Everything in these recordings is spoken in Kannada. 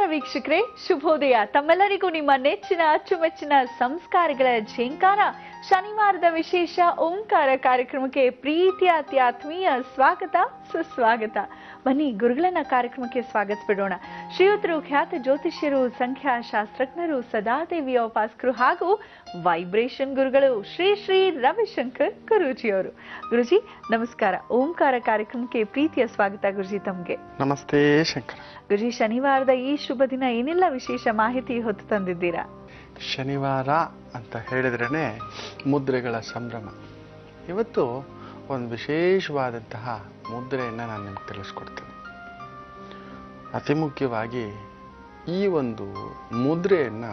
ವೀಕ್ಷಕರೇ, ಶುಭೋದಯ. ತಮ್ಮೆಲ್ಲರಿಗೂ ನಿಮ್ಮ ನೆಚ್ಚಿನ ಅಚ್ಚುಮೆಚ್ಚಿನ ಸಂಸ್ಕಾರಗಳ ಝೇಂಕಾರ ಶನಿವಾರದ ವಿಶೇಷ ಓಂಕಾರ ಕಾರ್ಯಕ್ರಮಕ್ಕೆ ಪ್ರೀತಿಯ ಅತ್ಯಾತ್ಮೀಯ ಸ್ವಾಗತ ಸುಸ್ವಾಗತ. ಬನ್ನಿ ಗುರುಗಳನ್ನ ಕಾರ್ಯಕ್ರಮಕ್ಕೆ ಸ್ವಾಗತಿಸೋಣ. ಶ್ರೀಯುತರು ಖ್ಯಾತ ಜ್ಯೋತಿಷ್ಯರು, ಸಂಖ್ಯಾಶಾಸ್ತ್ರಜ್ಞರು, ಸದಾದೇವಿಯ ಉಪಾಸಕರು ಹಾಗೂ ವೈಬ್ರೇಷನ್ ಗುರುಗಳು ಶ್ರೀ ಶ್ರೀ ರವಿಶಂಕರ್ ಗುರೂಜಿಯವರು. ಗುರುಜಿ ನಮಸ್ಕಾರ. ಓಂಕಾರ ಕಾರ್ಯಕ್ರಮಕ್ಕೆ ಪ್ರೀತಿಯ ಸ್ವಾಗತ ಗುರುಜಿ ತಮ್ಗೆ. ನಮಸ್ತೆ ಶಂಕರ. ಗುರುಜಿ, ಶನಿವಾರದ ಈ ಶುಭ ದಿನ ಏನೆಲ್ಲ ವಿಶೇಷ ಮಾಹಿತಿ ಹೊತ್ತು ತಂದಿದ್ದೀರಾ? ಶನಿವಾರ ಅಂತ ಹೇಳಿದ್ರೇ ಮುದ್ರೆಗಳ ಸಂಭ್ರಮ. ಇವತ್ತು ಒಂದು ವಿಶೇಷವಾದಂತಹ ಮುದ್ರೆಯನ್ನು ನಾನು ನಿಮ್ಗೆ ತಿಳಿಸ್ಕೊಡ್ತೇನೆ. ಅತಿ ಮುಖ್ಯವಾಗಿ ಈ ಒಂದು ಮುದ್ರೆಯನ್ನು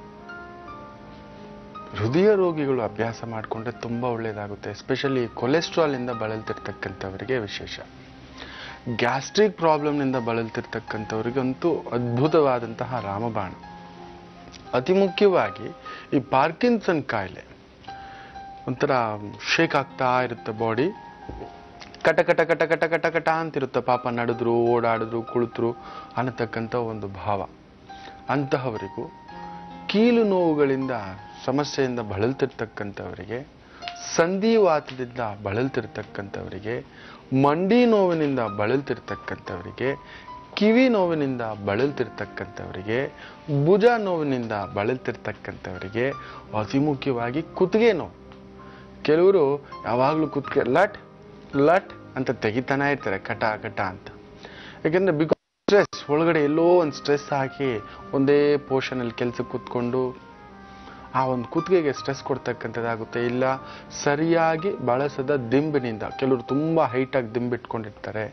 ಹೃದಯ ರೋಗಿಗಳು ಅಭ್ಯಾಸ ಮಾಡಿಕೊಂಡ್ರೆ ತುಂಬ ಒಳ್ಳೆಯದಾಗುತ್ತೆ. ಎಸ್ಪೆಷಲಿ ಕೊಲೆಸ್ಟ್ರಾಲಿಂದ ಬಳಲ್ತಿರ್ತಕ್ಕಂಥವರಿಗೆ ವಿಶೇಷ, ಗ್ಯಾಸ್ಟ್ರಿಕ್ ಪ್ರಾಬ್ಲಮ್ನಿಂದ ಬಳಲ್ತಿರ್ತಕ್ಕಂಥವ್ರಿಗಂತೂ ಅದ್ಭುತವಾದಂತಹ ರಾಮಬಾಣ. ಅತಿ ಮುಖ್ಯವಾಗಿ ಈ ಪಾರ್ಕಿನ್ಸನ್ ಕಾಯಿಲೆ ಒಂಥರ ಶೇಕ್ ಆಗ್ತಾ ಇರುತ್ತೆ, ಬಾಡಿ ಕಟ ಕಟ ಕಟ ಕಟ ಕಟ ಕಟ ಅಂತಿರುತ್ತೆ. ಪಾಪ ನಡೆದ್ರು, ಓಡಾಡಿದ್ರು, ಕುಳಿತರು ಅನ್ನತಕ್ಕಂಥ ಒಂದು ಭಾವ. ಅಂತಹವರಿಗೂ, ಕೀಲು ನೋವುಗಳಿಂದ ಸಮಸ್ಯೆಯಿಂದ ಬಳಲ್ತಿರ್ತಕ್ಕಂಥವರಿಗೆ, ಸಂಧಿವಾತದಿಂದ ಬಳಲ್ತಿರ್ತಕ್ಕಂಥವರಿಗೆ, ಮಂಡಿ ನೋವಿನಿಂದ ಬಳಲ್ತಿರ್ತಕ್ಕಂಥವರಿಗೆ, ಕಿವಿ ನೋವಿನಿಂದ ಬಳಲ್ತಿರ್ತಕ್ಕಂಥವರಿಗೆ, ಭುಜ ನೋವಿನಿಂದ ಬಳಲ್ತಿರ್ತಕ್ಕಂಥವರಿಗೆ, ಅತಿ ಮುಖ್ಯವಾಗಿ ಕುತ್ತಿಗೆ ನೋವು. ಕೆಲವರು ಯಾವಾಗಲೂ ಕುತ್ತಿಗೆ ಲಟ್ ಲಟ್ ಅಂತ ತೆಗಿತಾನೆ ಇರ್ತಾರೆ, ಕಟ ಕಟ ಅಂತ. ಯಾಕೆಂದರೆ ಬಿಕಾಸ್ ಸ್ಟ್ರೆಸ್, ಒಳಗಡೆ ಎಲ್ಲೋ ಒಂದು ಸ್ಟ್ರೆಸ್ ಹಾಕಿ ಒಂದೇ ಪೋರ್ಷನಲ್ಲಿ ಕೆಲಸಕ್ಕೆ ಕೂತ್ಕೊಂಡು ಆ ಒಂದು ಕುತ್ತಿಗೆಗೆ ಸ್ಟ್ರೆಸ್ ಕೊಡ್ತಕ್ಕಂಥದ್ದಾಗುತ್ತೆ. ಇಲ್ಲ ಸರಿಯಾಗಿ ಬಳಸದ ದಿಂಬಿನಿಂದ, ಕೆಲವರು ತುಂಬ ಹೈಟಾಗಿ ದಿಂಬಿಟ್ಕೊಂಡಿರ್ತಾರೆ,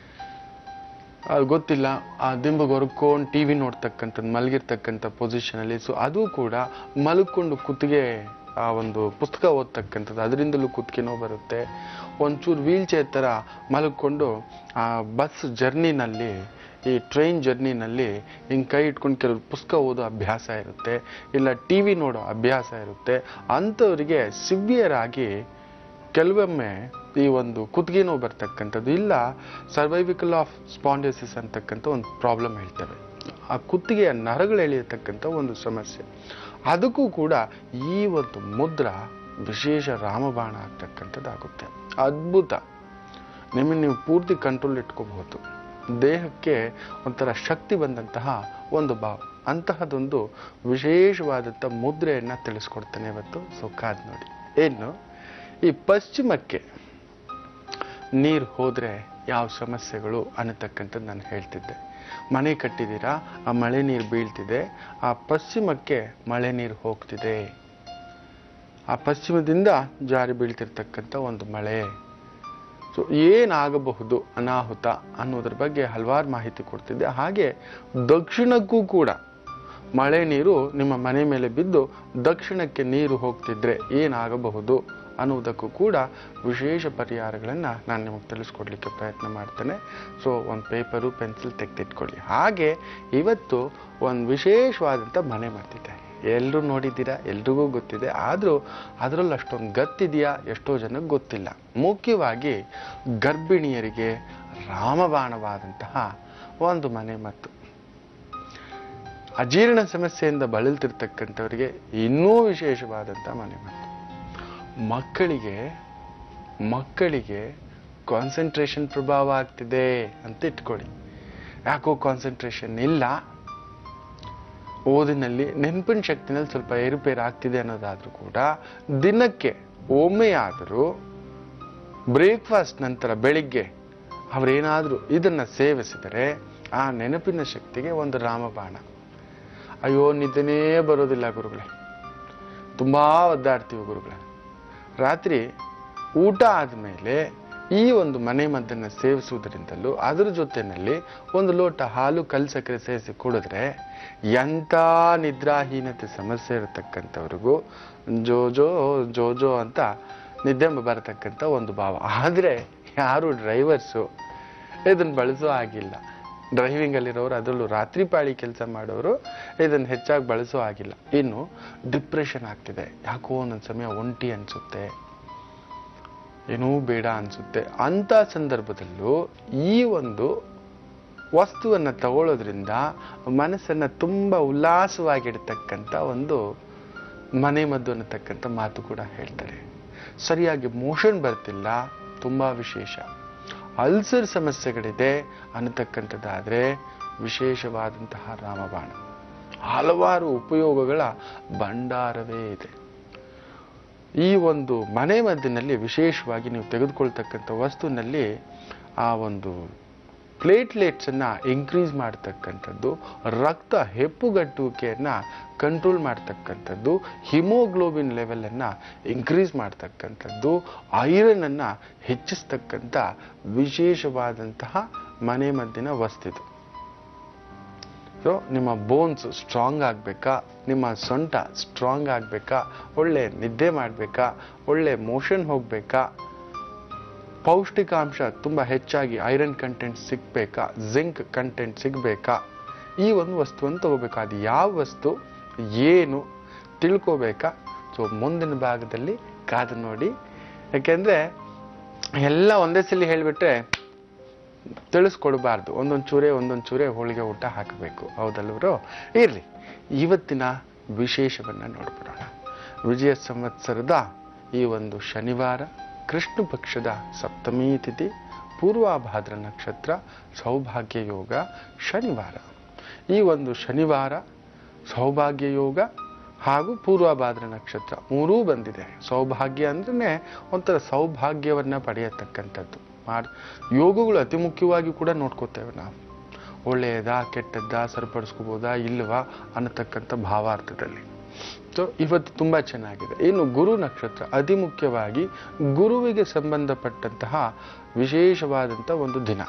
ಅದು ಗೊತ್ತಿಲ್ಲ, ಆ ದಿಂಬಿಗೆ ಹೊರ್ಕೊಂಡು ಟಿ ವಿ ನೋಡ್ತಕ್ಕಂಥದ್ದು, ಮಲಗಿರ್ತಕ್ಕಂಥ ಪೊಸಿಷನಲ್ಲಿ. ಸೊ ಅದು ಕೂಡ ಮಲ್ಕೊಂಡು ಕುತ್ತಿಗೆ ಆ ಒಂದು ಪುಸ್ತಕ ಓದ್ತಕ್ಕಂಥದ್ದು, ಅದರಿಂದಲೂ ಕುತ್ತಿಗೆ ನೋವು ಬರುತ್ತೆ. ಒಂಚೂರು ವೀಲ್ ಚೇರ್ ಥರ ಮಲ್ಕೊಂಡು ಆ ಬಸ್ ಜರ್ನಿನಲ್ಲಿ, ಈ ಟ್ರೈನ್ ಜರ್ನಿನಲ್ಲಿ ಹಿಂಗೆ ಕೈ ಇಟ್ಕೊಂಡು ಕೆಲವರು ಪುಸ್ತಕ ಓದೋ ಅಭ್ಯಾಸ ಇರುತ್ತೆ, ಇಲ್ಲ ಟಿ ವಿ ನೋಡೋ ಅಭ್ಯಾಸ ಇರುತ್ತೆ. ಅಂಥವರಿಗೆ ಸಿವಿಯರ್ ಆಗಿ ಕೆಲವೊಮ್ಮೆ ಈ ಒಂದು ಕುತ್ತಿಗೆ ನೋವು ಬರ್ತಕ್ಕಂಥದ್ದು, ಇಲ್ಲ ಸರ್ವೈವಿಕಲ್ ಆಫ್ ಸ್ಪಾಂಡಿಯೋಸಿಸ್ ಅಂತಕ್ಕಂಥ ಒಂದು ಪ್ರಾಬ್ಲಮ್ ಹೇಳ್ತೇವೆ. ಆ ಕುತ್ತಿಗೆಯ ನರಗಳು ಎಳೆಯತಕ್ಕಂಥ ಒಂದು ಸಮಸ್ಯೆ. ಅದಕ್ಕೂ ಕೂಡ ಈ ಒಂದು ಮುದ್ರಾ ವಿಶೇಷ ರಾಮಬಾಣ ಆಗ್ತಕ್ಕಂಥದ್ದಾಗುತ್ತೆ. ಅದ್ಭುತ. ನಿಮ್ಮನ್ನು ನೀವು ಪೂರ್ತಿ ಕಂಟ್ರೋಲ್ ಇಟ್ಕೋಬಹುದು. ದೇಹಕ್ಕೆ ಒಂಥರ ಶಕ್ತಿ ಬಂದಂತಹ ಒಂದು ಭಾವ. ಅಂತಹದೊಂದು ವಿಶೇಷವಾದಂಥ ಮುದ್ರೆಯನ್ನು ತಿಳಿಸ್ಕೊಡ್ತೇನೆ ಇವತ್ತು. ಸೊ ಕಾದ್ ನೋಡಿ. ಏನು, ಈ ಪಶ್ಚಿಮಕ್ಕೆ ನೀರು ಹೋದರೆ ಯಾವ ಸಮಸ್ಯೆಗಳು ಅನ್ನತಕ್ಕಂಥದ್ದು ನಾನು ಹೇಳ್ತಿದ್ದೆ. ಮನೆ ಕಟ್ಟಿದ್ದೀರಾ, ಆ ಮಳೆ ನೀರು ಬೀಳ್ತಿದೆ, ಆ ಪಶ್ಚಿಮಕ್ಕೆ ಮಳೆ ನೀರು ಹೋಗ್ತಿದೆ, ಆ ಪಶ್ಚಿಮದಿಂದ ಜಾರಿ ಬೀಳ್ತಿರ್ತಕ್ಕಂಥ ಒಂದು ಮಳೆ. ಸೊ ಏನಾಗಬಹುದು ಅನಾಹುತ ಅನ್ನೋದ್ರ ಬಗ್ಗೆ ಹಲವಾರು ಮಾಹಿತಿ ಕೊಡ್ತಿದ್ದೆ. ಹಾಗೆ ದಕ್ಷಿಣಕ್ಕೂ ಕೂಡ ಮಳೆ ನೀರು ನಿಮ್ಮ ಮನೆ ಮೇಲೆ ಬಿದ್ದು ದಕ್ಷಿಣಕ್ಕೆ ನೀರು ಹೋಗ್ತಿದ್ರೆ ಏನಾಗಬಹುದು ಅನ್ನುವುದಕ್ಕೂ ಕೂಡ ವಿಶೇಷ ಪರಿಹಾರಗಳನ್ನು ನಾನು ನಿಮಗೆ ತಿಳಿಸ್ಕೊಡ್ಲಿಕ್ಕೆ ಪ್ರಯತ್ನ ಮಾಡ್ತೇನೆ. ಸೊ ಒಂದು ಪೇಪರು ಪೆನ್ಸಿಲ್ ತೆಗೆದಿಟ್ಕೊಳ್ಳಿ. ಹಾಗೆ ಇವತ್ತು ಒಂದು ವಿಶೇಷವಾದಂಥ ಮನೆ ಮಾಡ್ತಿದ್ದೆ. ಎಲ್ಲರೂ ನೋಡಿದ್ದೀರಾ, ಎಲ್ರಿಗೂ ಗೊತ್ತಿದೆ. ಆದರೂ ಅದರಲ್ಲಿ ಅಷ್ಟೊಂದು ಗತ್ತಿದೆಯಾ ಎಷ್ಟೋ ಜನಕ್ಕೆ ಗೊತ್ತಿಲ್ಲ. ಮುಖ್ಯವಾಗಿ ಗರ್ಭಿಣಿಯರಿಗೆ ರಾಮಬಾಣವಾದಂತಹ ಒಂದು ಮನೆ ಮತ್ತು ಅಜೀರ್ಣ ಸಮಸ್ಯೆಯಿಂದ ಬಳಲ್ತಿರ್ತಕ್ಕಂಥವರಿಗೆ ಇನ್ನೂ ವಿಶೇಷವಾದಂಥ ಮನೆ ಮತ್ತು ಮಕ್ಕಳಿಗೆ ಕಾನ್ಸಂಟ್ರೇಷನ್ ಪ್ರಭಾವ ಆಗ್ತಿದೆ ಅಂತ ಇಟ್ಕೊಳ್ಳಿ. ಯಾಕೋ ಕಾನ್ಸಂಟ್ರೇಷನ್ ಇಲ್ಲ, ಓದಿನಲ್ಲಿ ನೆನಪಿನ ಶಕ್ತಿನಲ್ಲಿ ಸ್ವಲ್ಪ ಏರುಪೇರು ಆಗ್ತಿದೆ ಅನ್ನೋದಾದ್ರೂ ಕೂಡ, ದಿನಕ್ಕೆ ಒಮ್ಮೆಯಾದರೂ ಬ್ರೇಕ್ಫಾಸ್ಟ್ ನಂತರ ಬೆಳಿಗ್ಗೆ ಅವರೇನಾದರೂ ಇದನ್ನು ಸೇವಿಸಿದರೆ ಆ ನೆನಪಿನ ಶಕ್ತಿಗೆ ಒಂದು ರಾಮಬಾಣ. ಅಯ್ಯೋ ನಿದ್ದೆನೇ ಬರೋದಿಲ್ಲ ಗುರುಗಳೇ, ತುಂಬ ಒದ್ದಾಡ್ತೀವಿ ಗುರುಗಳೇ. ರಾತ್ರಿ ಊಟ ಆದಮೇಲೆ ಈ ಒಂದು ಮನೆ ಮದ್ದನ್ನು ಸೇವಿಸುವುದರಿಂದಲೂ ಅದರ ಜೊತೆಯಲ್ಲಿ ಒಂದು ಲೋಟ ಹಾಲು, ಕಲ್ಲು ಸಕ್ಕರೆ ಸೇರಿಸಿ ಕುಡಿದ್ರೆ ಎಂಥ ನಿದ್ರಾಹೀನತೆ ಸಮಸ್ಯೆ ಇರತಕ್ಕಂಥವ್ರಿಗೂ ಜೋಜೋ ಜೋಜೋ ಅಂತ ನಿದ್ದೆ ಬರತಕ್ಕಂಥ ಒಂದು ಭಾವ. ಆದರೆ ಯಾರು ಡ್ರೈವರ್ಸು ಇದನ್ನು ಬಳಸೋ ಆಗಿಲ್ಲ. ಡ್ರೈವಿಂಗಲ್ಲಿರೋರು, ಅದರಲ್ಲೂ ರಾತ್ರಿ ಪಾಳಿ ಕೆಲಸ ಮಾಡೋರು ಇದನ್ನು ಹೆಚ್ಚಾಗಿ ಬಳಸೋ ಆಗಿಲ್ಲ. ಇನ್ನು ಡಿಪ್ರೆಷನ್ ಆಗ್ತಿದೆ, ಯಾಕೋ ಒಂದೊಂದು ಸಮಯ ಒಂಟಿ ಅನಿಸುತ್ತೆ, ಏನೂ ಬೇಡ ಅನಿಸುತ್ತೆ. ಅಂಥ ಸಂದರ್ಭದಲ್ಲೂ ಈ ಒಂದು ವಸ್ತುವನ್ನು ತಗೊಳ್ಳೋದ್ರಿಂದ ಮನಸ್ಸನ್ನು ತುಂಬ ಉಲ್ಲಾಸವಾಗಿಡ್ತಕ್ಕಂಥ ಒಂದು ಮನೆ ಮದ್ದು ಅನ್ನತಕ್ಕಂಥ ಮಾತು ಕೂಡ ಹೇಳ್ತಾರೆ. ಸರಿಯಾಗಿ ಮೋಷನ್ ಬರ್ತಿಲ್ಲ, ತುಂಬ ವಿಶೇಷ. ಅಲ್ಸರ್ ಸಮಸ್ಯೆಗಳಿದೆ ಅನ್ನತಕ್ಕಂಥದ್ದಾದರೆ ವಿಶೇಷವಾದಂತಹ ರಾಮಬಾಣ. ಹಲವಾರು ಉಪಯೋಗಗಳ ಭಂಡಾರವೇ ಇದೆ. ಈ ಒಂದು ಮನೆ ಮದ್ದಿನಲ್ಲಿ ವಿಶೇಷವಾಗಿ ನೀವು ತೆಗೆದುಕೊಳ್ತಕ್ಕಂಥ ವಸ್ತುವಿನಲ್ಲಿ ಆ ಒಂದು ಪ್ಲೇಟ್ಲೆಟ್ಸನ್ನು ಇನ್ಕ್ರೀಸ್ ಮಾಡ್ತಕ್ಕಂಥದ್ದು, ರಕ್ತ ಹೆಪ್ಪುಗಟ್ಟುವಿಕೆಯನ್ನು ಕಂಟ್ರೋಲ್ ಮಾಡ್ತಕ್ಕಂಥದ್ದು, ಹಿಮೋಗ್ಲೋಬಿನ್ ಲೆವೆಲನ್ನು ಇನ್ಕ್ರೀಸ್ ಮಾಡ್ತಕ್ಕಂಥದ್ದು, ಐರನನ್ನು ಹೆಚ್ಚಿಸ್ತಕ್ಕಂಥ ವಿಶೇಷವಾದಂತಹ ಮನೆ ಮದ್ದಿನ ವಸ್ತಿದು. ಸೊ ನಿಮ್ಮ ಬೋನ್ಸ್ ಸ್ಟ್ರಾಂಗ್ ಆಗಬೇಕಾ, ನಿಮ್ಮ ಸೊಂಟ ಸ್ಟ್ರಾಂಗ್ ಆಗಬೇಕಾ, ಒಳ್ಳೆ ನಿದ್ದೆ ಮಾಡಬೇಕಾ, ಒಳ್ಳೆ ಮೋಷನ್ ಹೋಗಬೇಕಾ, ಪೌಷ್ಟಿಕಾಂಶ ತುಂಬ ಹೆಚ್ಚಾಗಿ ಐರನ್ ಕಂಟೆಂಟ್ ಸಿಗಬೇಕಾ, ಜಿಂಕ್ ಕಂಟೆಂಟ್ ಸಿಗಬೇಕಾ, ಈ ಒಂದು ವಸ್ತುವನ್ನು ತಗೋಬೇಕಾ. ಅದು ಯಾವ ವಸ್ತು ಏನು ತಿಳ್ಕೋಬೇಕಾ? ಸೊ ಮುಂದಿನ ಭಾಗದಲ್ಲಿ ಕಾದು ನೋಡಿ. ಯಾಕೆಂದರೆ ಎಲ್ಲ ಒಂದೇ ಸಲ ಹೇಳಿಬಿಟ್ರೆ ತಿಳಿಸ್ಕೊಡ್ಬಾರ್ದು. ಒಂದೊಂದು ಚೂರೆ ಹೋಳಿಗೆ ಊಟ ಹಾಕಬೇಕು, ಹೌದಲ್ವರೋ? ಇರಲಿ, ಇವತ್ತಿನ ವಿಶೇಷವನ್ನು ನೋಡ್ಬಿಡೋಣ. ವಿಜಯ ಸಂವತ್ಸರದ ಈ ಒಂದು ಶನಿವಾರ, ಕೃಷ್ಣ ಪಕ್ಷದ ಸಪ್ತಮಿ ತಿಥಿ, ಪೂರ್ವಾಭಾದ್ರ ನಕ್ಷತ್ರ, ಸೌಭಾಗ್ಯ ಯೋಗ ಶನಿವಾರ. ಈ ಒಂದು ಶನಿವಾರ ಸೌಭಾಗ್ಯ ಯೋಗ ಹಾಗೂ ಪೂರ್ವಭಾದ್ರ ನಕ್ಷತ್ರ ಮೂರೂ ಬಂದಿದೆ. ಸೌಭಾಗ್ಯ ಅಂದ್ರೆ ಒಂಥರ ಸೌಭಾಗ್ಯವನ್ನು ಪಡೆಯತಕ್ಕಂಥದ್ದು. ಯೋಗಗಳು ಅತಿ ಮುಖ್ಯವಾಗಿ ಕೂಡ ನೋಡ್ಕೋತೇವೆ ನಾವು. ಒಳ್ಳೆಯದಾ ಕೆಟ್ಟದ್ದಾ, ಸರಿಪಡಿಸ್ಕೋಬೋದಾ ಇಲ್ವಾ ಅನ್ನತಕ್ಕಂಥ ಭಾವಾರ್ಥದಲ್ಲಿ. ಸೊ ಇವತ್ತು ತುಂಬ ಚೆನ್ನಾಗಿದೆ. ಇನ್ನು ಗುರು ನಕ್ಷತ್ರ ಅತಿ ಮುಖ್ಯವಾಗಿ ಗುರುವಿಗೆ ಸಂಬಂಧಪಟ್ಟಂತಹ ವಿಶೇಷವಾದಂಥ ಒಂದು ದಿನ.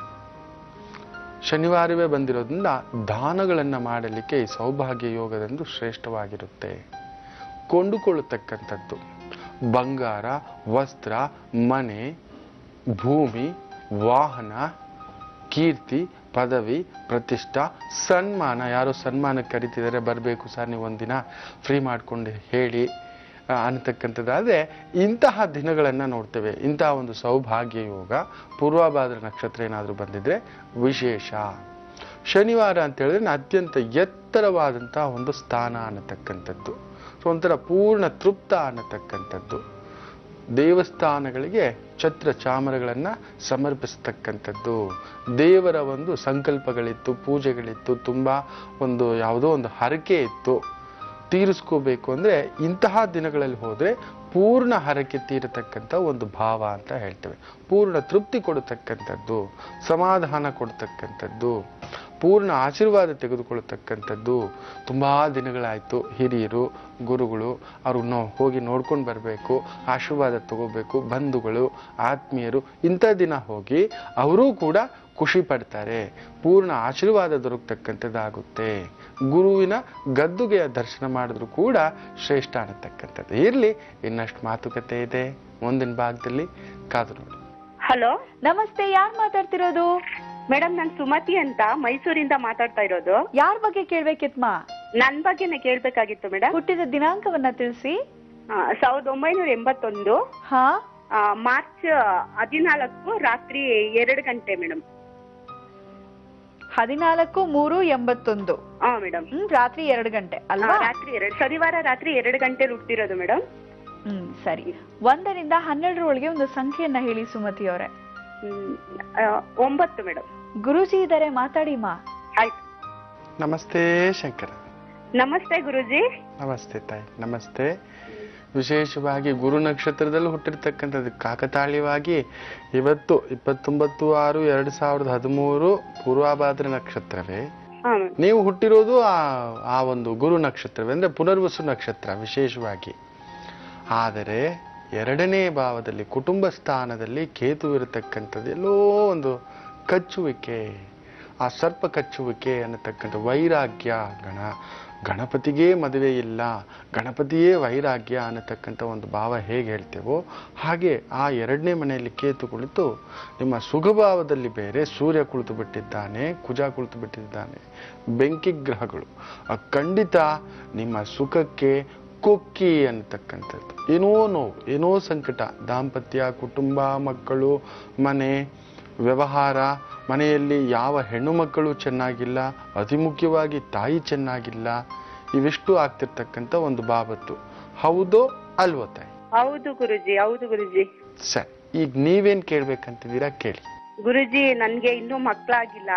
ಶನಿವಾರವೇ ಬಂದಿರೋದ್ರಿಂದ ದಾನಗಳನ್ನು ಮಾಡಲಿಕ್ಕೆ ಈ ಸೌಭಾಗ್ಯ ಯೋಗದಂದು ಶ್ರೇಷ್ಠವಾಗಿರುತ್ತೆ. ಕೊಂಡುಕೊಳ್ಳತಕ್ಕಂಥದ್ದು ಬಂಗಾರ, ವಸ್ತ್ರ, ಮನೆ, ಭೂಮಿ, ವಾಹನ, ಕೀರ್ತಿ, ಪದವಿ, ಪ್ರತಿಷ್ಠಾ, ಸನ್ಮಾನ. ಯಾರೋ ಸನ್ಮಾನಕ್ಕೆ ಕರಿತಿದ್ದಾರೆ, ಬರಬೇಕು ಸರ್ ನೀವು ಒಂದಿನ ಫ್ರೀ ಮಾಡಿಕೊಂಡು ಹೇಳಿ ಅನ್ನತಕ್ಕಂಥದ್ದಾದರೆ ಇಂತಹ ದಿನಗಳನ್ನು ನೋಡ್ತೇವೆ. ಇಂತಹ ಒಂದು ಸೌಭಾಗ್ಯ ಯೋಗ ಪೂರ್ವಭಾದ್ರ ನಕ್ಷತ್ರ ಏನಾದರೂ ಬಂದಿದ್ರೆ ವಿಶೇಷ. ಶನಿವಾರ ಅಂತ ಹೇಳಿದ್ರೆ ಅತ್ಯಂತ ಎತ್ತರವಾದಂತಹ ಒಂದು ಸ್ಥಾನ ಅನ್ನತಕ್ಕಂಥದ್ದು. ಸೊ ಒಂಥರ ಪೂರ್ಣ ತೃಪ್ತ ಅನ್ನತಕ್ಕಂಥದ್ದು. ದೇವಸ್ಥಾನಗಳಿಗೆ ಛತ್ರ ಚಾಮರಗಳನ್ನು ಸಮರ್ಪಿಸ್ತಕ್ಕಂಥದ್ದು. ದೇವರ ಒಂದು ಸಂಕಲ್ಪಗಳಿತ್ತು, ಪೂಜೆಗಳಿತ್ತು, ತುಂಬ ಒಂದು ಯಾವುದೋ ಒಂದು ಹರಕೆ ಇತ್ತು, ತೀರಿಸ್ಕೋಬೇಕು ಅಂದರೆ ಇಂತಹ ದಿನಗಳಲ್ಲಿ ಹೋದರೆ ಪೂರ್ಣ ಹರಕೆ ತೀರತಕ್ಕಂಥ ಒಂದು ಭಾವ ಅಂತ ಹೇಳ್ತೇವೆ. ಪೂರ್ಣ ತೃಪ್ತಿ ಕೊಡತಕ್ಕಂಥದ್ದು, ಸಮಾಧಾನ ಕೊಡ್ತಕ್ಕಂಥದ್ದು, ಪೂರ್ಣ ಆಶೀರ್ವಾದ ತೆಗೆದುಕೊಳ್ಳತಕ್ಕಂಥದ್ದು. ತುಂಬ ದಿನಗಳಾಯಿತು, ಹಿರಿಯರು ಗುರುಗಳು ಅವ್ರನ್ನ ಹೋಗಿ ನೋಡ್ಕೊಂಡು ಬರಬೇಕು, ಆಶೀರ್ವಾದ ತಗೋಬೇಕು, ಬಂಧುಗಳು ಆತ್ಮೀಯರು ಇಂಥ ದಿನ ಹೋಗಿ ಅವರೂ ಕೂಡ ಖುಷಿ ಪಡ್ತಾರೆ, ಪೂರ್ಣ ಆಶೀರ್ವಾದ ದೊರಕತಕ್ಕಂಥದ್ದಾಗುತ್ತೆ. ಗುರುವಿನ ಗದ್ದುಗೆಯ ದರ್ಶನ ಮಾಡಿದ್ರು ಕೂಡ ಶ್ರೇಷ್ಠ ಅನ್ನತಕ್ಕಂಥದ್ದು. ಇರಲಿ, ಇನ್ನಷ್ಟು ಮಾತುಕತೆ ಇದೆ ಮುಂದಿನ ಭಾಗದಲ್ಲಿ, ಕಾದು ನೋಡಿ. ಹಲೋ, ನಮಸ್ತೆ, ಯಾರು ಮಾತಾಡ್ತಿರೋದು? ಮೇಡಮ್ ನಾನು ಸುಮತಿ ಅಂತ ಮೈಸೂರಿಂದ ಮಾತಾಡ್ತಾ ಇರೋದು. ಯಾರ ಬಗ್ಗೆ ಕೇಳ್ಬೇಕಿತ್ಮ? ನನ್ ಬಗ್ಗೆನೇ ಕೇಳ್ಬೇಕಾಗಿತ್ತು ಮೇಡಮ್. ಹುಟ್ಟಿದ ದಿನಾಂಕವನ್ನ ತಿಳಿಸಿ. 1981 ಹಾ, ಮಾರ್ಚ್ 14 ರಾತ್ರಿ 2 ಗಂಟೆ ಮೇಡಮ್. 14/3/81. ಹಾ ಮೇಡಮ್. ರಾತ್ರಿ 2 ಗಂಟೆ ಅಲ್ವಾ? ರಾತ್ರಿ 2, ಶನಿವಾರ ರಾತ್ರಿ 2 ಗಂಟೆ ಹುಟ್ಟಿರೋದು ಮೇಡಮ್. ಸರಿ. 1 ರಿಂದ 12 ಒಳಗೆ ಒಂದು ಸಂಖ್ಯೆಯನ್ನ ಹೇಳಿ ಸುಮತಿ ಅವರೇ. 9 ಮೇಡಮ್. ಗುರುಜಿ ಇದಾರೆ, ಮಾತಾಡಿ ಮಾ. ಆಯ್ತು. ನಮಸ್ತೆ ಶಂಕರ. ನಮಸ್ತೆ ಗುರುಜಿ. ನಮಸ್ತೆ ತಾಯಿ, ನಮಸ್ತೆ. ವಿಶೇಷವಾಗಿ ಗುರು ನಕ್ಷತ್ರದಲ್ಲಿ ಹುಟ್ಟಿರ್ತಕ್ಕಂಥದ್ದು ಕಾಕತಾಳೀಯವಾಗಿ ಇವತ್ತು 29/6/2013 ಪೂರ್ವಭಾದ್ರ ನಕ್ಷತ್ರವೇ. ನೀವು ಹುಟ್ಟಿರೋದು ಆ ಒಂದು ಗುರು ನಕ್ಷತ್ರವೇ, ಅಂದ್ರೆ ಪುನರ್ವಸು ನಕ್ಷತ್ರ ವಿಶೇಷವಾಗಿ. ಆದರೆ 2ನೇ ಭಾವದಲ್ಲಿ ಕುಟುಂಬ ಸ್ಥಾನದಲ್ಲಿ ಕೇತು ಇರತಕ್ಕಂಥದ್ದು ಎಲ್ಲೋ ಒಂದು ಕಚ್ಚುವಿಕೆ, ಆ ಸರ್ಪ ಕಚ್ಚುವಿಕೆ ಅನ್ನತಕ್ಕಂಥ ವೈರಾಗ್ಯ. ಗಣಪತಿಗೆ ಮದುವೆ ಇಲ್ಲ, ಗಣಪತಿಯೇ ವೈರಾಗ್ಯ ಅನ್ನತಕ್ಕಂಥ ಒಂದು ಭಾವ ಹೇಗೆ ಹೇಳ್ತೇವೋ ಹಾಗೆ ಆ 2ನೇ ಮನೆಯಲ್ಲಿ ಕೇತು ಕುಳಿತು ನಿಮ್ಮ ಸುಖಭಾವದಲ್ಲಿ ಬೇರೆ ಸೂರ್ಯ ಕುಳಿತು ಬಿಟ್ಟಿದ್ದಾನೆ, ಕುಜ ಕುಳಿತು ಬಿಟ್ಟಿದ್ದಾನೆ, ಬೆಂಕಿ ಗ್ರಹಗಳು. ಖಂಡಿತ ನಿಮ್ಮ ಸುಖಕ್ಕೆ ಕೊಕ್ಕಿ ಅನ್ನತಕ್ಕಂಥದ್ದು. ಏನೋ ನೋವು, ಏನೋ ಸಂಕಟ, ದಾಂಪತ್ಯ, ಕುಟುಂಬ, ಮಕ್ಕಳು, ಮನೆ, ವ್ಯವಹಾರ ಮನೆಯಲ್ಲಿ ಯಾವ ಹೆಣ್ಣು ಮಕ್ಕಳು ಚೆನ್ನಾಗಿಲ್ಲ, ಅತಿ ಮುಖ್ಯವಾಗಿ ತಾಯಿ ಚೆನ್ನಾಗಿಲ್ಲ, ಇವಿಷ್ಟು ಆಗ್ತಿರ್ತಕ್ಕಂಥ ಒಂದು ಬಾಬತ್ತು. ಹೌದೋ ಅಲ್ವೋ ತಾಯಿ? ಹೌದು ಗುರುಜಿ, ಹೌದು ಗುರುಜಿ. ಸರಿ, ಈಗ ನೀವೇನ್ ಕೇಳ್ಬೇಕಂತಿದ್ದೀರಾ ಕೇಳಿ. ಗುರುಜಿ, ನನ್ಗೆ ಇನ್ನೂ ಮಕ್ಕಳಾಗಿಲ್ಲ.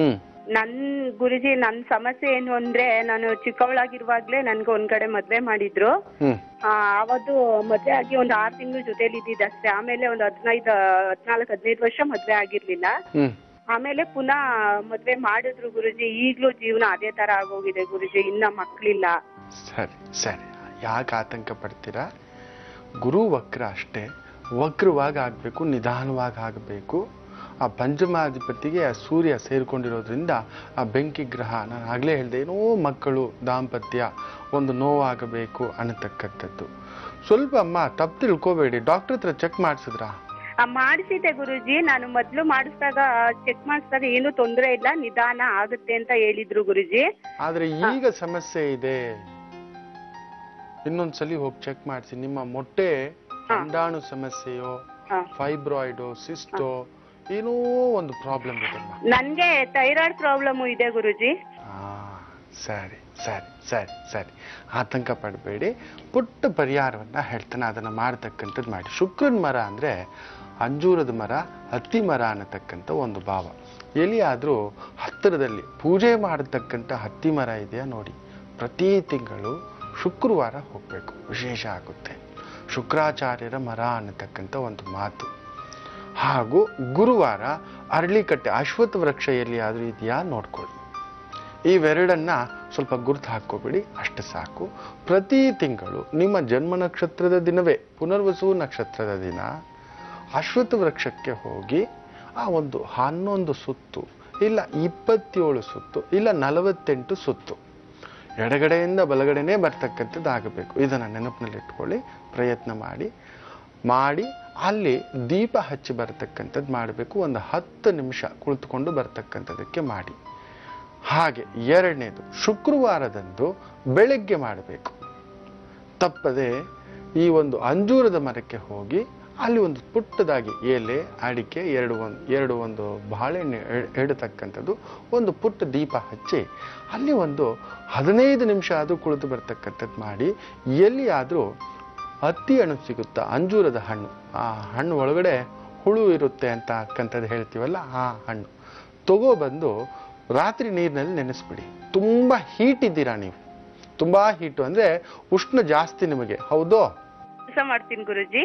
ಗುರುಜಿ, ನನ್ ಸಮಸ್ಯೆ ಏನು ಅಂದ್ರೆ, ನಾನು ಚಿಕ್ಕವಳಾಗಿರುವಾಗ್ಲೇ ನನ್ಗೆ ಒಂದ್ ಕಡೆ ಮದ್ವೆ ಮಾಡಿದ್ರು. ಅವತ್ತು ಮದ್ವೆ ಆಗಿ ಒಂದ್ 6 ತಿಂಗಳು ಜೊತೆಲಿ ಇದ್ದಿದ್ದು ಅಷ್ಟೇ. ಆಮೇಲೆ ಒಂದ್ 14-15 ವರ್ಷ ಮದ್ವೆ ಆಗಿರ್ಲಿಲ್ಲ. ಆಮೇಲೆ ಪುನಃ ಮದ್ವೆ ಮಾಡಿದ್ರು ಗುರುಜಿ. ಈಗ್ಲೂ ಜೀವನ ಅದೇ ತರ ಆಗೋಗಿದೆ ಗುರುಜಿ, ಇನ್ನ ಮಕ್ಳಿಲ್ಲ. ಸರಿ ಸರಿ, ಯಾಕೆ ಆತಂಕ ಪಡ್ತೀರಾ? ಗುರು ವಕ್ರ ಅಷ್ಟೇ, ವಕ್ರವಾಗಿ ಆಗ್ಬೇಕು, ನಿಧಾನವಾಗಿ ಆಗಬೇಕು. ಆ ಪಂಚಮಾಧಿಪತಿಗೆ ಆ ಸೂರ್ಯ ಸೇರ್ಕೊಂಡಿರೋದ್ರಿಂದ ಆ ಬೆಂಕಿ ಗ್ರಹ, ನಾನು ಆಗ್ಲೇ ಹೇಳಿದೆ, ಏನೋ ಮಕ್ಕಳು ದಾಂಪತ್ಯ ಒಂದು ನೋವಾಗಬೇಕು ಅನ್ನತಕ್ಕಂಥದ್ದು. ಸ್ವಲ್ಪ ಅಮ್ಮ ತಪ್ಪು ತಿಳ್ಕೋಬೇಡಿ, ಡಾಕ್ಟರ್ ಹತ್ರ ಚೆಕ್ ಮಾಡಿಸಿದ್ರ? ಮಾಡಿಸಿದ್ದೆ ಗುರುಜಿ. ನಾನು ಮೊದ್ಲು ಚೆಕ್ ಮಾಡಿಸಿದಾಗ ಏನು ತೊಂದರೆ ಇಲ್ಲ, ನಿಧಾನ ಆಗುತ್ತೆ ಅಂತ ಹೇಳಿದ್ರು ಗುರುಜಿ. ಆದ್ರೆ ಈಗ ಸಮಸ್ಯೆ ಇದೆ. ಇನ್ನೊಂದ್ಸಲಿ ಹೋಗಿ ಚೆಕ್ ಮಾಡಿಸಿ. ನಿಮ್ಮ ಮೊಟ್ಟೆ ಅಂಡಾಣು ಸಮಸ್ಯೆಯೋ, ಫೈಬ್ರಾಯ್ಡೋ, ಸಿಸ್ಟೋ, ಏನೋ ಒಂದು ಪ್ರಾಬ್ಲಮ್ ಇದೆ. ನನ್ಗೆ ಥೈರಾಯ್ಡ್ ಪ್ರಾಬ್ಲಮ್ ಇದೆ ಗುರುಜಿ. ಸರಿ ಸರಿ ಸರಿ ಸರಿ, ಆತಂಕ ಪಡಬೇಡಿ. ಪುಟ್ಟ ಪರಿಹಾರವನ್ನ ಹೇಳ್ತಾನೆ, ಅದನ್ನ ಮಾಡತಕ್ಕಂಥದ್ದು ಮಾಡಿ. ಶುಕ್ರನ ಮರ ಅಂದ್ರೆ ಅಂಜೂರದ ಮರ, ಹತ್ತಿ ಮರ ಅನ್ನತಕ್ಕಂಥ ಒಂದು ಭಾವ. ಎಲ್ಲಿಯಾದ್ರೂ ಹತ್ತಿರದಲ್ಲಿ ಪೂಜೆ ಮಾಡತಕ್ಕಂಥ ಹತ್ತಿ ಮರ ಇದೆಯಾ ನೋಡಿ. ಪ್ರತಿ ತಿಂಗಳು ಶುಕ್ರವಾರ ಹೋಗ್ಬೇಕು, ವಿಶೇಷ ಆಗುತ್ತೆ. ಶುಕ್ರಾಚಾರ್ಯರ ಮರ ಅನ್ನತಕ್ಕಂಥ ಒಂದು ಮಾತು. ಹಾಗೂ ಗುರುವಾರ ಅರಳಿಕಟ್ಟೆ ಅಶ್ವತ್ಥ ವೃಕ್ಷ ಎಲ್ಲಿಯಾದ್ರೂ ಇದೆಯಾ ನೋಡ್ಕೊಳ್ಳಿ. ಇವೆರಡನ್ನ ಸ್ವಲ್ಪ ಗುರುತು ಹಾಕೋಬೇಡಿ, ಅಷ್ಟು ಸಾಕು. ಪ್ರತಿ ತಿಂಗಳು ನಿಮ್ಮ ಜನ್ಮ ನಕ್ಷತ್ರದ ದಿನವೇ, ಪುನರ್ವಸು ನಕ್ಷತ್ರದ ದಿನ, ಅಶ್ವತ್ಥ ವೃಕ್ಷಕ್ಕೆ ಹೋಗಿ ಆ ಒಂದು 11 ಸುತ್ತು, ಇಲ್ಲ 27 ಸುತ್ತು, ಇಲ್ಲ 48 ಸುತ್ತು, ಎಡಗಡೆಯಿಂದ ಬಲಗಡೆನೇ ಬರ್ತಕ್ಕಂಥದ್ದು ಆಗಬೇಕು. ಇದನ್ನ ನೆನಪಿನಲ್ಲಿ ಇಟ್ಕೊಳ್ಳಿ, ಪ್ರಯತ್ನ ಮಾಡಿ ಅಲ್ಲಿ ದೀಪ ಹಚ್ಚಿ ಬರ್ತಕ್ಕಂಥದ್ದು ಮಾಡಬೇಕು. ಒಂದು 10 ನಿಮಿಷ ಕುಳಿತುಕೊಂಡು ಬರ್ತಕ್ಕಂಥದಕ್ಕೆ ಮಾಡಿ. ಹಾಗೆ ಎರಡನೇದು, ಶುಕ್ರವಾರದಂದು ಬೆಳಗ್ಗೆ ಮಾಡಬೇಕು. ತಪ್ಪದೆ ಈ ಒಂದು ಅಂಜೂರದ ಮರಕ್ಕೆ ಹೋಗಿ ಅಲ್ಲಿ ಒಂದು ಪುಟ್ಟದಾಗಿ ಎಲೆ, ಅಡಿಕೆ, ಎರಡು ಬಾಳೆಹಣ್ಣು ಇಡತಕ್ಕಂಥದ್ದು, ಒಂದು ಪುಟ್ಟ ದೀಪ ಹಚ್ಚಿ ಅಲ್ಲಿ ಒಂದು 15 ನಿಮಿಷ ಆದರೂ ಕುಳಿತು ಬರ್ತಕ್ಕಂಥದ್ದು ಮಾಡಿ. ಎಲ್ಲಿಯಾದರೂ ಹತ್ತಿ ಹಣ್ಣು ಸಿಗುತ್ತಾ, ಅಂಜೂರದ ಹಣ್ಣು, ಆ ಹಣ್ಣು ಒಳಗಡೆ ಹುಳು ಇರುತ್ತೆ ಅಂತಕ್ಕಂಥದ್ದು ಹೇಳ್ತೀವಲ್ಲ, ಆ ಹಣ್ಣು ತಗೋಬಂದು ರಾತ್ರಿ ನೀರಿನಲ್ಲಿ ನೆನೆಸ್ಬಿಡಿ. ತುಂಬಾ ಹೀಟ್ ಇದ್ದೀರಾ ನೀವು, ತುಂಬಾ ಹೀಟು ಅಂದ್ರೆ ಉಷ್ಣ ಜಾಸ್ತಿ ನಿಮಗೆ, ಹೌದೋ? ಕೆಲಸ ಮಾಡ್ತೀನಿ ಗುರುಜಿ.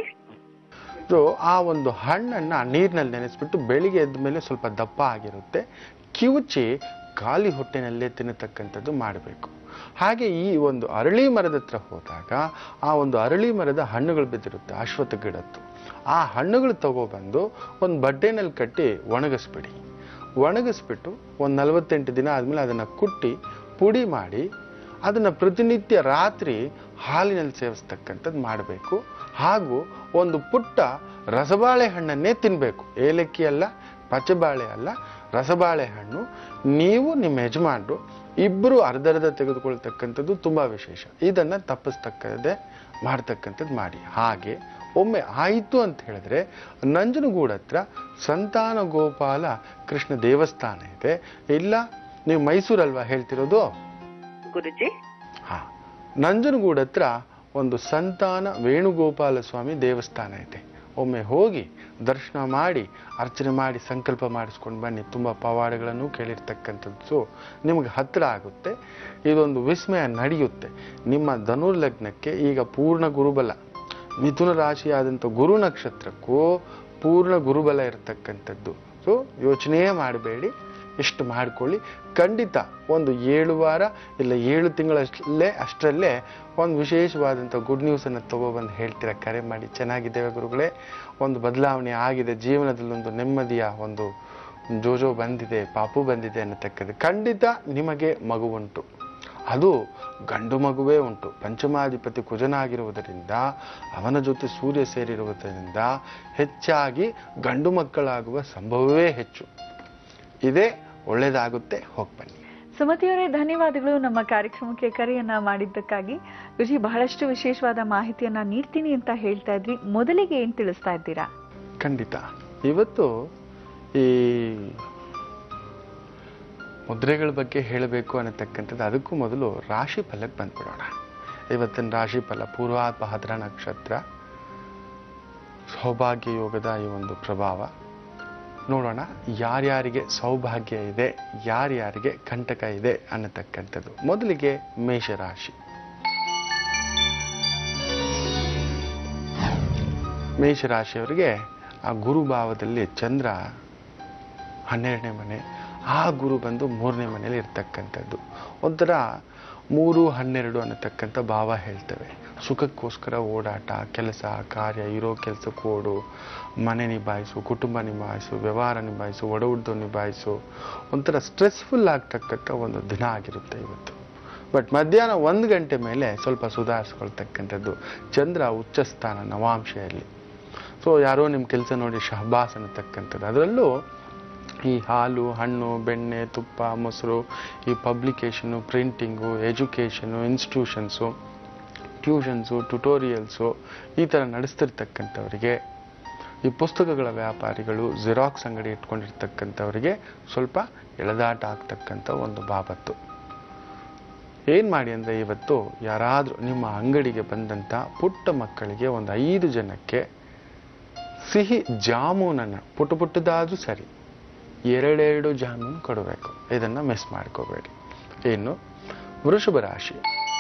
ಆ ಒಂದು ಹಣ್ಣನ್ನ ನೀರಿನಲ್ಲಿ ನೆನೆಸ್ಬಿಟ್ಟು ಬೆಳಿಗ್ಗೆ ಎದ್ದ ಮೇಲೆ ಸ್ವಲ್ಪ ದಪ್ಪ ಆಗಿರುತ್ತೆ, ಕಿವುಚಿ ಖಾಲಿ ಹೊಟ್ಟೆನಲ್ಲೇ ತಿನ್ನತಕ್ಕಂಥದ್ದು ಮಾಡಬೇಕು. ಹಾಗೆ ಈ ಒಂದು ಅರಳಿ ಮರದ ಹತ್ರ ಹೋದಾಗ ಆ ಒಂದು ಅರಳಿ ಮರದ ಹಣ್ಣುಗಳು ಬಿದ್ದಿರುತ್ತೆ, ಅಶ್ವತ್ಥ ಗಿಡದ್ದು. ಆ ಹಣ್ಣುಗಳು ತಗೊಬಂದು ಒಂದು ಬಟ್ಟೆನಲ್ಲಿ ಕಟ್ಟಿ ಒಣಗಿಸ್ಬಿಡಿ. ಒಣಗಿಸ್ಬಿಟ್ಟು ಒಂದು 48 ದಿನ ಆದ್ಮೇಲೆ ಅದನ್ನ ಕುಟ್ಟಿ ಪುಡಿ ಮಾಡಿ ಅದನ್ನ ಪ್ರತಿನಿತ್ಯ ರಾತ್ರಿ ಹಾಲಿನಲ್ಲಿ ಸೇವಿಸ್ತಕ್ಕಂಥದ್ದು ಮಾಡಬೇಕು. ಹಾಗೂ ಒಂದು ಪುಟ್ಟ ರಸಬಾಳೆ ಹಣ್ಣನ್ನೇ ತಿನ್ಬೇಕು. ಏಲಕ್ಕಿ ಅಲ್ಲ, ಪಚ್ಚಬಾಳೆ ಅಲ್ಲ, ರಸಬಾಳೆ ಹಣ್ಣು. ನೀವು ನಿಮ್ಮ ಯಜಮಾನರು ಇಬ್ಬರು ಅರ್ಧ ತೆಗೆದುಕೊಳ್ತಕ್ಕಂಥದ್ದು ತುಂಬಾ ವಿಶೇಷ. ಇದನ್ನ ತಪ್ಪಿಸ್ತಕ್ಕಂಥದ್ದೇ ಮಾಡ್ತಕ್ಕಂಥದ್ದು ಮಾಡಿ. ಹಾಗೆ ಒಮ್ಮೆ ಆಯಿತು ಅಂತ ಹೇಳಿದ್ರೆ ನಂಜನಗೂಡು ಹತ್ರ ಸಂತಾನ ಗೋಪಾಲ ಕೃಷ್ಣ ದೇವಸ್ಥಾನ ಇದೆ. ಇಲ್ಲ ನೀವು ಮೈಸೂರಲ್ವಾ ಹೇಳ್ತಿರೋದು ಗುರುಜಿ? ನಂಜನಗೂಡು ಹತ್ರ ಒಂದು ಸಂತಾನ ವೇಣುಗೋಪಾಲ ಸ್ವಾಮಿ ದೇವಸ್ಥಾನ ಇದೆ. ಒಮ್ಮೆ ಹೋಗಿ ದರ್ಶನ ಮಾಡಿ ಅರ್ಚನೆ ಮಾಡಿ ಸಂಕಲ್ಪ ಮಾಡಿಸ್ಕೊಂಡು ಬನ್ನಿ. ತುಂಬ ಪವಾಡಗಳನ್ನು ಕೇಳಿರ್ತಕ್ಕಂಥದ್ದು ನಿಮಗೆ ಹತ್ತಿರ ಆಗುತ್ತೆ. ಇದೊಂದು ವಿಸ್ಮಯ ನಡೆಯುತ್ತೆ. ನಿಮ್ಮ ಧನುರ್ ಲಗ್ನಕ್ಕೆ ಈಗ ಪೂರ್ಣ ಗುರುಬಲ, ಮಿಥುನ ರಾಶಿಯಾದಂಥ ಗುರು ನಕ್ಷತ್ರಕ್ಕೂ ಪೂರ್ಣ ಗುರುಬಲ ಇರತಕ್ಕಂಥದ್ದು. ಸೊ ಯೋಚನೆಯೇ ಮಾಡಬೇಡಿ, ಇಷ್ಟು ಮಾಡ್ಕೊಳ್ಳಿ. ಖಂಡಿತ ಒಂದು 7 ವಾರ ಇಲ್ಲ 7 ತಿಂಗಳಲ್ಲೇ ಒಂದು ವಿಶೇಷವಾದಂಥ ಗುಡ್ ನ್ಯೂಸನ್ನು ತಗೊಬಂದು ಹೇಳ್ತೀರಾ. ಕರೆ ಮಾಡಿ, ಚೆನ್ನಾಗಿದ್ದೇವೆ ಗುರುಗಳೇ, ಒಂದು ಬದಲಾವಣೆ ಆಗಿದೆ, ಜೀವನದಲ್ಲೊಂದು ನೆಮ್ಮದಿಯ ಒಂದು ಜೋಜೋ ಬಂದಿದೆ, ಪಾಪು ಬಂದಿದೆ ಅನ್ನತಕ್ಕದ್ದು. ಖಂಡಿತ ನಿಮಗೆ ಮಗು ಉಂಟು, ಅದು ಗಂಡು ಮಗುವೇ ಉಂಟು. ಪಂಚಮಾಧಿಪತಿ ಕುಜನಾಗಿರುವುದರಿಂದ, ಅವನ ಜೊತೆ ಸೂರ್ಯ ಸೇರಿರುವುದರಿಂದ ಹೆಚ್ಚಾಗಿ ಗಂಡು ಮಕ್ಕಳಾಗುವ ಸಂಭವವೇ ಹೆಚ್ಚು ಇದೆ. ಒಳ್ಳೇದಾಗುತ್ತೆ, ಹೋಗ್ಬನ್ನಿ. ಸುಮತಿಯವರೇ, ಧನ್ಯವಾದಗಳು ನಮ್ಮ ಕಾರ್ಯಕ್ರಮಕ್ಕೆ ಕರೆಯನ್ನ ಮಾಡಿದ್ದಕ್ಕಾಗಿ. ಗುರುಜಿ, ಬಹಳಷ್ಟು ವಿಶೇಷವಾದ ಮಾಹಿತಿಯನ್ನ ನೀಡ್ತೀನಿ ಅಂತ ಹೇಳ್ತಾ ಇದ್ವಿ. ಮೊದಲಿಗೆ ಏನ್ ತಿಳಿಸ್ತಾ ಇದ್ದೀರಾ? ಖಂಡಿತ ಇವತ್ತು ಈ ಮುದ್ರೆಗಳ ಬಗ್ಗೆ ಹೇಳಬೇಕು ಅನ್ನತಕ್ಕಂಥದ್ದು ಅದಕ್ಕೂ ಮೊದಲು ರಾಶಿ ಫಲಕ್ಕೆ ಬಂದ್ಬಿಡೋಣ. ಇವತ್ತಿನ ರಾಶಿ ಫಲ ಪೂರ್ವಾಭಾದ್ರ ನಕ್ಷತ್ರ, ಸೌಭಾಗ್ಯ ಯೋಗದ ಈ ಒಂದು ಪ್ರಭಾವ ನೋಡೋಣ. ಯಾರ್ಯಾರಿಗೆ ಸೌಭಾಗ್ಯ ಇದೆ, ಯಾರ್ಯಾರಿಗೆ ಕಂಟಕ ಇದೆ ಅನ್ನತಕ್ಕಂಥದ್ದು. ಮೊದಲಿಗೆ ಮೇಷರಾಶಿ. ಮೇಷರಾಶಿಯವರಿಗೆ ಆ ಗುರುಭಾವದಲ್ಲಿ ಚಂದ್ರ 12ನೇ ಮನೆ, ಆ ಗುರು ಬಂದು 3ನೇ ಮನೆಯಲ್ಲಿ ಇರ್ತಕ್ಕಂಥದ್ದು. ಒಂಥರ 3, 12 ಅನ್ನತಕ್ಕಂಥ ಭಾವ ಹೇಳ್ತೇವೆ. ಸುಖಕ್ಕೋಸ್ಕರ ಓಡಾಟ, ಕೆಲಸ ಕಾರ್ಯ, ಇರೋ ಕೆಲಸಕ್ಕೆ ಓಡು, ಮನೆ ನಿಭಾಯಿಸು, ಕುಟುಂಬ ನಿಭಾಯಿಸು, ವ್ಯವಹಾರ ನಿಭಾಯಿಸು, ಒಡಹುಟ್ಟು ನಿಭಾಯಿಸು, ಒಂಥರ ಸ್ಟ್ರೆಸ್ಫುಲ್ ಆಗ್ತಕ್ಕಂಥ ಒಂದು ದಿನ ಆಗಿರುತ್ತೆ ಇವತ್ತು. ಬಟ್ ಮಧ್ಯಾಹ್ನ 1 ಗಂಟೆ ಮೇಲೆ ಸ್ವಲ್ಪ ಸುಧಾರಿಸ್ಕೊಳ್ತಕ್ಕಂಥದ್ದು. ಚಂದ್ರ ಉಚ್ಚ ಸ್ಥಾನ ನವಾಂಶೆಯಲ್ಲಿ. ಸೊ ಯಾರೋ ನಿಮ್ಮ ಕೆಲಸ ನೋಡಿ ಶಹಬಾಸ್ ಅನ್ನತಕ್ಕಂಥದ್ದು. ಅದರಲ್ಲೂ ಈ ಹಾಲು, ಹಣ್ಣು, ಬೆಣ್ಣೆ, ತುಪ್ಪ, ಮೊಸರು, ಈ publication, printing, education, institutions, tuitions, tutorials ಈ ಥರ ನಡೆಸ್ತಿರ್ತಕ್ಕಂಥವರಿಗೆ, ಈ ಪುಸ್ತಕಗಳ ವ್ಯಾಪಾರಿಗಳು, ಜೆರಾಕ್ಸ್ ಅಂಗಡಿ ಇಟ್ಕೊಂಡಿರ್ತಕ್ಕಂಥವರಿಗೆ ಸ್ವಲ್ಪ ಎಳೆದಾಟ ಆಗ್ತಕ್ಕಂಥ ಒಂದು ಬಾಬತ್ತು. ಏನು ಮಾಡಿ ಅಂದರೆ ಇವತ್ತು ಯಾರಾದರೂ ನಿಮ್ಮ ಅಂಗಡಿಗೆ ಬಂದಂಥ ಪುಟ್ಟ ಮಕ್ಕಳಿಗೆ ಒಂದು 5 ಜನಕ್ಕೆ ಸಿಹಿ ಜಾಮೂನನ್ನು ಪುಟ್ಟದಾದ್ರೂ ಸರಿ 2 ಜಾಮೂನ್ ಕೊಡಬೇಕು. ಇದನ್ನು ಮಿಸ್ ಮಾಡ್ಕೋಬೇಡಿ. ಇನ್ನು ವೃಷಭ ರಾಶಿ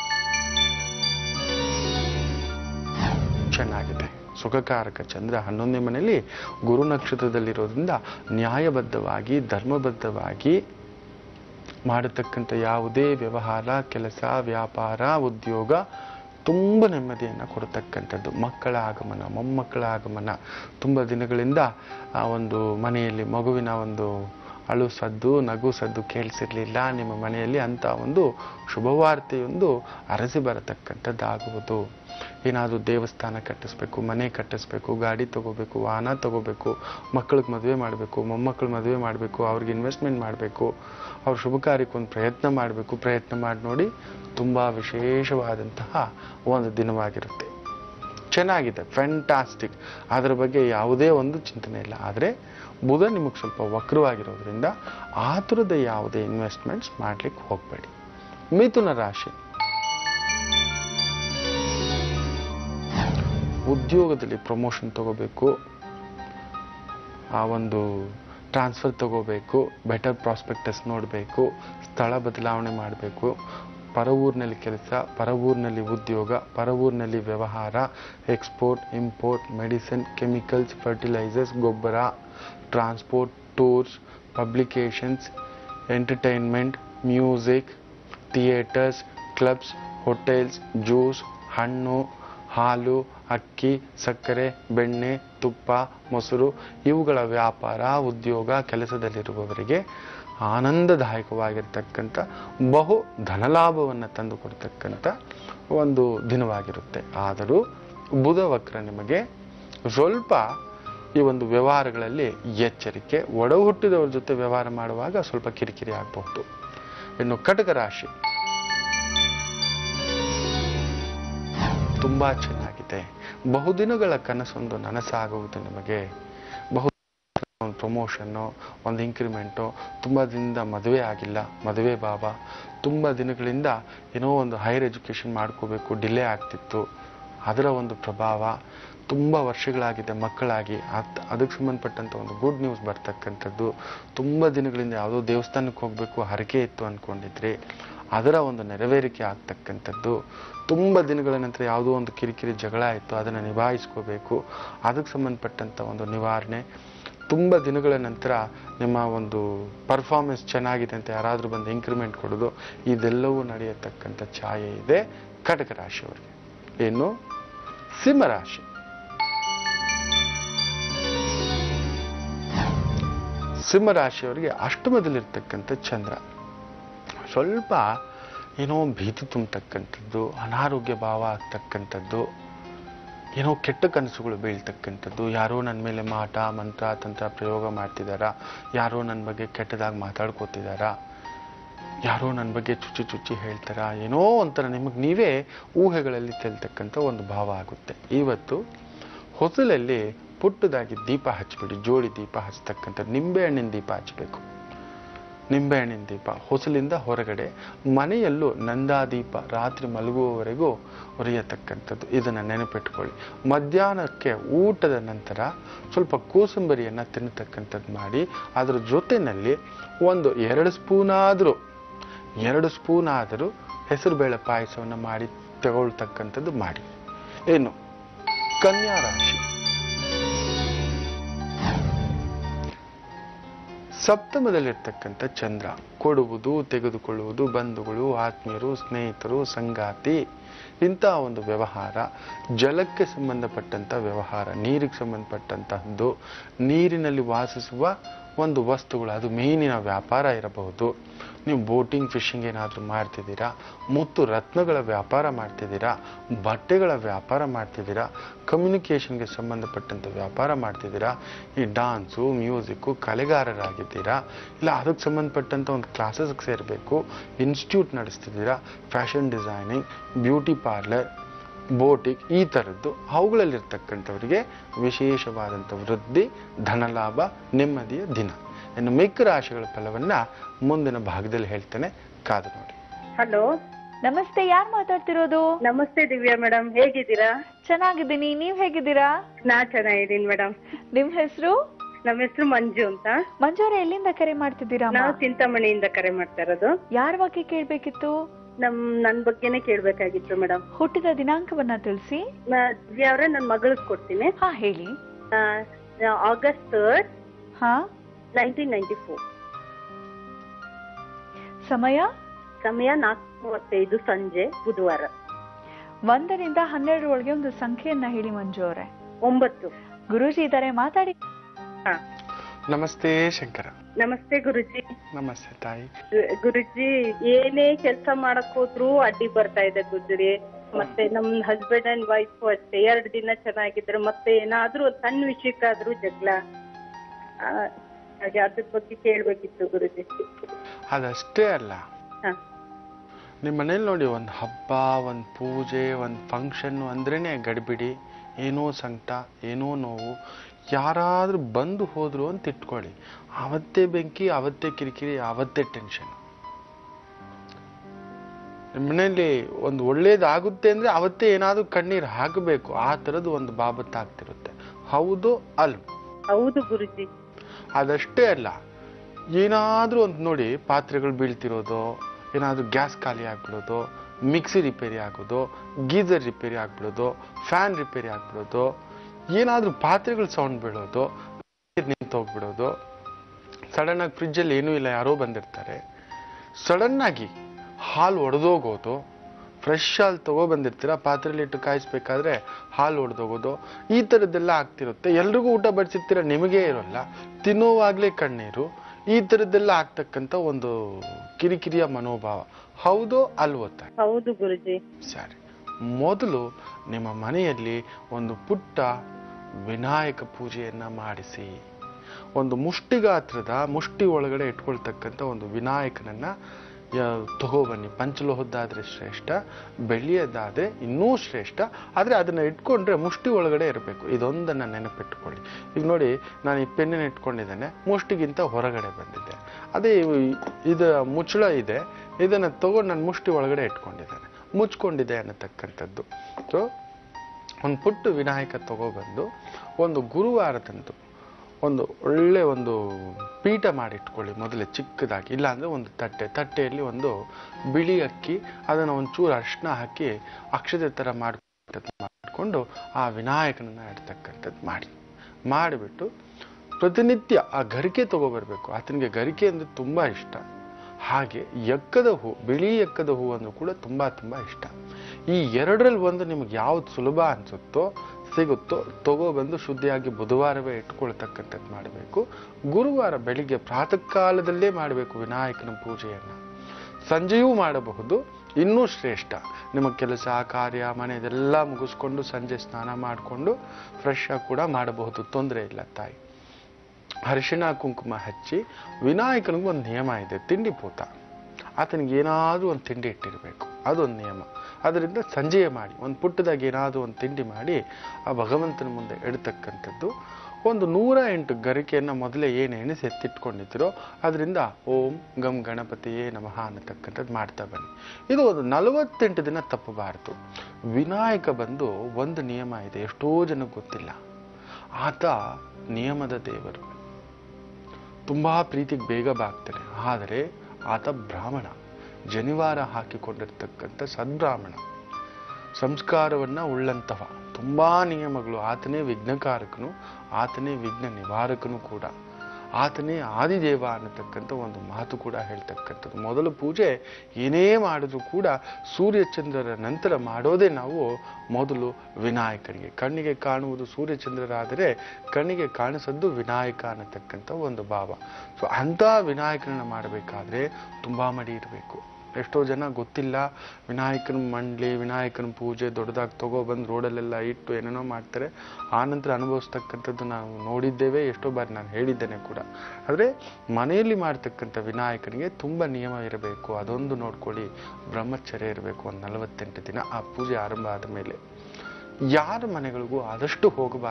ಚೆನ್ನಾಗಿದೆ. ಸುಖಕಾರಕ ಚಂದ್ರ 11ನೇ ಮನೆಯಲ್ಲಿ ಗುರು ನಕ್ಷತ್ರದಲ್ಲಿರೋದ್ರಿಂದ ನ್ಯಾಯಬದ್ಧವಾಗಿ ಧರ್ಮಬದ್ಧವಾಗಿ ಮಾಡತಕ್ಕಂಥ ಯಾವುದೇ ವ್ಯವಹಾರ, ಕೆಲಸ, ವ್ಯಾಪಾರ, ಉದ್ಯೋಗ ತುಂಬ ನೆಮ್ಮದಿಯನ್ನು ಕೊಡತಕ್ಕಂಥದ್ದು. ಮಕ್ಕಳ ಆಗಮನ, ಮೊಮ್ಮಕ್ಕಳ ಆಗಮನ. ತುಂಬ ದಿನಗಳಿಂದ ಆ ಒಂದು ಮನೆಯಲ್ಲಿ ಮಗುವಿನ ಒಂದು ಅಳು ಸದ್ದು, ನಗು ಸದ್ದು ಕೇಳಿಸಿರ್ಲಿಲ್ಲ ನಿಮ್ಮ ಮನೆಯಲ್ಲಿ ಅಂತ ಒಂದು ಶುಭವಾರ್ತೆಯೊಂದು ಅರಸಿ ಬರತಕ್ಕಂಥದ್ದಾಗುವುದು. ಏನಾದರೂ ದೇವಸ್ಥಾನ ಕಟ್ಟಿಸ್ಬೇಕು, ಮನೆ ಕಟ್ಟಿಸ್ಬೇಕು, ಗಾಡಿ ತಗೋಬೇಕು, ವಾಹನ ತಗೋಬೇಕು, ಮಕ್ಕಳಿಗೆ ಮದುವೆ ಮಾಡಬೇಕು, ಮೊಮ್ಮಕ್ಕಳು ಮದುವೆ ಮಾಡಬೇಕು, ಅವ್ರಿಗೆ ಇನ್ವೆಸ್ಟ್ಮೆಂಟ್ ಮಾಡಬೇಕು, ಅವ್ರ ಶುಭ ಕಾರ್ಯಕ್ಕೊಂದು ಪ್ರಯತ್ನ ಮಾಡಬೇಕು. ಪ್ರಯತ್ನ ಮಾಡಿ ನೋಡಿ, ತುಂಬ ವಿಶೇಷವಾದಂತಹ ಒಂದು ದಿನವಾಗಿರುತ್ತೆ. ಚೆನ್ನಾಗಿದೆ, ಫ್ಯಾಂಟಾಸ್ಟಿಕ್. ಅದರ ಬಗ್ಗೆ ಯಾವುದೇ ಒಂದು ಚಿಂತನೆ ಇಲ್ಲ. ಆದರೆ ಬುಧ ನಿಮಗೆ ಸ್ವಲ್ಪ ವಕ್ರವಾಗಿರೋದ್ರಿಂದ ಆತುರದ ಯಾವುದೇ ಇನ್ವೆಸ್ಟ್ಮೆಂಟ್ಸ್ ಮಾಡ್ಲಿಕ್ಕೆ ಹೋಗಬೇಡಿ. ಮಿಥುನ ರಾಶಿ. ಉದ್ಯೋಗದಲ್ಲಿ ಪ್ರಮೋಷನ್ ತಗೋಬೇಕು, ಆ ಒಂದು ಟ್ರಾನ್ಸ್ಫರ್ ತಗೋಬೇಕು, ಬೆಟರ್ ಪ್ರಾಸ್ಪೆಕ್ಟಸ್ ನೋಡಬೇಕು, ಸ್ಥಳ ಬದಲಾವಣೆ ಮಾಡಬೇಕು, ಪರ ಊರಿನಲ್ಲಿ ಕೆಲಸ, ಪರ ಊರಿನಲ್ಲಿ ಉದ್ಯೋಗ, ಪರ ಊರಿನಲ್ಲಿ ವ್ಯವಹಾರ, export, import, medicine, chemicals, fertilisers, ಗೊಬ್ಬರ, transport, tours, publications, entertainment, music, theatres, clubs, hotels, juice, ಹಣ್ಣು, ಹಾಲು, ಅಕ್ಕಿ, ಸಕ್ಕರೆ, ಬೆಣ್ಣೆ, ತುಪ್ಪ, ಮೊಸರು ಇವುಗಳ ವ್ಯಾಪಾರ, ಉದ್ಯೋಗ, ಕೆಲಸದಲ್ಲಿರುವವರಿಗೆ ಆನಂದದಾಯಕವಾಗಿರ್ತಕ್ಕಂಥ ಬಹು ಧನಲಾಭವನ್ನು ತಂದು ಕೊಡ್ತಕ್ಕಂಥ ಒಂದು ದಿನವಾಗಿರುತ್ತೆ. ಆದರೂ ಬುಧ ವಕ್ರ ನಿಮಗೆ ಸ್ವಲ್ಪ ಈ ಒಂದು ವ್ಯವಹಾರಗಳಲ್ಲಿ ಎಚ್ಚರಿಕೆ. ಒಡ ಹುಟ್ಟಿದವ್ರ ಜೊತೆ ವ್ಯವಹಾರ ಮಾಡುವಾಗ ಸ್ವಲ್ಪ ಕಿರಿಕಿರಿ ಆಗಬಹುದು. ಇನ್ನು ಕಟಕ ರಾಶಿ ತುಂಬಾ ಚೆನ್ನಾಗಿದೆ. ಬಹುದಿನಗಳ ಕನಸೊಂದು ನನಸಾಗುವುದು ನಿಮಗೆ. ಒಂದು ಪ್ರಮೋಷನ್ನು, ಒಂದು ಇಂಕ್ರಿಮೆಂಟು, ತುಂಬ ದಿನದಿಂದ ಮದುವೆ ಆಗಿಲ್ಲ, ಮದುವೆ ಬಾಬಾ, ತುಂಬ ದಿನಗಳಿಂದ ಏನೋ ಒಂದು ಹೈಯರ್ ಎಜುಕೇಷನ್ ಮಾಡ್ಕೋಬೇಕು, ಡಿಲೇ ಆಗ್ತಿತ್ತು, ಅದರ ಒಂದು ಪ್ರಭಾವ. ತುಂಬ ವರ್ಷಗಳಾಗಿದೆ ಮಕ್ಕಳಾಗಿ, ಅದಕ್ಕೆ ಸಂಬಂಧಪಟ್ಟಂಥ ಒಂದು ಗುಡ್ ನ್ಯೂಸ್ ಬರ್ತಕ್ಕಂಥದ್ದು. ತುಂಬ ದಿನಗಳಿಂದ ಯಾವುದೋ ದೇವಸ್ಥಾನಕ್ಕೆ ಹೋಗಬೇಕು ಹರಕೆ ಇತ್ತು ಅಂದ್ಕೊಂಡಿದ್ರಿ, ಅದರ ಒಂದು ನೆರವೇರಿಕೆ ಆಗ್ತಕ್ಕಂಥದ್ದು. ತುಂಬ ದಿನಗಳ ನಂತರ ಯಾವುದೋ ಒಂದು ಕಿರಿಕಿರಿ ಜಗಳ ಇತ್ತು, ಅದನ್ನು ನಿಭಾಯಿಸ್ಕೋಬೇಕು, ಅದಕ್ಕೆ ಸಂಬಂಧಪಟ್ಟಂಥ ಒಂದು ನಿವಾರಣೆ. ತುಂಬ ದಿನಗಳ ನಂತರ ನಿಮ್ಮ ಒಂದು ಪರ್ಫಾರ್ಮೆನ್ಸ್ ಚೆನ್ನಾಗಿದೆ ಅಂತ ಯಾರಾದರೂ ಬಂದು ಇಂಕ್ರಿಮೆಂಟ್ ಕೊಡೋದು, ಇದೆಲ್ಲವೂ ನಡೆಯತಕ್ಕಂಥ ಛಾಯೆ ಇದೆ ಕಟಕ ರಾಶಿಯವರಿಗೆ. ಇನ್ನು ಸಿಂಹರಾಶಿ. ಸಿಂಹರಾಶಿಯವರಿಗೆ ಅಷ್ಟಮದಲ್ಲಿರ್ತಕ್ಕಂಥ ಚಂದ್ರ ಸ್ವಲ್ಪ ಏನೋ ಭೀತಿ ತುಂಬತಕ್ಕಂಥದ್ದು, ಅನಾರೋಗ್ಯ ಭಾವ ಆಗ್ತಕ್ಕಂಥದ್ದು, ಏನೋ ಕೆಟ್ಟ ಕನಸುಗಳು ಬೀಳ್ತಕ್ಕಂಥದ್ದು. ಯಾರೋ ನನ್ನ ಮೇಲೆ ಮಾಟ ಮಂತ್ರ ತಂತ್ರ ಪ್ರಯೋಗ ಮಾಡ್ತಿದ್ದಾರಾ, ಯಾರೋ ನನ್ನ ಬಗ್ಗೆ ಕೆಟ್ಟದಾಗಿ ಮಾತಾಡ್ಕೋತಿದ್ದಾರಾ, ಯಾರೋ ನನ್ನ ಬಗ್ಗೆ ಚುಚ್ಚಿ ಹೇಳ್ತಾರಾ, ಏನೋ ಒಂಥರ ನಿಮಗೆ ನೀವೇ ಊಹೆಗಳಲ್ಲಿ ತೇಲ್ತಕ್ಕಂಥ ಒಂದು ಭಾವ ಆಗುತ್ತೆ. ಇವತ್ತು ಹೊಸಲಲ್ಲಿ ಪುಟ್ಟದಾಗಿ ದೀಪ ಹಚ್ಬಿಡಿ, ಜೋಡಿ ದೀಪ ಹಚ್ಚತಕ್ಕಂಥದ್ದು, ನಿಂಬೆ ಹಣ್ಣಿನ ದೀಪ ಹಚ್ಚಬೇಕು. ನಿಂಬೆಹಣ್ಣಿನ ದೀಪ ಹೊಸಲಿಂದ ಹೊರಗಡೆ, ಮನೆಯಲ್ಲೂ ನಂದಾದೀಪ ರಾತ್ರಿ ಮಲಗುವವರೆಗೂ ಉರಿಯತಕ್ಕಂಥದ್ದು. ಇದನ್ನು ನೆನಪಿಟ್ಕೊಳ್ಳಿ. ಮಧ್ಯಾಹ್ನಕ್ಕೆ ಊಟದ ನಂತರ ಸ್ವಲ್ಪ ಕೋಸಂಬರಿಯನ್ನು ತಿನ್ನತಕ್ಕಂಥದ್ದು ಮಾಡಿ, ಅದರ ಜೊತೆಯಲ್ಲಿ ಒಂದು 2 ಸ್ಪೂನ್ ಆದರೂ ಹೆಸರುಬೇಳೆ ಪಾಯಸವನ್ನು ಮಾಡಿ ತಗೊಳ್ತಕ್ಕಂಥದ್ದು ಮಾಡಿ. ಏನು ಕನ್ಯಾ ರಾಶಿ, ಸಪ್ತಮದಲ್ಲಿರ್ತಕ್ಕಂಥ ಚಂದ್ರ ಕೊಡುವುದು, ತೆಗೆದುಕೊಳ್ಳುವುದು, ಬಂಧುಗಳು, ಆತ್ಮೀಯರು, ಸ್ನೇಹಿತರು, ಸಂಗಾತಿ, ಇಂತಹ ಒಂದು ವ್ಯವಹಾರ, ಜಲಕ್ಕೆ ಸಂಬಂಧಪಟ್ಟಂಥ ವ್ಯವಹಾರ, ನೀರಿಗೆ ಸಂಬಂಧಪಟ್ಟಂತಹದ್ದು, ನೀರಿನಲ್ಲಿ ವಾಸಿಸುವ ಒಂದು ವಸ್ತುಗಳು, ಅದು ಮೀನಿನ ವ್ಯಾಪಾರ ಇರಬಹುದು, ನೀವು ಬೋಟಿಂಗ್ ಫಿಶಿಂಗ್ ಏನಾದರೂ ಮಾಡ್ತಿದ್ದೀರಾ, ಮುತ್ತು ರತ್ನಗಳ ವ್ಯಾಪಾರ ಮಾಡ್ತಿದ್ದೀರಾ, ಬಟ್ಟೆಗಳ ವ್ಯಾಪಾರ ಮಾಡ್ತಿದ್ದೀರಾ, ಕಮ್ಯುನಿಕೇಷನ್ಗೆ ಸಂಬಂಧಪಟ್ಟಂಥ ವ್ಯಾಪಾರ ಮಾಡ್ತಿದ್ದೀರಾ, ಈ ಡಾನ್ಸು, ಮ್ಯೂಸಿಕ್ಕು, ಕಲೆಗಾರರಾಗಿದ್ದೀರಾ, ಇಲ್ಲ ಅದಕ್ಕೆ ಸಂಬಂಧಪಟ್ಟಂಥ ಒಂದು ಕ್ಲಾಸಸ್ಗೆ ಸೇರಬೇಕು, ಇನ್ಸ್ಟಿಟ್ಯೂಟ್ ನಡೆಸ್ತಿದ್ದೀರಾ, fashion designing, beauty parlour, boutique, ಈ ಥರದ್ದು ಅವುಗಳಲ್ಲಿರ್ತಕ್ಕಂಥವರಿಗೆ ವಿಶೇಷವಾದಂಥ ವೃದ್ಧಿ, ಧನಲಾಭ, ನೆಮ್ಮದಿಯ ದಿನ. ಇನ್ನು ಮಿಕ್ಕ ರಾಶಿಗಳ ಫಲವನ್ನ ಮುಂದಿನ ಭಾಗದಲ್ಲಿ ಹೇಳ್ತೇನೆ, ಕಾದು ನೋಡಿ. ಹಲೋ, ನಮಸ್ತೆ, ಯಾರು ಮಾತಾಡ್ತಿರೋದು? ನಮಸ್ತೆ ದಿವ್ಯಾ ಮೇಡಮ್, ಹೇಗಿದ್ದೀರಾ? ಚೆನ್ನಾಗಿದ್ದೀನಿ, ನೀವ್ ಹೇಗಿದ್ದೀರಾ? ನಾ ಚೆನ್ನಾಗಿದ್ದೀನಿ ಮೇಡಮ್. ನಿಮ್ ಹೆಸರು? ನಮ್ಮ ಹೆಸರು ಮಂಜು ಅಂತ. ಮಂಜುವರೆ, ಎಲ್ಲಿಂದ ಕರೆ ಮಾಡ್ತಿದ್ದೀರಾ? ನಾವು ಚಿಂತಾಮಣಿಯಿಂದ ಕರೆ ಮಾಡ್ತಾ ಇರೋದು. ಯಾರ ಬಗ್ಗೆ ಕೇಳ್ಬೇಕಿತ್ತು? ನನ್ ಬಗ್ಗೆನೇ ಕೇಳ್ಬೇಕಾಗಿತ್ತು ಮೇಡಮ್. ಹುಟ್ಟಿದ ದಿನಾಂಕವನ್ನ ತಿಳಿಸಿ. ದಿವ್ಯಾ ಅವ್ರೆ, ನನ್ ಮಗಳಿಗೆ ಕೊಡ್ತೀನಿ. ಹಾ, ಹೇಳಿ. August 3rd, ಹಾ, 1994. ಸಮಯ 4:35 ಸಂಜೆ, ಬುಧವಾರ. 1 ರಿಂದ 12 ಒಳಗೆ ಒಂದು ಸಂಖ್ಯೆಯನ್ನ ಹೇಳಿ ಮಂಜು ಅವರೇ. 9. ಗುರೂಜಿ ಇದ್ದಾರೆ, ಮಾತಾಡಿ. ಹಾ, ನಮಸ್ತೆ ಶಂಕರ. ನಮಸ್ತೆ ಗುರುಜಿ. ನಮಸ್ತೆ ತಾಯಿ. ಗುರುಜಿ, ಏನೇ ಕೆಲಸ ಮಾಡಕ್ ಹೋದ್ರು ಅಡ್ಡಿ ಬರ್ತಾ ಇದೆ ಗುರುಜಿ. ಮತ್ತೆ ನಮ್ ಹಸ್ಬೆಂಡ್ ಅಂಡ್ ವೈಫ್ ಅಷ್ಟೇ 2 ದಿನ ಚೆನ್ನಾಗಿದ್ರು, ಮತ್ತೆ ಏನಾದ್ರೂ ಸಣ್ಣ ವಿಷಯಕ್ಕಾದ್ರೂ ಜಗಳ. ಹಾಗೆ ಅದ್ರ ಬಗ್ಗೆ ಕೇಳ್ಬೇಕಿತ್ತು ಗುರುಜಿ. ಅದಷ್ಟೇ ಅಲ್ಲ, ನಿಮ್ಮ ಮನೇಲಿ ನೋಡಿ, ಒಂದು ಹಬ್ಬ, ಒಂದು ಪೂಜೆ, ಒಂದು ಫಂಕ್ಷನ್ ಅಂದ್ರೇನೆ ಗಡಿಬಿಡಿ, ಏನೋ ಸಂಕಟ, ಏನೋ ನೋವು, ಯಾರಾದ್ರೂ ಬಂದು ಹೋದ್ರು ಅಂತ ಇಟ್ಕೊಳ್ಳಿ, ಅವತ್ತೇ ಬೆಂಕಿ, ಅವತ್ತೇ ಕಿರಿಕಿರಿ, ಅವತ್ತೇ ಟೆನ್ಷನ್. ನಿಮ್ಮ ಮನೆಯಲ್ಲಿ ಒಂದು ಒಳ್ಳೇದಾಗುತ್ತೆ ಅಂದ್ರೆ ಅವತ್ತೇ ಏನಾದ್ರೂ ಕಣ್ಣೀರು ಹಾಕಬೇಕು, ಆ ಥರದ್ದು ಒಂದು ಬಾಬತ್ತಾಗ್ತಿರುತ್ತೆ. ಹೌದು ಅಲ್ವ? ಹೌದು ಗುರುಜಿ. ಅದಷ್ಟೇ ಅಲ್ಲ, ಏನಾದ್ರೂ ಒಂದು ನೋಡಿ, ಪಾತ್ರೆಗಳು ಬೀಳ್ತಿರೋದು, ಏನಾದ್ರೂ ಗ್ಯಾಸ್ ಖಾಲಿ ಆಗ್ಬಿಡೋದು, ಮಿಕ್ಸಿ ರಿಪೇರಿ ಆಗೋದು, ಗೀಸರ್ ರಿಪೇರಿ ಆಗ್ಬಿಡೋದು, ಫ್ಯಾನ್ ರಿಪೇರಿ ಆಗ್ಬಿಡೋದು, ಏನಾದ್ರೂ ಪಾತ್ರೆಗಳು ಸೌಂಡ್ ಬೀಳೋದು, ನಿಂತು ಹೋಗ್ಬಿಡೋದು, ಸಡನ್ ಆಗಿ ಫ್ರಿಜ್ಜಲ್ಲಿ ಏನೂ ಇಲ್ಲ, ಯಾರೋ ಬಂದಿರ್ತಾರೆ, ಸಡನ್ ಆಗಿ ಹಾಲು ಒಡೆದೋಗೋದು, ಫ್ರೆಶ್ ಹಾಲು ತಗೊಬಂದಿರ್ತೀರ, ಪಾತ್ರೆಯಲ್ಲಿ ಇಟ್ಟು ಕಾಯಿಸ್ಬೇಕಾದ್ರೆ ಹಾಲು ಒಡೆದೋಗೋದು, ಈ ಥರದ್ದೆಲ್ಲ ಆಗ್ತಿರುತ್ತೆ. ಎಲ್ರಿಗೂ ಊಟ ಬಡಿಸಿರ್ತೀರ, ನಿಮಗೇ ಇರೋಲ್ಲ, ತಿನ್ನೋವಾಗ್ಲೇ ಕಣ್ಣೀರು, ಈ ಥರದ್ದೆಲ್ಲ ಆಗ್ತಕ್ಕಂಥ ಒಂದು ಕಿರಿಕಿರಿಯ ಮನೋಭಾವ. ಹೌದು ಅಲ್ವೋ ತಾಯಿ? ಹೌದು ಗುರುಜಿ. ಸರಿ, ಮೊದಲು ನಿಮ್ಮ ಮನೆಯಲ್ಲಿ ಒಂದು ಪುಟ್ಟ ವಿನಾಯಕ ಪೂಜೆಯನ್ನ ಮಾಡಿಸಿ. ಒಂದು ಮುಷ್ಟಿ ಒಳಗಡೆ ಇಟ್ಕೊಳ್ತಕ್ಕಂಥ ಒಂದು ವಿನಾಯಕನನ್ನ ತಗೋಬನ್ನಿ. ಪಂಚಲೋಹದ್ದಾದ್ರೆ ಶ್ರೇಷ್ಠ, ಬೆಳ್ಳಿಯದ್ದಾದ್ರೆ ಇನ್ನೂ ಶ್ರೇಷ್ಠ, ಆದ್ರೆ ಅದನ್ನ ಇಟ್ಕೊಂಡ್ರೆ ಮುಷ್ಟಿ ಒಳಗಡೆ ಇರಬೇಕು. ಇದೊಂದನ್ನ ನೆನಪಿಟ್ಕೊಳ್ಳಿ. ಈಗ ನೋಡಿ, ನಾನು ಈ ಪೆನ್ನ ಇಟ್ಕೊಂಡಿದ್ದೇನೆ, ಮುಷ್ಟಿಗಿಂತ ಹೊರಗಡೆ ಬಂದಿದ್ದೆ. ಅದೇ ಇದು ಮುಚ್ಚಳ ಇದೆ, ಇದನ್ನ ತಗೊಂಡು ನಾನು ಮುಷ್ಟಿ ಒಳಗಡೆ ಇಟ್ಕೊಂಡಿದ್ದೇನೆ, ಮುಚ್ಕೊಂಡಿದೆ ಅನ್ನತಕ್ಕಂಥದ್ದು. ಸೊ ಒಂದು ಪುಟ್ಟ ವಿನಾಯಕ ತಗೊಬಂದು ಒಂದು ಗುರುವಾರದಂದು ಒಂದು ಒಳ್ಳೆ ಒಂದು ಪೀಠ ಮಾಡಿಟ್ಕೊಳ್ಳಿ ಮೊದಲೇ ಚಿಕ್ಕದಾಗಿ. ಇಲ್ಲಾಂದ್ರೆ ಒಂದು ತಟ್ಟೆಯಲ್ಲಿ ಒಂದು ಬಿಳಿ ಅಕ್ಕಿ, ಅದನ್ನು ಒಂಚೂರು ಅರಿಶಿನ ಹಾಕಿ ಅಕ್ಷತೆ ಥರ ಮಾಡಿಕೊಂಡು ಆ ವಿನಾಯಕನನ್ನ ಇಡ್ತಕ್ಕಂಥದ್ದು ಮಾಡಿಬಿಟ್ಟು ಪ್ರತಿನಿತ್ಯ ಆ ಗರಿಕೆ ತಗೊಬರ್ಬೇಕು. ಆತನಿಗೆ ಗರಿಕೆ ಅಂದ್ರೆ ತುಂಬಾ ಇಷ್ಟ. ಹಾಗೆ ಎಕ್ಕದ ಹೂ, ಬಿಳಿ ಎಕ್ಕದ ಹೂ ಅಂದ್ರೂ ಕೂಡ ತುಂಬಾ ಇಷ್ಟ. ಈ ಎರಡರಲ್ಲಿ ಒಂದು ನಿಮ್ಗೆ ಯಾವ್ದು ಸುಲಭ ಅನ್ಸುತ್ತೋ ಸಿಗುತ್ತೋ ತಗೊಬಂದು ಶುದ್ಧಿಯಾಗಿ ಬುಧವಾರವೇ ಇಟ್ಕೊಳ್ತಕ್ಕಂಥದ್ದು ಮಾಡಬೇಕು. ಗುರುವಾರ ಬೆಳಿಗ್ಗೆ ಪ್ರಾತಃ ಕಾಲದಲ್ಲೇ ಮಾಡಬೇಕು ವಿನಾಯಕನ ಪೂಜೆಯನ್ನ. ಸಂಜೆಯೂ ಮಾಡಬಹುದು, ಇನ್ನೂ ಶ್ರೇಷ್ಠ. ನಿಮ್ಮ ಕೆಲಸ ಕಾರ್ಯ ಮನೆಯದೆಲ್ಲ ಮುಗಿಸ್ಕೊಂಡು ಸಂಜೆ ಸ್ನಾನ ಮಾಡಿಕೊಂಡು ಫ್ರೆಶ್ ಆಗಿ ಕೂಡ ಮಾಡಬಹುದು, ತೊಂದರೆ ಇಲ್ಲ ತಾಯಿ. ಅರಿಶಿಣ ಕುಂಕುಮ ಹಚ್ಚಿ, ವಿನಾಯಕನಿಗೂ ಒಂದು ನಿಯಮ ಇದೆ, ತಿಂಡಿ ಪೂತ. ಆತನಿಗೆ ಏನಾದ್ರೂ ಒಂದು ತಿಂಡಿ ಇಟ್ಟಿರಬೇಕು, ಅದೊಂದು ನಿಯಮ. ಅದರಿಂದ ಸಂಜೆಯೇ ಮಾಡಿ ಒಂದು ಪುಟ್ಟದಾಗಿ ಏನಾದರೂ ಒಂದು ತಿಂಡಿ ಮಾಡಿ ಆ ಭಗವಂತನ ಮುಂದೆ ಇಡ್ತಕ್ಕಂಥದ್ದು. ಒಂದು 108 ಗರಿಕೆಯನ್ನು ಮೊದಲೇ ಏನು ಎಣಿಸಿ ಎತ್ತಿಟ್ಕೊಂಡಿದ್ದೀರೋ ಅದರಿಂದ ಓಂ ಗಂ ಗಣಪತಿಯೇ ನಮಃ ಅನ್ನತಕ್ಕಂಥದ್ದು ಮಾಡ್ತಾ ಬನ್ನಿ. ಇದು ಒಂದು 48 ದಿನ ತಪ್ಪಬಾರದು. ವಿನಾಯಕ ಬಂದು ಒಂದು ನಿಯಮ ಇದೆ, ಎಷ್ಟೋ ಜನಕ್ಕೆ ಗೊತ್ತಿಲ್ಲ. ಆತ ನಿಯಮದ ದೇವರು, ತುಂಬಾ ಪ್ರೀತಿಗೆ ಬೇಗ ಬಾಗ್ತಾನೆ. ಆದರೆ ಆತ ಬ್ರಾಹ್ಮಣ, ಜನಿವಾರ ಹಾಕಿಕೊಂಡಿರ್ತಕ್ಕಂಥ ಸದ್ಬ್ರಾಹ್ಮಣ, ಸಂಸ್ಕಾರವನ್ನ ಉಳ್ಳಂತವ, ತುಂಬಾ ನಿಯಮಗಳು. ಆತನೇ ವಿಘ್ನಕಾರಕನು, ಆತನೇ ವಿಘ್ನ ನಿವಾರಕನು ಕೂಡ, ಆತನೇ ಆದಿದೇವ ಅನ್ನತಕ್ಕಂಥ ಒಂದು ಮಾತು ಕೂಡ ಹೇಳ್ತಕ್ಕಂಥದ್ದು. ಮೊದಲು ಪೂಜೆ ಏನೇ ಮಾಡಿದ್ರು ಕೂಡ ಸೂರ್ಯಚಂದ್ರರ ನಂತರ ಮಾಡೋದೇ ನಾವು ಮೊದಲು ವಿನಾಯಕನಿಗೆ. ಕಣ್ಣಿಗೆ ಕಾಣುವುದು ಸೂರ್ಯಚಂದ್ರರಾದರೆ ಕಣ್ಣಿಗೆ ಕಾಣಿಸದ್ದು ವಿನಾಯಕ ಅನ್ನತಕ್ಕಂಥ ಒಂದು ಭಾವ. ಸೊ ಅಂಥ ವಿನಾಯಕನನ್ನ ಮಾಡಬೇಕಾದ್ರೆ ತುಂಬಾ ಮಡಿ ಇರಬೇಕು. ಎಷ್ಟೋ ಜನ ಗೊತ್ತಿಲ್ಲ, ವಿನಾಯಕನ ಮಂಡ್ಲಿ, ವಿನಾಯಕನ ಪೂಜೆ ದೊಡ್ಡದಾಗಿ ತಗೊಬಂದು ರೋಡಲ್ಲೆಲ್ಲ ಇಟ್ಟು ಏನೇನೋ ಮಾಡ್ತಾರೆ. ಆನಂತರ ಅನುಭವಿಸ್ತಕ್ಕಂಥದ್ದು ನಾವು ನೋಡಿದ್ದೇವೆ, ಎಷ್ಟೋ ಬಾರಿ ನಾನು ಹೇಳಿದ್ದೇನೆ ಕೂಡ. ಆದರೆ ಮನೆಯಲ್ಲಿ ಮಾಡ್ತಕ್ಕಂಥ ವಿನಾಯಕನಿಗೆ ತುಂಬ ನಿಯಮ ಇರಬೇಕು. ಅದೊಂದು ನೋಡ್ಕೊಳ್ಳಿ. ಬ್ರಹ್ಮಚರ್ಯ ಇರಬೇಕು ಒಂದು 48 ದಿನ. ಆ ಪೂಜೆ ಆರಂಭ ಆದ ಮೇಲೆ ಯಾರ ಮನೆಗಳಿಗೂ ಆದಷ್ಟು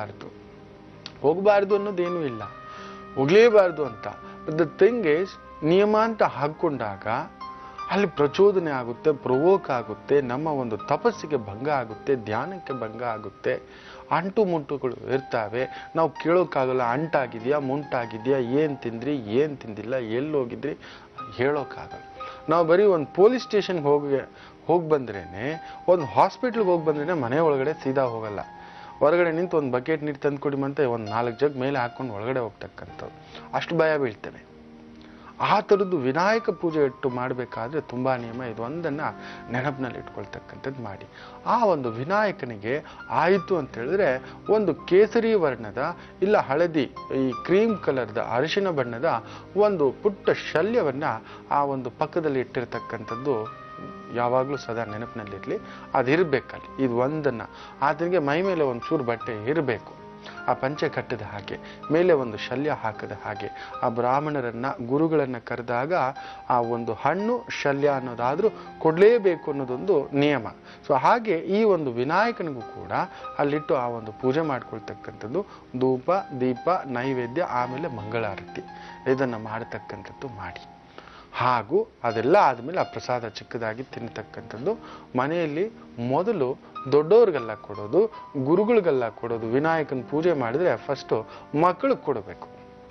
ಹೋಗಬಾರ್ದು ಅನ್ನೋದೇನೂ ಇಲ್ಲ, ಹೋಗಲೇಬಾರ್ದು ಅಂತ. ದ ಥಿಂಗ್ ಈಸ್, ನಿಯಮ ಅಂತ ಹಾಕ್ಕೊಂಡಾಗ ಅಲ್ಲಿ ಪ್ರಚೋದನೆ ಆಗುತ್ತೆ, ಪ್ರವೋಕ್ ಆಗುತ್ತೆ, ನಮ್ಮ ಒಂದು ತಪಸ್ಸಿಗೆ ಭಂಗ ಆಗುತ್ತೆ, ಧ್ಯಾನಕ್ಕೆ ಭಂಗ ಆಗುತ್ತೆ, ಅಂಟು ಮುಂಟುಗಳು ಇರ್ತಾವೆ. ನಾವು ಕೇಳೋಕ್ಕಾಗಲ್ಲ, ಅಂಟಾಗಿದೆಯಾ ಮುಂಟಾಗಿದೆಯಾ, ಏನು ತಿಂದ್ರಿ ಏನು ತಿಂದಿಲ್ಲ, ಎಲ್ಲಿ ಹೋಗಿದ್ರಿ ಹೇಳೋಕ್ಕಾಗಲ್ಲ. ನಾವು ಬರೀ ಒಂದು ಪೊಲೀಸ್ ಸ್ಟೇಷನ್ಗೆ ಹೋಗಿ ಬಂದ್ರೇನೆ, ಒಂದು ಹಾಸ್ಪಿಟ್ಲ್ಗೆ ಹೋಗಿ ಬಂದ್ರೇನೆ ಮನೆ ಒಳಗಡೆ ಸೀದಾ ಹೋಗಲ್ಲ. ಹೊರಗಡೆ ನಿಂತು ಒಂದು ಬಕೆಟ್ ನೀರು ತಂದುಕೊಡಿ ಮತ್ತೆ ಒಂದು 4 ಜಗ್ ಮೇಲೆ ಹಾಕ್ಕೊಂಡು ಒಳಗಡೆ ಹೋಗ್ತಕ್ಕಂಥದ್ದು, ಅಷ್ಟು ಭಯ ಬೀಳ್ತೇವೆ. ಆ ಥರದ್ದು ವಿನಾಯಕ ಪೂಜೆ ಇಟ್ಟು ಮಾಡಬೇಕಾದ್ರೆ ತುಂಬ ನಿಯಮ. ಇದು ಒಂದನ್ನು ನೆನಪಿನಲ್ಲಿ ಇಟ್ಕೊಳ್ತಕ್ಕಂಥದ್ದು ಮಾಡಿ. ಆ ಒಂದು ವಿನಾಯಕನಿಗೆ ಆಯಿತು ಅಂತ ಹೇಳಿದ್ರೆ ಒಂದು ಕೇಸರಿ ವರ್ಣದ ಇಲ್ಲ ಹಳದಿ, ಈ ಕ್ರೀಮ್ ಕಲರ್ದ ಅರಿಶಿನ ಬಣ್ಣದ ಒಂದು ಪುಟ್ಟ ಶಲ್ಯವನ್ನ ಆ ಒಂದು ಪಕ್ಕದಲ್ಲಿ ಇಟ್ಟಿರ್ತಕ್ಕಂಥದ್ದು ಯಾವಾಗಲೂ ಸದಾ ನೆನಪಿನಲ್ಲಿರಲಿ. ಅದಿರಬೇಕಲ್ಲಿ. ಇದು ಒಂದನ್ನು. ಆತನಿಗೆ ಮೈ ಮೇಲೆ ಒಂದು ಚೂರು ಬಟ್ಟೆ ಇರಬೇಕು, ಆ ಪಂಚೆ ಕಟ್ಟದ ಹಾಗೆ, ಮೇಲೆ ಒಂದು ಶಲ್ಯ ಹಾಕದ ಹಾಗೆ. ಆ ಬ್ರಾಹ್ಮಣರನ್ನ ಗುರುಗಳನ್ನ ಕರೆದಾಗ ಆ ಒಂದು ಹಣ್ಣು ಶಲ್ಯ ಅನ್ನೋದಾದ್ರೂ ಕೊಡಲೇಬೇಕು ಅನ್ನೋದೊಂದು ನಿಯಮ. ಸೊ ಹಾಗೆ ಈ ಒಂದು ವಿನಾಯಕನಿಗೂ ಕೂಡ ಅಲ್ಲಿಟ್ಟು ಆ ಒಂದು ಪೂಜೆ ಮಾಡ್ಕೊಳ್ತಕ್ಕಂಥದ್ದು, ಧೂಪ ದೀಪ ನೈವೇದ್ಯ ಆಮೇಲೆ ಮಂಗಳಾರತಿ ಇದನ್ನು ಮಾಡತಕ್ಕಂಥದ್ದು ಮಾಡಿ. ಹಾಗೂ ಅದೆಲ್ಲ ಆದಮೇಲೆ ಆ ಪ್ರಸಾದ ಚಿಕ್ಕದಾಗಿ ತಿನ್ನತಕ್ಕಂಥದ್ದು. ಮನೆಯಲ್ಲಿ ಮೊದಲು ದೊಡ್ಡವ್ರಿಗೆಲ್ಲ ಕೊಡೋದು, ಗುರುಗಳಿಗೆಲ್ಲ ಕೊಡೋದು. ವಿನಾಯಕನ ಪೂಜೆ ಮಾಡಿದ್ರೆ ಫಸ್ಟು ಮಕ್ಕಳಿಗೆ ಕೊಡಬೇಕು.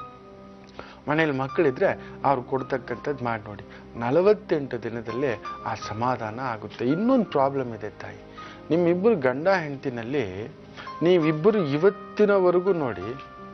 ಮನೇಲಿ ಮಕ್ಕಳಿದ್ರೆ ಅವ್ರು ಕೊಡ್ತಕ್ಕಂಥದ್ದು ಮಾಡಿ ನೋಡಿ. 48 ದಿನದಲ್ಲೇ ಆ ಸಮಾಧಾನ ಆಗುತ್ತೆ. ಇನ್ನೊಂದು ಪ್ರಾಬ್ಲಮ್ ಇದೆ ತಾಯಿ, ನಿಮ್ಮಿಬ್ಬರು ಗಂಡ ಹೆಂಡತಿನಲ್ಲಿ ನೀವಿಬ್ಬರು ಇವತ್ತಿನವರೆಗೂ ನೋಡಿ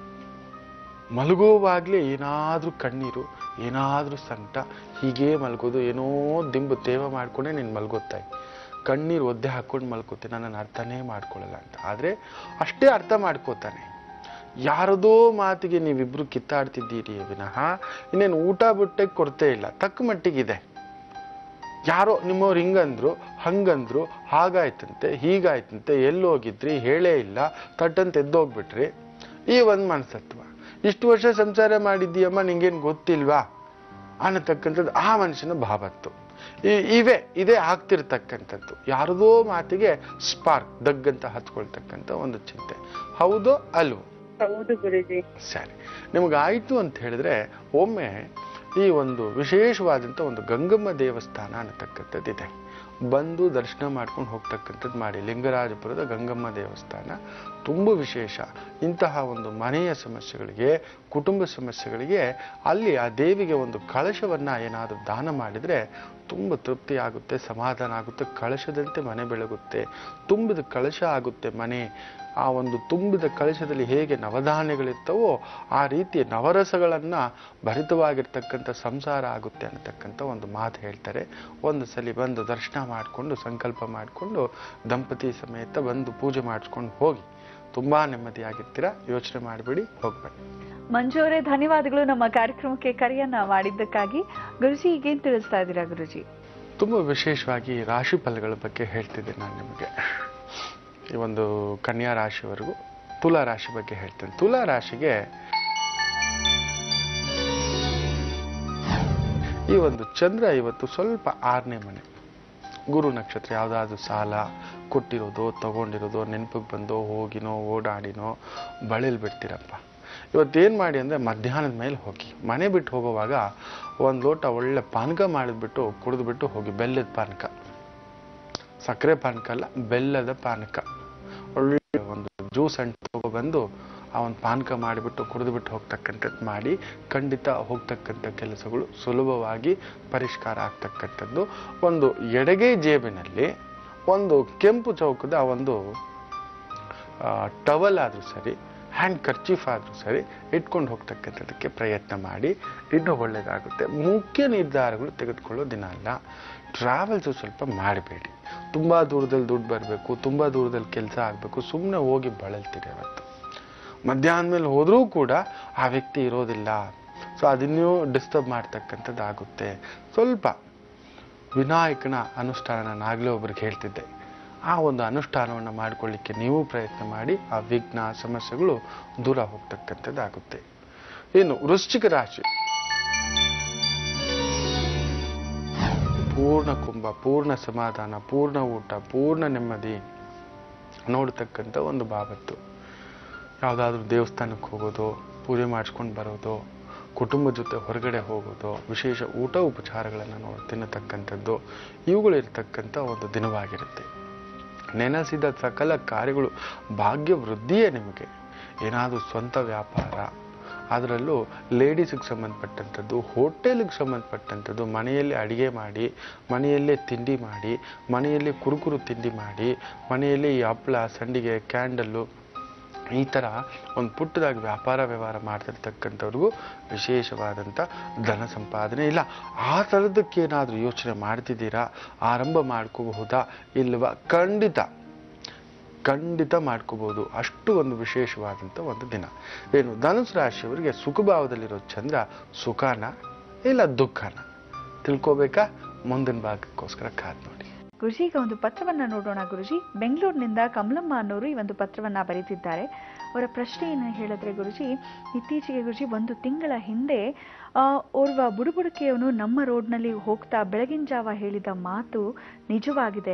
ಮಲಗುವಾಗಲೇ ಏನಾದರೂ ಕಣ್ಣೀರು, ಏನಾದರೂ ಸಂಕಟ, ಹೀಗೇ ಮಲ್ಗೋದು. ಏನೋ ದಿಂಬು ತೇವ ಮಾಡ್ಕೊಂಡೆ ನೀನು ಮಲ್ಗೋತಾಯಿ, ಕಣ್ಣೀರು ಒದ್ದೆ ಹಾಕ್ಕೊಂಡು ಮಲ್ಕೋತೀನಿ, ನನ್ನನ್ನು ಅರ್ಥನೇ ಮಾಡ್ಕೊಳ್ಳಲ್ಲ ಅಂತ. ಆದರೆ ಅಷ್ಟೇ ಅರ್ಥ ಮಾಡ್ಕೋತಾನೆ. ಯಾರದೋ ಮಾತಿಗೆ ನೀವಿಬ್ರು ಕಿತ್ತಾಡ್ತಿದ್ದೀರಿ ವಿನಃ ಇನ್ನೇನು ಊಟ ಬುಟ್ಟೆಗೆ ಕೊರತೆ ಇಲ್ಲ, ತಕ್ಕ ಮಟ್ಟಿಗಿದೆ. ಯಾರೋ ನಿಮ್ಮವ್ರು ಹಿಂಗಂದ್ರು ಹಂಗಂದ್ರು, ಹಾಗಾಯ್ತಂತೆ ಹೀಗಾಯ್ತಂತೆ, ಎಲ್ಲೋಗಿದ್ರಿ ಹೇಳೇ ಇಲ್ಲ, ತಟ್ಟಂತ ಎದ್ದೋಗ್ಬಿಟ್ರಿ. ಈ ಒಂದು ಮನಸತ್ವ. ಇಷ್ಟು ವರ್ಷ ಸಂಸಾರ ಮಾಡಿದ್ದೀಯಮ್ಮ, ನಿಂಗೇನು ಗೊತ್ತಿಲ್ವಾ ಅನ್ನತಕ್ಕಂಥದ್ದು ಆ ಮನುಷ್ಯನ ಭಾವತ್ತು. ಇದೇ ಆಗ್ತಿರ್ತಕ್ಕಂಥದ್ದು. ಯಾರದೋ ಮಾತಿಗೆ ಸ್ಪಾರ್ಕ್ ದಗ್ಗಂತ ಹಚ್ಕೊಳ್ತಕ್ಕಂಥ ಒಂದು ಚಿಂತೆ. ಹೌದೋ ಅಲ್ವೋ? ಹೌದು ಗುರುಜಿ. ಸರಿ, ನಿಮಗಾಯ್ತು ಅಂತ ಹೇಳಿದ್ರೆ ಒಮ್ಮೆ ಈ ಒಂದು ವಿಶೇಷವಾದಂಥ ಒಂದು ಗಂಗಮ್ಮ ದೇವಸ್ಥಾನ ಅನ್ನತಕ್ಕಂಥದ್ದಿದೆ. ಬಂದು ದರ್ಶನ ಮಾಡ್ಕೊಂಡು ಹೋಗ್ತಕ್ಕಂಥದ್ದು ಮಾಡಿ. ಲಿಂಗರಾಜಪುರದ ಗಂಗಮ್ಮ ದೇವಸ್ಥಾನ ತುಂಬ ವಿಶೇಷ. ಇಂತಹ ಒಂದು ಮನೆಯ ಸಮಸ್ಯೆಗಳಿಗೆ, ಕುಟುಂಬ ಸಮಸ್ಯೆಗಳಿಗೆ ಅಲ್ಲಿ ಆ ದೇವಿಗೆ ಒಂದು ಕಳಶವನ್ನ ಏನಾದರೂ ದಾನ ಮಾಡಿದರೆ ತುಂಬ ತೃಪ್ತಿ ಆಗುತ್ತೆ, ಸಮಾಧಾನ ಆಗುತ್ತೆ. ಕಳಶದಂತೆ ಮನೆ ಬೆಳಗುತ್ತೆ, ತುಂಬಿದ ಕಳಶ ಆಗುತ್ತೆ ಮನೆ. ಆ ಒಂದು ತುಂಬಿದ ಕಳಶದಲ್ಲಿ ಹೇಗೆ ನವಧಾನ್ಯಗಳಿರ್ತವೋ ಆ ರೀತಿ ನವರಸಗಳನ್ನ ಭರಿತವಾಗಿರ್ತಕ್ಕಂಥ ಸಂಸಾರ ಆಗುತ್ತೆ ಅನ್ನತಕ್ಕಂಥ ಒಂದು ಮಾತು ಹೇಳ್ತಾರೆ. ಒಂದು ಸಲ ಬಂದು ದರ್ಶನ ಮಾಡಿಕೊಂಡು ಸಂಕಲ್ಪ ಮಾಡಿಕೊಂಡು ದಂಪತಿ ಸಮೇತ ಬಂದು ಪೂಜೆ ಮಾಡಿಸ್ಕೊಂಡು ಹೋಗಿ, ತುಂಬಾ ನೆಮ್ಮದಿಯಾಗಿರ್ತೀರಾ. ಯೋಚನೆ ಮಾಡಬೇಡಿ, ಹೋಗ್ಬೇಡಿ. ಮಂಜು ಅವರೇ, ಧನ್ಯವಾದಗಳು ನಮ್ಮ ಕಾರ್ಯಕ್ರಮಕ್ಕೆ ಕರೆಯನ್ನ ಮಾಡಿದ್ದಕ್ಕಾಗಿ. ಗುರುಜಿ ಈಗೇನು ತಿಳಿಸ್ತಾ ಇದ್ದೀರಾ ಗುರುಜಿ? ತುಂಬ ವಿಶೇಷವಾಗಿ ರಾಶಿ ಫಲಗಳ ಬಗ್ಗೆ ಹೇಳ್ತಿದ್ದೆ ನಾನು ನಿಮಗೆ. ಈ ಒಂದು ಕನ್ಯಾ ರಾಶಿವರೆಗೂ ತುಲಾ ರಾಶಿ ಬಗ್ಗೆ ಹೇಳ್ತೇನೆ. ತುಲಾ ರಾಶಿಗೆ ಈ ಒಂದು ಚಂದ್ರ ಇವತ್ತು ಸ್ವಲ್ಪ 6ನೇ ಮನೆ, ಗುರು ನಕ್ಷತ್ರ. ಯಾವುದಾದ್ರೂ ಸಾಲ ಕೊಟ್ಟಿರೋದು, ತಗೊಂಡಿರೋದು, ನೆನಪಿಗೆ ಬಂದೋ ಹೋಗಿನೋ ಓಡಾಡಿನೋ ಬಳೇಲಿ ಬಿಡ್ತೀರಪ್ಪ. ಇವತ್ತೇನು ಮಾಡಿ ಅಂದರೆ ಮಧ್ಯಾಹ್ನದ ಮೇಲೆ ಹೋಗಿ, ಮನೆ ಬಿಟ್ಟು ಹೋಗುವಾಗ ಒಂದು ಲೋಟ ಒಳ್ಳೆ ಪಾನಕ ಮಾಡಿದ್ಬಿಟ್ಟು ಕುಡಿದ್ಬಿಟ್ಟು ಹೋಗಿ. ಬೆಲ್ಲದ ಪಾನಕ, ಸಕ್ಕರೆ ಪಾನಕ ಅಲ್ಲ, ಬೆಲ್ಲದ ಪಾನಕ. ಒಳ್ಳೆ ಒಂದು ಜ್ಯೂಸ್ ಅಂಟು ತಗೊಬಂದು ಆ ಒಂದು ಪಾನಕ ಮಾಡಿಬಿಟ್ಟು ಕುಡಿದ್ಬಿಟ್ಟು ಹೋಗ್ತಕ್ಕಂಥದ್ದು ಮಾಡಿ. ಖಂಡಿತ ಹೋಗ್ತಕ್ಕಂಥ ಕೆಲಸಗಳು ಸುಲಭವಾಗಿ ಪರಿಷ್ಕಾರ ಆಗ್ತಕ್ಕಂಥದ್ದು. ಒಂದು ಎಡಗೈ ಜೇಬಿನಲ್ಲಿ ಒಂದು ಕೆಂಪು ಚೌಕದ ಒಂದು ಟವಲ್ ಆದರೂ ಸರಿ, ಹ್ಯಾಂಡ್ ಕರ್ಚೀಫ್ ಆದರೂ ಸರಿ ಇಟ್ಕೊಂಡು ಹೋಗ್ತಕ್ಕಂಥದ್ದಕ್ಕೆ ಪ್ರಯತ್ನ ಮಾಡಿ. ಇನ್ನೂ ಒಳ್ಳೆಯದಾಗುತ್ತೆ. ಮುಖ್ಯ ನಿರ್ಧಾರಗಳು ತೆಗೆದುಕೊಳ್ಳೋ ದಿನ ಅಲ್ಲ. ಟ್ರಾವೆಲ್ಸು ಸ್ವಲ್ಪ ಮಾಡಬೇಡಿ. ತುಂಬ ದೂರದಲ್ಲಿ ದುಡ್ಡು ಬರಬೇಕು, ತುಂಬ ದೂರದಲ್ಲಿ ಕೆಲಸ ಆಗಬೇಕು, ಸುಮ್ಮನೆ ಹೋಗಿ ಬಳಲ್ತೀರಿ. ಅವತ್ತು ಮಧ್ಯಾಹ್ನ ಮೇಲೆ ಹೋದರೂ ಕೂಡ ಆ ವ್ಯಕ್ತಿ ಇರೋದಿಲ್ಲ. ಸೊ ಅದನ್ನೂ ಡಿಸ್ಟರ್ಬ್ ಮಾಡ್ತಕ್ಕಂಥದ್ದಾಗುತ್ತೆ. ಸ್ವಲ್ಪ ವಿನಾಯಕನ ಅನುಷ್ಠಾನ ನಾನು ಆಗಲೇ ಒಬ್ರಿಗೆ ಹೇಳ್ತಿದ್ದೆ. ಆ ಒಂದು ಅನುಷ್ಠಾನವನ್ನು ಮಾಡಿಕೊಳ್ಳಿಕ್ಕೆ ನೀವು ಪ್ರಯತ್ನ ಮಾಡಿ. ಆ ವಿಘ್ನ ಸಮಸ್ಯೆಗಳು ದೂರ ಹೋಗ್ತಕ್ಕಂಥದ್ದಾಗುತ್ತೆ. ಇನ್ನು ವೃಶ್ಚಿಕ ರಾಶಿ, ಪೂರ್ಣ ಕುಂಭ, ಪೂರ್ಣ ಸಮಾಧಾನ, ಪೂರ್ಣ ಊಟ, ಪೂರ್ಣ ನೆಮ್ಮದಿ ನೋಡ್ತಕ್ಕಂಥ ಒಂದು ಬಾಬತ್ತು. ಯಾವುದಾದ್ರೂ ದೇವಸ್ಥಾನಕ್ಕೆ ಹೋಗೋದು, ಪೂಜೆ ಮಾಡಿಸ್ಕೊಂಡು ಬರೋದು, ಕುಟುಂಬದ ಜೊತೆ ಹೊರಗಡೆ ಹೋಗೋದು, ವಿಶೇಷ ಊಟ ಉಪಚಾರಗಳನ್ನು ತಿನ್ನತಕ್ಕಂಥದ್ದು, ಇವುಗಳು ಇರತಕ್ಕಂಥ ಒಂದು ದಿನವಾಗಿರುತ್ತೆ. ನೆನೆಸಿದ ಸಕಲ ಕಾರ್ಯಗಳು ಭಾಗ್ಯ ವೃದ್ಧಿಯೇ. ನಿಮಗೆ ಏನಾದರೂ ಸ್ವಂತ ವ್ಯಾಪಾರ, ಅದರಲ್ಲೂ ಲೇಡೀಸಿಗೆ ಸಂಬಂಧಪಟ್ಟಂಥದ್ದು, ಹೋಟೆಲ್ಗೆ ಸಂಬಂಧಪಟ್ಟಂಥದ್ದು, ಮನೆಯಲ್ಲಿ ಅಡಿಗೆ ಮಾಡಿ, ಮನೆಯಲ್ಲೇ ತಿಂಡಿ ಮಾಡಿ, ಮನೆಯಲ್ಲಿ ಕುರುಕುರು ತಿಂಡಿ ಮಾಡಿ, ಮನೆಯಲ್ಲಿ ಹಪ್ಪಳ, ಸಂಡಿಗೆ, ಕ್ಯಾಂಡಲ್ಲು, ಈ ಥರ ಒಂದು ಪುಟ್ಟದಾಗಿ ವ್ಯವಹಾರ ಮಾಡ್ತಿರ್ತಕ್ಕಂಥವ್ರಿಗೂ ವಿಶೇಷವಾದಂಥ ಧನ ಸಂಪಾದನೆ ಇಲ್ಲ. ಆ ಥರದಕ್ಕೇನಾದರೂ ಯೋಚನೆ ಮಾಡ್ತಿದ್ದೀರಾ? ಆರಂಭ ಮಾಡ್ಕೋಬಹುದಾ ಇಲ್ವಾ? ಖಂಡಿತ ಮಾಡ್ಕೋಬಹುದು. ಅಷ್ಟು ಒಂದು ವಿಶೇಷವಾದಂಥ ಒಂದು ದಿನ. ಏನು ಧನುಸು ರಾಶಿಯವರಿಗೆ ಸುಖಭಾವದಲ್ಲಿರೋ ಚಂದ್ರ ಸುಖಾನ ಇಲ್ಲ ದುಃಖನ ತಿಳ್ಕೋಬೇಕಾ? ಮುಂದಿನ ಭಾಗಕ್ಕೋಸ್ಕರ ಕಾದ್ ನೋಡಿ. ಗುರುಜಿ, ಈಗ ಒಂದು ಪತ್ರವನ್ನ ನೋಡೋಣ. ಗುರುಜಿ, ಬೆಂಗಳೂರಿನಿಂದ ಕಮಲಮ್ಮ ಅನ್ನೋರು ಈ ಒಂದು ಪತ್ರವನ್ನ ಬರೀತಿದ್ದಾರೆ. ಅವರ ಪ್ರಶ್ನೆ ಏನು ಹೇಳಿದ್ರೆ ಗುರುಜಿ, ಇತ್ತೀಚೆಗೆ ಗುರುಜಿ 1 ತಿಂಗಳ ಹಿಂದೆ ಓರ್ವ ಬುಡುಬುಡುಕೆಯವನು ನಮ್ಮ ರೋಡ್ನಲ್ಲಿ ಹೋಗ್ತಾ ಬೆಳಗಿನ ಜಾವ ಹೇಳಿದ ಮಾತು ನಿಜವಾಗಿದೆ.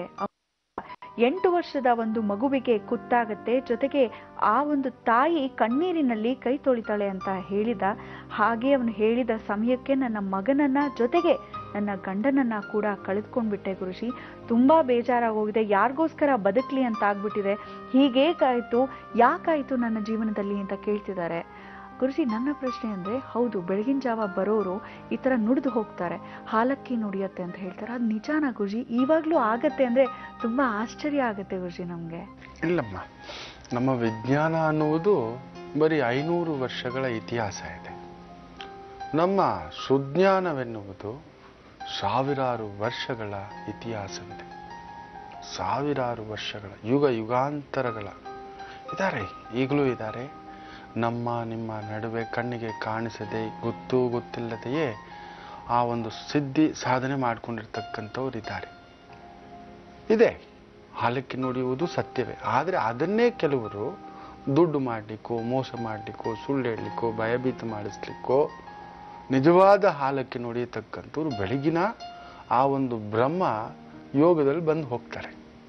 8 ವರ್ಷದ ಒಂದು ಮಗುವಿಗೆ ಕುತ್ತಾಗತ್ತೆ, ಜೊತೆಗೆ ಆ ಒಂದು ತಾಯಿ ಕಣ್ಣೀರಿನಲ್ಲಿ ಕೈ ತೊಳಿತಾಳೆ ಅಂತ ಹೇಳಿದ. ಹಾಗೆ ಅವನು ಹೇಳಿದ ಸಮಯಕ್ಕೆ ನನ್ನ ಮಗನನ್ನ ಜೊತೆಗೆ ನನ್ನ ಗಂಡನನ್ನ ಕೂಡ ಕಳೆದುಕೊಂಡ್ಬಿಟ್ಟೆ ಗುರುಜಿ. ತುಂಬಾ ಬೇಜಾರಾಗೋಗಿದೆ. ಯಾರಿಗೋಸ್ಕರ ಬದುಕಲಿ ಅಂತ ಆಗ್ಬಿಟ್ಟಿದೆ. ಹೀಗೇಗಾಯ್ತು, ಯಾಕಾಯ್ತು ನನ್ನ ಜೀವನದಲ್ಲಿ ಅಂತ ಕೇಳ್ತಿದ್ದಾರೆ. ಗುರುಜಿ, ನನ್ನ ಪ್ರಶ್ನೆ ಅಂದ್ರೆ, ಹೌದು, ಬೆಳಗಿನ ಜಾವ ಬರೋರು ಈ ತರ ನುಡಿದು ಹೋಗ್ತಾರೆ, ಹಾಲಕ್ಕಿ ನುಡಿಯತ್ತೆ ಅಂತ ಹೇಳ್ತಾರೆ. ಅದು ನಿಜಾನ ಗುರುಜಿ? ಇವಾಗ್ಲೂ ಆಗತ್ತೆ ಅಂದ್ರೆ ತುಂಬಾ ಆಶ್ಚರ್ಯ ಆಗತ್ತೆ ಗುರುಜಿ ನಮ್ಗೆ. ಇಲ್ಲಮ್ಮ, ನಮ್ಮ ವಿಜ್ಞಾನ ಅನ್ನುವುದು ಬರೀ 500 ವರ್ಷಗಳ ಇತಿಹಾಸ ಇದೆ. ನಮ್ಮ ಸುಜ್ಞಾನವೆನ್ನುವುದು ಸಾವಿರಾರು ವರ್ಷಗಳ ಇತಿಹಾಸವಿದೆ. ಸಾವಿರಾರು ವರ್ಷಗಳ ಯುಗಾಂತರಗಳ ಇದ್ದಾರೆ, ಈಗಲೂ ಇದ್ದಾರೆ. ನಮ್ಮ ನಿಮ್ಮ ನಡುವೆ ಕಣ್ಣಿಗೆ ಕಾಣಿಸದೆ, ಗೊತ್ತಿಲ್ಲದೆಯೇ ಆ ಒಂದು ಸಿದ್ಧಿ ಸಾಧನೆ ಮಾಡ್ಕೊಂಡಿರ್ತಕ್ಕಂಥವ್ರು ಇದ್ದಾರೆ. ಇದೆ, ಹಾಲಕ್ಕಿ ನುಡಿಯುವುದು ಸತ್ಯವೇ. ಆದರೆ ಅದನ್ನೇ ಕೆಲವರು ದುಡ್ಡು ಮಾಡಲಿಕ್ಕೋ, ಮೋಸ ಮಾಡಲಿಕ್ಕೋ, ಸುಳ್ಳು ಹೇಳಲಿಕ್ಕೋ, ಭಯಭೀತ ಮಾಡಿಸ್ಲಿಕ್ಕೋ ನಿಜವಾದ ಹಾಲಕ್ಕಿ ನುಡಿಯತಕ್ಕಂಥವ್ರು ಬೆಳಗಿನ ಆ ಒಂದು ಬ್ರಹ್ಮ ಯೋಗದಲ್ಲಿ ಬಂದು ಹೋಗ್ತಾರೆ.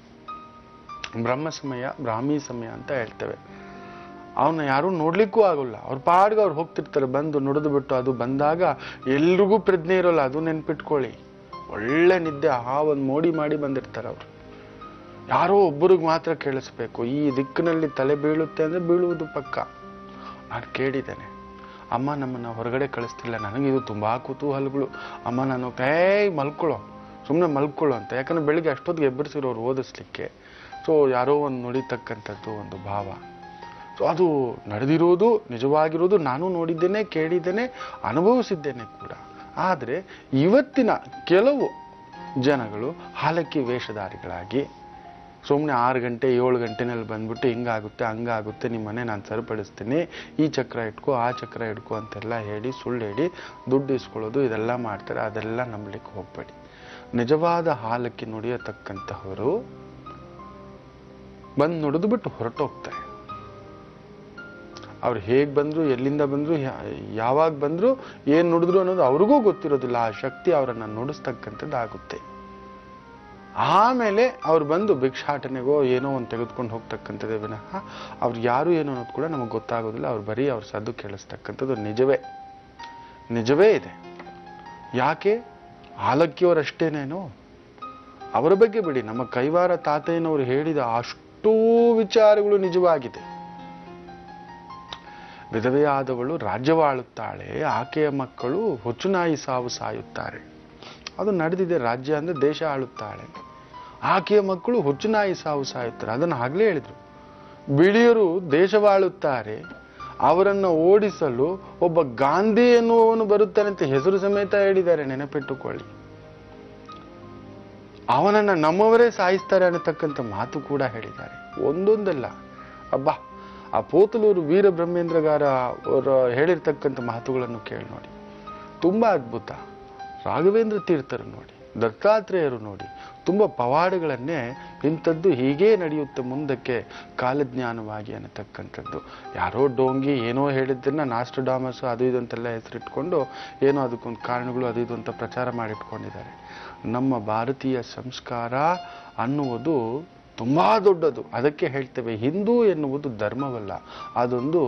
ಬ್ರಹ್ಮ ಸಮಯ, ಬ್ರಾಹ್ಮಿ ಸಮಯ ಅಂತ ಹೇಳ್ತೇವೆ. ಅವನ್ನ ಯಾರೂ ನೋಡ್ಲಿಕ್ಕೂ ಆಗೋಲ್ಲ. ಅವ್ರ ಪಾಡ್ಗೆ ಅವ್ರು ಹೋಗ್ತಿರ್ತಾರೆ. ಬಂದು ನುಡಿದು ಬಿಟ್ಟು ಅದು ಬಂದಾಗ ಎಲ್ರಿಗೂ ಪ್ರಜ್ಞೆ ಇರೋಲ್ಲ. ಅದು ನೆನ್ಪಿಟ್ಕೊಳ್ಳಿ. ಒಳ್ಳೆ ನಿದ್ದೆ ಆ ಒಂದು ಮೋಡಿ ಮಾಡಿ ಬಂದಿರ್ತಾರೆ ಅವರು. ಯಾರೋ ಒಬ್ಬರಿಗೆ ಮಾತ್ರ ಕೇಳಿಸ್ಬೇಕು. ಈ ದಿಕ್ಕಿನಲ್ಲಿ ತಲೆ ಬೀಳುತ್ತೆ ಅಂದ್ರೆ ಬೀಳುವುದು ಪಕ್ಕ. ನಾನು ಕೇಳಿದ್ದೇನೆ, ಅಮ್ಮ ನಮ್ಮನ್ನ ಹೊರಗಡೆ ಕಳಿಸ್ತಿಲ್ಲ, ನನಗಿದು ತುಂಬಾ ಕುತೂಹಲಗಳು. ಅಮ್ಮ ನಾನು ಮಲ್ಕೊಳ್ಳೋ, ಸುಮ್ಮನೆ ಮಲ್ಕೊಳ್ಳೋ ಅಂತ. ಯಾಕಂದ್ರೆ ಬೆಳಿಗ್ಗೆ ಅಷ್ಟೊತ್ತಿಗೆ ಎಬ್ಬರಿಸಿರೋರು ಓದಿಸ್ಲಿಕ್ಕೆ. ಸೊ ಯಾರೋ ಒಂದು ನುಡಿತಕ್ಕಂಥದ್ದು ಒಂದು ಭಾವ. ಸೊ ಅದು ನಡೆದಿರೋದು, ನಿಜವಾಗಿರೋದು ನಾನು ನೋಡಿದ್ದೇನೆ, ಕೇಳಿದ್ದೇನೆ, ಅನುಭವಿಸಿದ್ದೇನೆ ಕೂಡ. ಆದರೆ ಇವತ್ತಿನ ಕೆಲವು ಜನಗಳು ಹಾಲಕ್ಕಿ ವೇಷಧಾರಿಗಳಾಗಿ ಸುಮ್ಮನೆ 6 ಗಂಟೆ 7 ಗಂಟೆನಲ್ಲಿ ಬಂದ್ಬಿಟ್ಟು ಹಿಂಗಾಗುತ್ತೆ ಹಂಗಾಗುತ್ತೆ, ನಿಮ್ಮ ಮನೆ ನಾನು ಸರಿಪಡಿಸ್ತೀನಿ, ಈ ಚಕ್ರ ಇಟ್ಕೋ ಆ ಚಕ್ರ ಇಟ್ಕೋ ಅಂತೆಲ್ಲ ಹೇಳಿ ಸುಳ್ಳು ಹೇಳಿ ದುಡ್ಡು ಇಸ್ಕೊಳ್ಳೋದು ಇದೆಲ್ಲ ಮಾಡ್ತಾರೆ. ಅದೆಲ್ಲ ನಂಬಲಿಕ್ಕೆ ಹೋಗ್ಬೇಡಿ. ನಿಜವಾದ ಹಾಲಕ್ಕಿ ನುಡಿಯತಕ್ಕಂತಹವರು ಬಂದು ನುಡಿದು ಬಿಟ್ಟು ಹೊರಟೋಗ್ತಾರೆ. ಅವ್ರು ಹೇಗೆ ಬಂದ್ರು, ಎಲ್ಲಿಂದ ಬಂದ್ರು, ಯಾವಾಗ ಬಂದ್ರು, ಏನು ನುಡಿದ್ರು ಅನ್ನೋದು ಅವ್ರಿಗೂ ಗೊತ್ತಿರೋದಿಲ್ಲ. ಆ ಶಕ್ತಿ ಅವರನ್ನ ನುಡಿಸ್ತಕ್ಕಂಥದ್ದು ಆಗುತ್ತೆ. ಆಮೇಲೆ ಅವ್ರು ಬಂದು ಭಿಕ್ಷಾಟನೆಗೋ ಏನೋ ಒಂದು ತೆಗೆದುಕೊಂಡು ಹೋಗ್ತಕ್ಕಂಥದ್ದೇ ವಿನಃ ಅವ್ರು ಯಾರು ಏನೋ ಅನ್ನೋದು ಕೂಡ ನಮಗೆ ಗೊತ್ತಾಗೋದಿಲ್ಲ. ಅವ್ರು ಬರೀ ಅವ್ರ ಸದ್ದು ಕೇಳಿಸ್ತಕ್ಕಂಥದ್ದು ನಿಜವೇ ಇದೆ. ಯಾಕೆ? ಆಲಕ್ಕಿಯವರಷ್ಟೇನೇನೋ, ಅವರ ಬಗ್ಗೆ ಬಿಡಿ, ನಮ್ಮ ಕೈವಾರ ತಾತಯ್ಯನವರು ಹೇಳಿದ ಅಷ್ಟೂ ವಿಚಾರಗಳು ನಿಜವಾಗಿದೆ. ವಿಧವೆಯಾದವಳು ರಾಜ್ಯವಾಳುತ್ತಾಳೆ, ಆಕೆಯ ಮಕ್ಕಳು ಹೊಚ್ಚುನಾಯಿ ಸಾವು ಸಾಯುತ್ತಾರೆ. ಅದು ನಡೆದಿದೆ. ರಾಜ್ಯ ಅಂದ್ರೆ ದೇಶ ಆಳುತ್ತಾಳೆ, ಆಕೆಯ ಮಕ್ಕಳು ಹೊಚ್ಚುನಾಯಿ ಸಾವು ಸಾಯುತ್ತಾರೆ. ಅದನ್ನು ಆಗ್ಲೇ ಹೇಳಿದ್ರು. ಬಿಳಿಯರು ದೇಶವಾಳುತ್ತಾರೆ, ಅವರನ್ನು ಓಡಿಸಲು ಒಬ್ಬ ಗಾಂಧಿ ಎನ್ನುವವನು ಬರುತ್ತಾನೆ ಅಂತ ಹೆಸರು ಸಮೇತ ಹೇಳಿದ್ದಾರೆ, ನೆನಪಿಟ್ಟುಕೊಳ್ಳಿ. ಅವನನ್ನ ನಮ್ಮವರೇ ಸಾಯಿಸ್ತಾರೆ ಅನ್ನತಕ್ಕಂಥ ಮಾತು ಕೂಡ ಹೇಳಿದ್ದಾರೆ. ಒಂದೊಂದಲ್ಲ, ಅಬ್ಬಾ, ಆ ಪೋತಲೂರು ವೀರಬ್ರಹ್ಮೇಂದ್ರಗಾರ ಅವರು ಹೇಳಿರ್ತಕ್ಕಂಥ ಮಾತುಗಳನ್ನು ಕೇಳಿ ನೋಡಿ, ತುಂಬಾ ಅದ್ಭುತ. ರಾಘವೇಂದ್ರ ತೀರ್ಥರು ನೋಡಿ, ದತ್ತಾತ್ರೇಯರು ನೋಡಿ, ತುಂಬ ಪವಾಡಗಳನ್ನೇ ಇಂಥದ್ದು ಹೀಗೇ ನಡೆಯುತ್ತೆ ಮುಂದಕ್ಕೆ ಕಾಲಜ್ಞಾನವಾಗಿ ಅನ್ನತಕ್ಕಂಥದ್ದು. ಯಾರೋ ಡೋಂಗಿ ಏನೋ ಹೇಳಿದ್ದನ್ನ ನಾಸ್ಟ್ರಡಾಮಸ್ ಅದು ಇದು ಅಂತೆಲ್ಲ ಹೆಸರಿಟ್ಕೊಂಡು ಏನೋ ಅದಕ್ಕೊಂದು ಕಾರಣಗಳು ಅದು ಇದು ಅಂತ ಪ್ರಚಾರ ಮಾಡಿಟ್ಕೊಂಡಿದ್ದಾರೆ. ನಮ್ಮ ಭಾರತೀಯ ಸಂಸ್ಕಾರ ಅನ್ನುವುದು ತುಂಬಾ ದೊಡ್ಡದು. ಅದಕ್ಕೆ ಹೇಳ್ತೇವೆ, ಹಿಂದೂ ಎನ್ನುವುದು ಧರ್ಮವಲ್ಲ, ಅದೊಂದು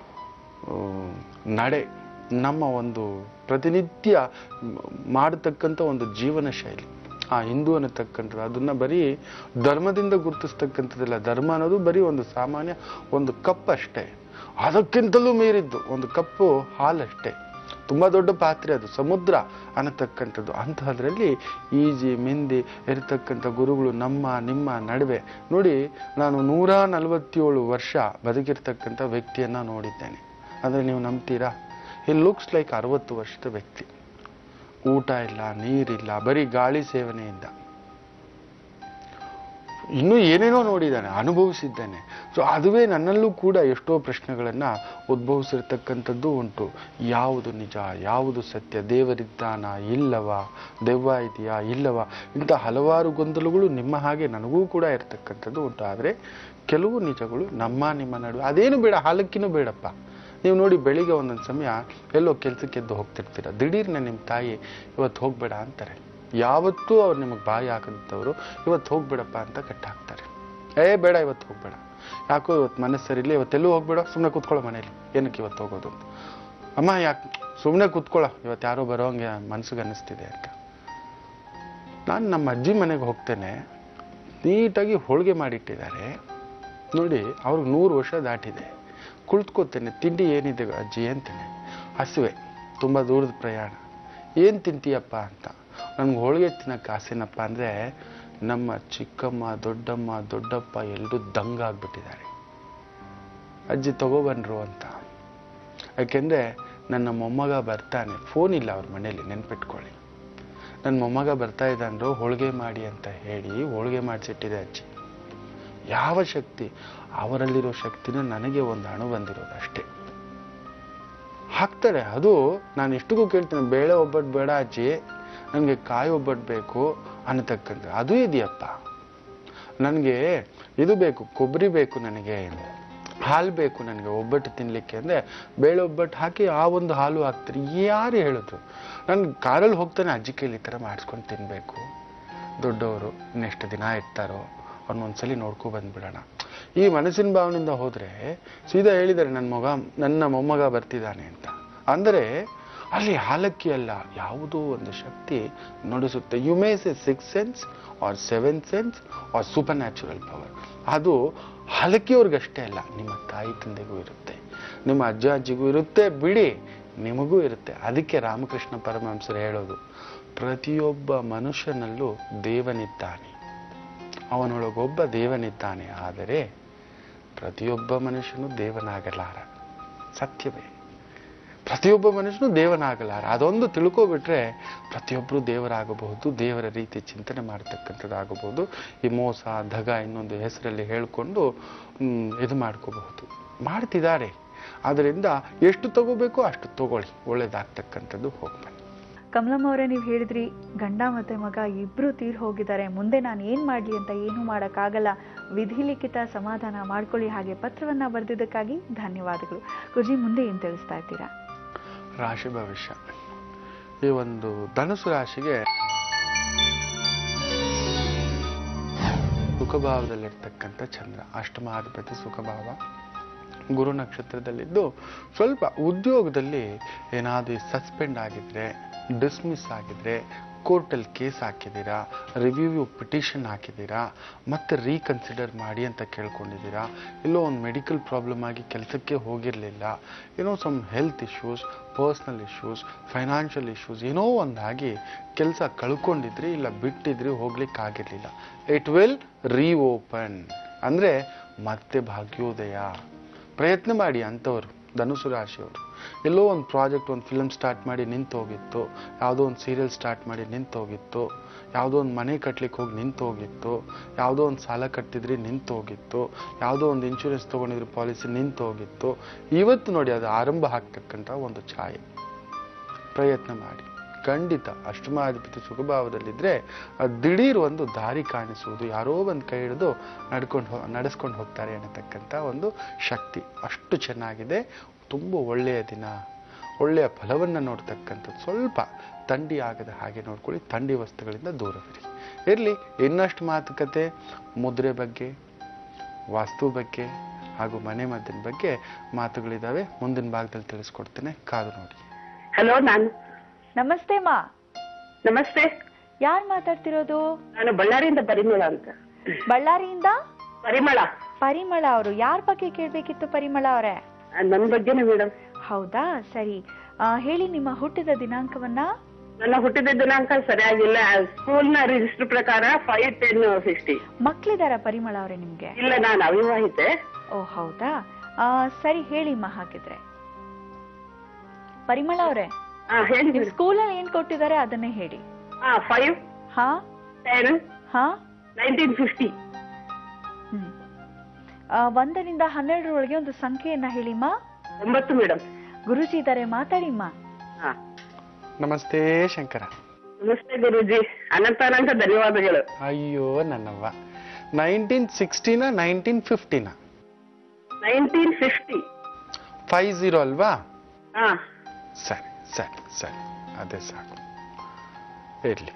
ನಡೆ, ನಮ್ಮ ಒಂದು ಪ್ರತಿನಿತ್ಯ ಮಾಡತಕ್ಕಂಥ ಒಂದು ಜೀವನ ಶೈಲಿ. ಆ ಹಿಂದೂ ಅನ್ನತಕ್ಕಂಥದ್ದು ಅದನ್ನ ಬರೀ ಧರ್ಮದಿಂದ ಗುರುತಿಸ್ತಕ್ಕಂಥದ್ದಲ್ಲ. ಧರ್ಮ ಅನ್ನೋದು ಬರೀ ಒಂದು ಸಾಮಾನ್ಯ ಒಂದು ಕಪ್ ಅಷ್ಟೇ, ಅದಕ್ಕಿಂತಲೂ ಮೀರಿದ್ದು ಒಂದು ಕಪ್ಪು ಹಾಲಷ್ಟೇ. ತುಂಬಾ ದೊಡ್ಡ ಪಾತ್ರೆ ಅದು, ಸಮುದ್ರ ಅನ್ನತಕ್ಕಂಥದ್ದು. ಅಂತಹದ್ರಲ್ಲಿ ಈಜಿ ಮಿಂದಿ ಇರತಕ್ಕಂಥ ಗುರುಗಳು ನಮ್ಮ ನಿಮ್ಮ ನಡುವೆ ನೋಡಿ. ನಾನು 147 ವರ್ಷ ಬದುಕಿರ್ತಕ್ಕಂಥ ವ್ಯಕ್ತಿಯನ್ನ ನೋಡಿದ್ದೇನೆ. ಅಂದ್ರೆ ನೀವು ನಂಬ್ತೀರಾ? ಹಿ ಲುಕ್ಸ್ ಲೈಕ್ 60 ವರ್ಷದ ವ್ಯಕ್ತಿ. ಊಟ ಇಲ್ಲ, ನೀರಿಲ್ಲ, ಬರೀ ಗಾಳಿ ಸೇವನೆಯಿಂದ ಇನ್ನೂ ಏನೇನೋ ನೋಡಿದ್ದಾನೆ, ಅನುಭವಿಸಿದ್ದಾನೆ. ಸೊ ಅದುವೇ ನನ್ನಲ್ಲೂ ಕೂಡ ಎಷ್ಟೋ ಪ್ರಶ್ನೆಗಳನ್ನ ಉದ್ಭವಿಸಿರ್ತಕ್ಕಂಥದ್ದು ಉಂಟು. ಯಾವುದು ನಿಜ, ಯಾವುದು ಸತ್ಯ, ದೇವರಿದ್ದಾನ ಇಲ್ಲವಾ, ದೆವ್ವ ಇದೆಯಾ ಇಲ್ಲವಾ, ಇಂಥ ಹಲವಾರು ಗೊಂದಲಗಳು ನಿಮ್ಮ ಹಾಗೆ ನನಗೂ ಕೂಡ ಇರ್ತಕ್ಕಂಥದ್ದು ಉಂಟು. ಆದರೆ ಕೆಲವು ನಿಜಗಳು ನಮ್ಮ ನಿಮ್ಮ ನಡುವೆ. ಅದೇನು ಬೇಡ, ಹಾಲಕ್ಕಿನೂ ಬೇಡಪ್ಪ. ನೀವು ನೋಡಿ, ಬೆಳಿಗ್ಗೆ ಒಂದೊಂದು ಸಮಯ ಎಲ್ಲೋ ಕೆಲ್ಸಕ್ಕೆ ಎದ್ದು ಹೋಗ್ತಿರ್ತೀರ, ದಿಢೀರ್ನೆ ನಿಮ್ಮ ತಾಯಿ ಇವತ್ತು ಹೋಗ್ಬೇಡ ಅಂತಾರೆ. ಯಾವತ್ತೂ ಅವ್ರು ನಿಮಗೆ ಬಾಯಿ ಹಾಕಿದವರು ಇವತ್ತು ಹೋಗ್ಬೇಡಪ್ಪ ಅಂತ ಕಟ್ಟಾಕ್ತಾರೆ. ಬೇಡ ಇವತ್ತು ಹೋಗ್ಬೇಡ, ಯಾಕೋ ಇವತ್ತು ಮನಸ್ಸು ಸರಿಯಿಲ್ಲ, ಇವತ್ತೆಲ್ಲೂ ಹೋಗ್ಬೇಡ, ಸುಮ್ಮನೆ ಕೂತ್ಕೊಳ್ಳೋ ಮನೇಲಿ, ಏನಕ್ಕೆ ಇವತ್ತು ಹೋಗೋದು ಅಂತ. ಅಮ್ಮ ಯಾಕೆ, ಸುಮ್ಮನೆ ಕೂತ್ಕೊಳ್ಳೋ, ಇವತ್ತು ಯಾರೋ ಬರೋಂಗೆ ಮನ್ಸಿಗೆ ಅನ್ನಿಸ್ತಿದೆ ಅಂತ. ನಾನು ನಮ್ಮ ಅಜ್ಜಿ ಮನೆಗೆ ಹೋಗ್ತೇನೆ, ನೀಟಾಗಿ ಹೋಳಿಗೆ ಮಾಡಿಟ್ಟಿದ್ದಾರೆ ನೋಡಿ. ಅವ್ರಿಗೆ 100 ವರ್ಷ ದಾಟಿದೆ. ಕುಳಿತುಕೋತೇನೆ, ತಿಂಡಿ ಏನಿದೆ ಅಜ್ಜಿ ಅಂತೇನೆ. ಹಸುವೆ, ತುಂಬ ದೂರದ ಪ್ರಯಾಣ, ಏನು ತಿಂತೀಯಪ್ಪ ಅಂತ. ನನ್ಗೆ ಹೋಳಿಗೆ ತಿನ್ನಕ್ಕೆ ಆಸೆನಪ್ಪ ಅಂದರೆ ನಮ್ಮ ಚಿಕ್ಕಮ್ಮ ದೊಡ್ಡಮ್ಮ ದೊಡ್ಡಪ್ಪ ಎಲ್ಲರೂ ದಂಗಾಗ್ಬಿಟ್ಟಿದ್ದಾರೆ. ಅಜ್ಜಿ ತಗೋಬನ್ರು ಅಂತ. ಯಾಕೆಂದರೆ ನನ್ನ ಮೊಮ್ಮಗ ಬರ್ತಾನೆ, ಫೋನ್ ಇಲ್ಲ ಅವ್ರ ಮನೇಲಿ, ನೆನ್ಪಿಟ್ಕೊಳ್ಳಿ. ನನ್ನ ಮೊಮ್ಮಗ ಬರ್ತಾ ಇದ್ದಾನ್ರು, ಹೋಳಿಗೆ ಮಾಡಿ ಅಂತ ಹೇಳಿ ಹೋಳಿಗೆ ಮಾಡಿಸಿಟ್ಟಿದೆ ಅಜ್ಜಿ. ಯಾವ ಶಕ್ತಿ? ಅವರಲ್ಲಿರೋ ಶಕ್ತಿನ ನನಗೆ ಒಂದು ಅಣು ಬಂದಿರೋದು ಅಷ್ಟೇ. ಹಾಕ್ತಾರೆ. ಅದು ನಾನು ಎಷ್ಟಿಗೂ ಕೇಳ್ತೇನೆ, ಬೇಳೆ ಒಬ್ಬಟ್ಟು ಬೇಡ ಅಜ್ಜಿ, ನನಗೆ ಕಾಯಿ ಒಬ್ಬಟ್ಟು ಬೇಕು ಅನ್ನತಕ್ಕಂಥ. ಅದು ಇದೆಯಪ್ಪ, ನನಗೆ ಇದು ಬೇಕು, ಕೊಬ್ಬರಿ ಬೇಕು, ನನಗೆ ಹಾಲು ಬೇಕು, ನನಗೆ ಒಬ್ಬಟ್ಟು ತಿನ್ಲಿಕ್ಕೆ ಅಂದರೆ ಬೇಳೆ ಒಬ್ಬಟ್ಟು ಹಾಕಿ ಆ ಒಂದು ಹಾಲು ಹಾಕ್ತಾರೆ. ಯಾರು ಹೇಳಿದ್ರು? ನಾನು ಕಾರಲ್ಲಿ ಹೋಗ್ತಾನೆ, ಅಜ್ಜಿ ಕೈಲಿ ಈ ಥರ ಮಾಡಿಸ್ಕೊಂಡು ತಿನ್ನಬೇಕು. ದೊಡ್ಡವರು ಇನ್ನೆಷ್ಟು ದಿನ ಇರ್ತಾರೋ ಅವ್ರನ್ನೊಂದ್ಸಲಿ ನೋಡ್ಕೊ ಬಂದ್ಬಿಡೋಣ. ಈ ಮನಸ್ಸಿನ ಭಾವನೆಯಿಂದ ಹೋದ್ರೆ ಸೀದಾ ಹೇಳಿದ್ದಾರೆ, ನನ್ನ ಮೊಮ್ಮಗ ಬರ್ತಿದ್ದಾನೆ ಅಂತ. ಅಂದರೆ ಅಲ್ಲಿ ಹಾಲಕ್ಕಿ ಅಲ್ಲ, ಯಾವುದೋ ಒಂದು ಶಕ್ತಿ ನುಡಿಸುತ್ತೆ. You may say 6th sense or 7th sense or supernatural power. ಅದು ಹಾಲಕ್ಕಿಯವ್ರಿಗಷ್ಟೇ ಅಲ್ಲ, ನಿಮ್ಮ ತಾಯಿ ತಂದೆಗೂ ಇರುತ್ತೆ, ನಿಮ್ಮ ಅಜ್ಜ ಅಜ್ಜಿಗೂ ಇರುತ್ತೆ, ಬಿಡಿ ನಿಮಗೂ ಇರುತ್ತೆ. ಅದಕ್ಕೆ ರಾಮಕೃಷ್ಣ ಪರಮಹಂಸರು ಹೇಳೋದು, ಪ್ರತಿಯೊಬ್ಬ ಮನುಷ್ಯನಲ್ಲೂ ದೇವನಿದ್ದಾನೆ, ಅವನೊಳಗೊಬ್ಬ ದೇವನಿದ್ದಾನೆ. ಆದರೆ ಪ್ರತಿಯೊಬ್ಬ ಮನುಷ್ಯನು ದೇವನಾಗಲಾರ. ಸತ್ಯವೇ, ಪ್ರತಿಯೊಬ್ಬ ಮನುಷ್ಯನು ದೇವನಾಗಲಾರ. ಅದೊಂದು ತಿಳ್ಕೊಬಿಟ್ರೆ ಪ್ರತಿಯೊಬ್ಬರು ದೇವರಾಗಬಹುದು, ದೇವರ ರೀತಿ ಚಿಂತನೆ ಮಾಡತಕ್ಕಂಥದ್ದಾಗಬಹುದು. ಈ ಮೋಸ ದಗ ಇನ್ನೊಂದು ಹೆಸರಲ್ಲಿ ಹೇಳ್ಕೊಂಡು ಇದು ಮಾಡ್ಕೋಬಹುದು, ಮಾಡ್ತಿದ್ದಾರೆ. ಆದ್ದರಿಂದ ಎಷ್ಟು ತಗೋಬೇಕೋ ಅಷ್ಟು ತಗೊಳ್ಳಿ, ಒಳ್ಳೇದಾಗ್ತಕ್ಕಂಥದ್ದು. ಹೋಗ್ಬನ್ನಿ. ಕಮಲಮ್ಮ ಅವರೇ, ನೀವು ಹೇಳಿದ್ರಿ ಗಂಡ ಮತ್ತೆ ಮಗ ಇಬ್ರು ತೀರ್ ಹೋಗಿದ್ದಾರೆ, ಮುಂದೆ ನಾನು ಏನ್ ಮಾಡ್ಲಿ ಅಂತ ಏನೂ ಮಾಡೋಕ್ಕಾಗಲ್ಲ, ವಿಧಿಲಿಖಿತ ಸಮಾಧಾನ ಮಾಡ್ಕೊಳ್ಳಿ, ಹಾಗೆ ಪತ್ರವನ್ನ ಬರೆದಿದ್ದಕ್ಕಾಗಿ ಧನ್ಯವಾದಗಳು. ಗುರುಜಿ, ಮುಂದೆ ಏನ್ ತಿಳಿಸ್ತಾ ಇದ್ದೀರಾ? ರಾಶಿ ಭವಿಷ್ಯ. ಈ ಒಂದು ಧನುಸು ರಾಶಿಗೆ ಸುಖಭಾವದಲ್ಲಿರ್ತಕ್ಕಂಥ ಚಂದ್ರ, ಅಷ್ಟಮಾಧಿಪತಿ ಸುಖಭಾವ, ಗುರು ನಕ್ಷತ್ರದಲ್ಲಿದ್ದು ಸ್ವಲ್ಪ ಉದ್ಯೋಗದಲ್ಲಿ ಏನಾದರೂ ಸಸ್ಪೆಂಡ್ ಆಗಿದ್ರೆ, ಡಿಸ್ಮಿಸ್ ಆಗಿದ್ರೆ, ಕೋರ್ಟಲ್ಲಿ ಕೇಸ್ ಹಾಕಿದ್ದೀರಾ, ರಿವ್ಯೂ ಪಿಟಿಷನ್ ಹಾಕಿದ್ದೀರಾ, ಮತ್ತೆ ರೀಕನ್ಸಿಡರ್ ಮಾಡಿ ಅಂತ ಕೇಳ್ಕೊಂಡಿದ್ದೀರಾ, ಎಲ್ಲೋ ಒಂದು ಮೆಡಿಕಲ್ ಪ್ರಾಬ್ಲಮ್ ಆಗಿ ಕೆಲಸಕ್ಕೆ ಹೋಗಿರಲಿಲ್ಲ, ಏನೋ some health issues, personal issues, financial issues ಏನೋ ಒಂದಾಗಿ ಕೆಲಸ ಕಳ್ಕೊಂಡಿದ್ರಿ, ಇಲ್ಲ ಬಿಟ್ಟಿದ್ರಿ, ಹೋಗ್ಲಿಕ್ಕಾಗಿರಲಿಲ್ಲ. It will reopen. ಅಂದರೆ ಮತ್ತೆ ಭಾಗ್ಯೋದಯ. ಪ್ರಯತ್ನ ಮಾಡಿ ಅಂಥವ್ರು, ಧನುಸು ರಾಶಿಯವರು. ಎಲ್ಲೋ ಒಂದು ಪ್ರಾಜೆಕ್ಟ್, ಒಂದು ಫಿಲಮ್ ಸ್ಟಾರ್ಟ್ ಮಾಡಿ ನಿಂತು ಹೋಗಿತ್ತು, ಯಾವುದೋ ಒಂದು ಸೀರಿಯಲ್ ಸ್ಟಾರ್ಟ್ ಮಾಡಿ ನಿಂತು ಹೋಗಿತ್ತು, ಯಾವುದೋ ಒಂದು ಮನೆ ಕಟ್ಲಿಕ್ಕೆ ಹೋಗಿ ನಿಂತು ಹೋಗಿತ್ತು, ಯಾವುದೋ ಒಂದು ಸಾಲ ಕಟ್ಟಿದ್ರಿ ನಿಂತು ಹೋಗಿತ್ತು, ಯಾವುದೋ ಒಂದು ಇನ್ಶೂರೆನ್ಸ್ ತೊಗೊಂಡಿದ್ರಿ ಪಾಲಿಸಿ ನಿಂತು ಹೋಗಿತ್ತು. ಇವತ್ತು ನೋಡಿ ಅದು ಆರಂಭ ಆಗ್ತಕ್ಕಂಥ ಒಂದು ಛಾಯೆ. ಪ್ರಯತ್ನ ಮಾಡಿ, ಖಂಡಿತ ಅಷ್ಟಮಾಧಿಪತಿ ಸುಖಭಾವದಲ್ಲಿದ್ದರೆ ದಿಢೀರ್ ಒಂದು ದಾರಿ ಕಾಣಿಸುವುದು, ಯಾರೋ ಒಂದು ಕೈ ಹಿಡಿದು ನಡೆಸ್ಕೊಂಡು ಹೋಗ್ತಾರೆ ಅನ್ನತಕ್ಕಂಥ ಒಂದು ಶಕ್ತಿ ಅಷ್ಟು ಚೆನ್ನಾಗಿದೆ. ತುಂಬ ಒಳ್ಳೆಯ ದಿನ, ಒಳ್ಳೆಯ ಫಲವನ್ನು ನೋಡ್ತಕ್ಕಂಥದ್ದು. ಸ್ವಲ್ಪ ಥಂಡಿ ಆಗದ ಹಾಗೆ ನೋಡ್ಕೊಳ್ಳಿ, ಥಂಡಿ ವಸ್ತುಗಳಿಂದ ದೂರವಿರಿ. ಇರಲಿ, ಇನ್ನಷ್ಟು ಮಾತುಕತೆ ಮುದ್ರೆ ಬಗ್ಗೆ, ವಾಸ್ತು ಬಗ್ಗೆ ಹಾಗೂ ಮನೆ ಮದ್ದಿನ ಬಗ್ಗೆ ಮಾತುಗಳಿದ್ದಾವೆ. ಮುಂದಿನ ಭಾಗದಲ್ಲಿ ತಿಳಿಸ್ಕೊಡ್ತೇನೆ, ಕಾದು ನೋಡಿ. ಹಲೋ, ನಾನು ನಮಸ್ತೆ ಮಾ. ನಮಸ್ತೆ. ಯಾರು ಮಾತಾಡ್ತಿರೋದು? ನಾನು ಬಳ್ಳಾರಿಯಿಂದ ಪರಿಮಳ ಅಂತ. ಬಳ್ಳಾರಿಯಿಂದ ಪರಿಮಳ. ಪರಿಮಳ ಅವರು ಯಾರ ಬಗ್ಗೆ ಕೇಳ್ಬೇಕಿತ್ತು ಪರಿಮಳ ಅವರೇ? ನನ್ನ ಬಗ್ಗೆನೇ ಮೇಡಮ್. ಹೌದಾ, ಸರಿ. ಹೇಳಿ ನಿಮ್ಮ ಹುಟ್ಟಿದ ದಿನಾಂಕವನ್ನ. ನನ್ನ ಹುಟ್ಟಿದ ದಿನಾಂಕ ಸರಿಯಾಗಿಲ್ಲ. ಸ್ಕೂಲ್ನ ರಿಜಿಸ್ಟರ್ ಪ್ರಕಾರ 5/10/60. ಮಕ್ಳಿದಾರ ಪರಿಮಳ ಅವರೇ ನಿಮ್ಗೆ? ಇಲ್ಲ, ನಾನು ಅವಿವಾಹಿತೆ. ಓ ಹೌದಾ, ಸರಿ ಹೇಳಿಮ್ಮ. ಹಾಗಿದ್ರೆ ಪರಿಮಳ ಅವರೇ, ಹೇಳಿ. ಸ್ಕೂಲಲ್ಲಿ ಏನ್ ಕೊಟ್ಟಿದ್ದಾರೆ ಅದನ್ನೇ ಹೇಳಿ. 5 ಹಾ 10 ಹಾ 1950. 1ರಿಂದ 12ರೊಳಗೆ ಒಂದು ಸಂಖ್ಯೆಯನ್ನ ಹೇಳಿಮ್ಮ. 9 ಮೇಡಮ್. ಗುರುಜಿ ಇದ್ದಾರೆ, ಮಾತಾಡಿಮ್ಮ. ನಮಸ್ತೆ ಶಂಕರ. ನಮಸ್ತೆ ಗುರುಜಿ, ಅನಂತ ಧನ್ಯವಾದಗಳು. ಅಯ್ಯೋ ನನ್ನವ್ವ, 1960 1950? 1950. 50 ಅಲ್ವಾ? ಹಾ, ಸರಿ ಸರಿ ಸರಿ, ಅದೇ ಸಾಕು. ಇರ್ಲಿ.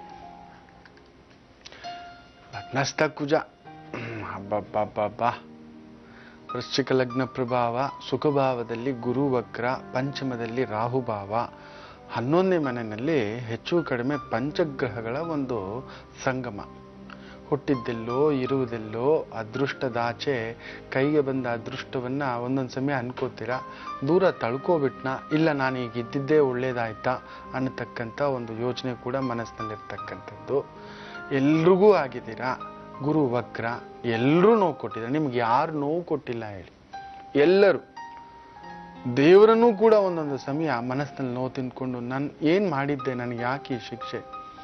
ಲಗ್ನಸ್ಥ ಕುಜ, ಹಬ್ಬಬ್ಬಬ್ಬ. ವೃಶ್ಚಿಕ ಲಗ್ನ ಪ್ರಭಾವ, ಸುಖಭಾವದಲ್ಲಿ ಗುರು ವಕ್ರ, ಪಂಚಮದಲ್ಲಿ ರಾಹುಭಾವ, 11ನೇ ಮನೆಯಲ್ಲಿ ಹೆಚ್ಚು ಕಡಿಮೆ ಪಂಚಗ್ರಹಗಳ ಒಂದು ಸಂಗಮ. ಹುಟ್ಟಿದ್ದೆಲ್ಲೋ ಇರುವುದೆಲ್ಲೋ, ಅದೃಷ್ಟದಾಚೆ ಕೈಗೆ ಬಂದ ಅದೃಷ್ಟವನ್ನ ಒಂದೊಂದು ಸಮಯ ಅನ್ಕೋತೀರಾ, ದೂರ ತಳ್ಕೋಬಿಟ್ನಾ, ಇಲ್ಲ ನಾನು ಈಗ ಇದ್ದಿದ್ದೇ ಒಳ್ಳೇದಾಯ್ತಾ ಅನ್ನತಕ್ಕಂಥ ಒಂದು ಯೋಚನೆ ಕೂಡ ಮನಸ್ಸಿನಲ್ಲಿರ್ತಕ್ಕಂಥದ್ದು. ಎಲ್ರಿಗೂ ಆಗಿದ್ದೀರಾ. ಗುರು ವಕ್ರ, ಎಲ್ಲರೂ ನೋವು ಕೊಟ್ಟಿದ್ದಾರೆ. ನಿಮ್ಗೆ ಯಾರು ನೋವು ಕೊಟ್ಟಿಲ್ಲ ಹೇಳಿ? ಎಲ್ಲರೂ. ದೇವರನ್ನೂ ಕೂಡ ಒಂದೊಂದು ಸಮಯ ಮನಸ್ಸಿನಲ್ಲಿ ನೋವು ತಿನ್ಕೊಂಡು, ನಾನು ಏನು ಮಾಡಿದ್ದೆ, ನನಗೆ ಯಾಕೆ ಈ ಶಿಕ್ಷೆ,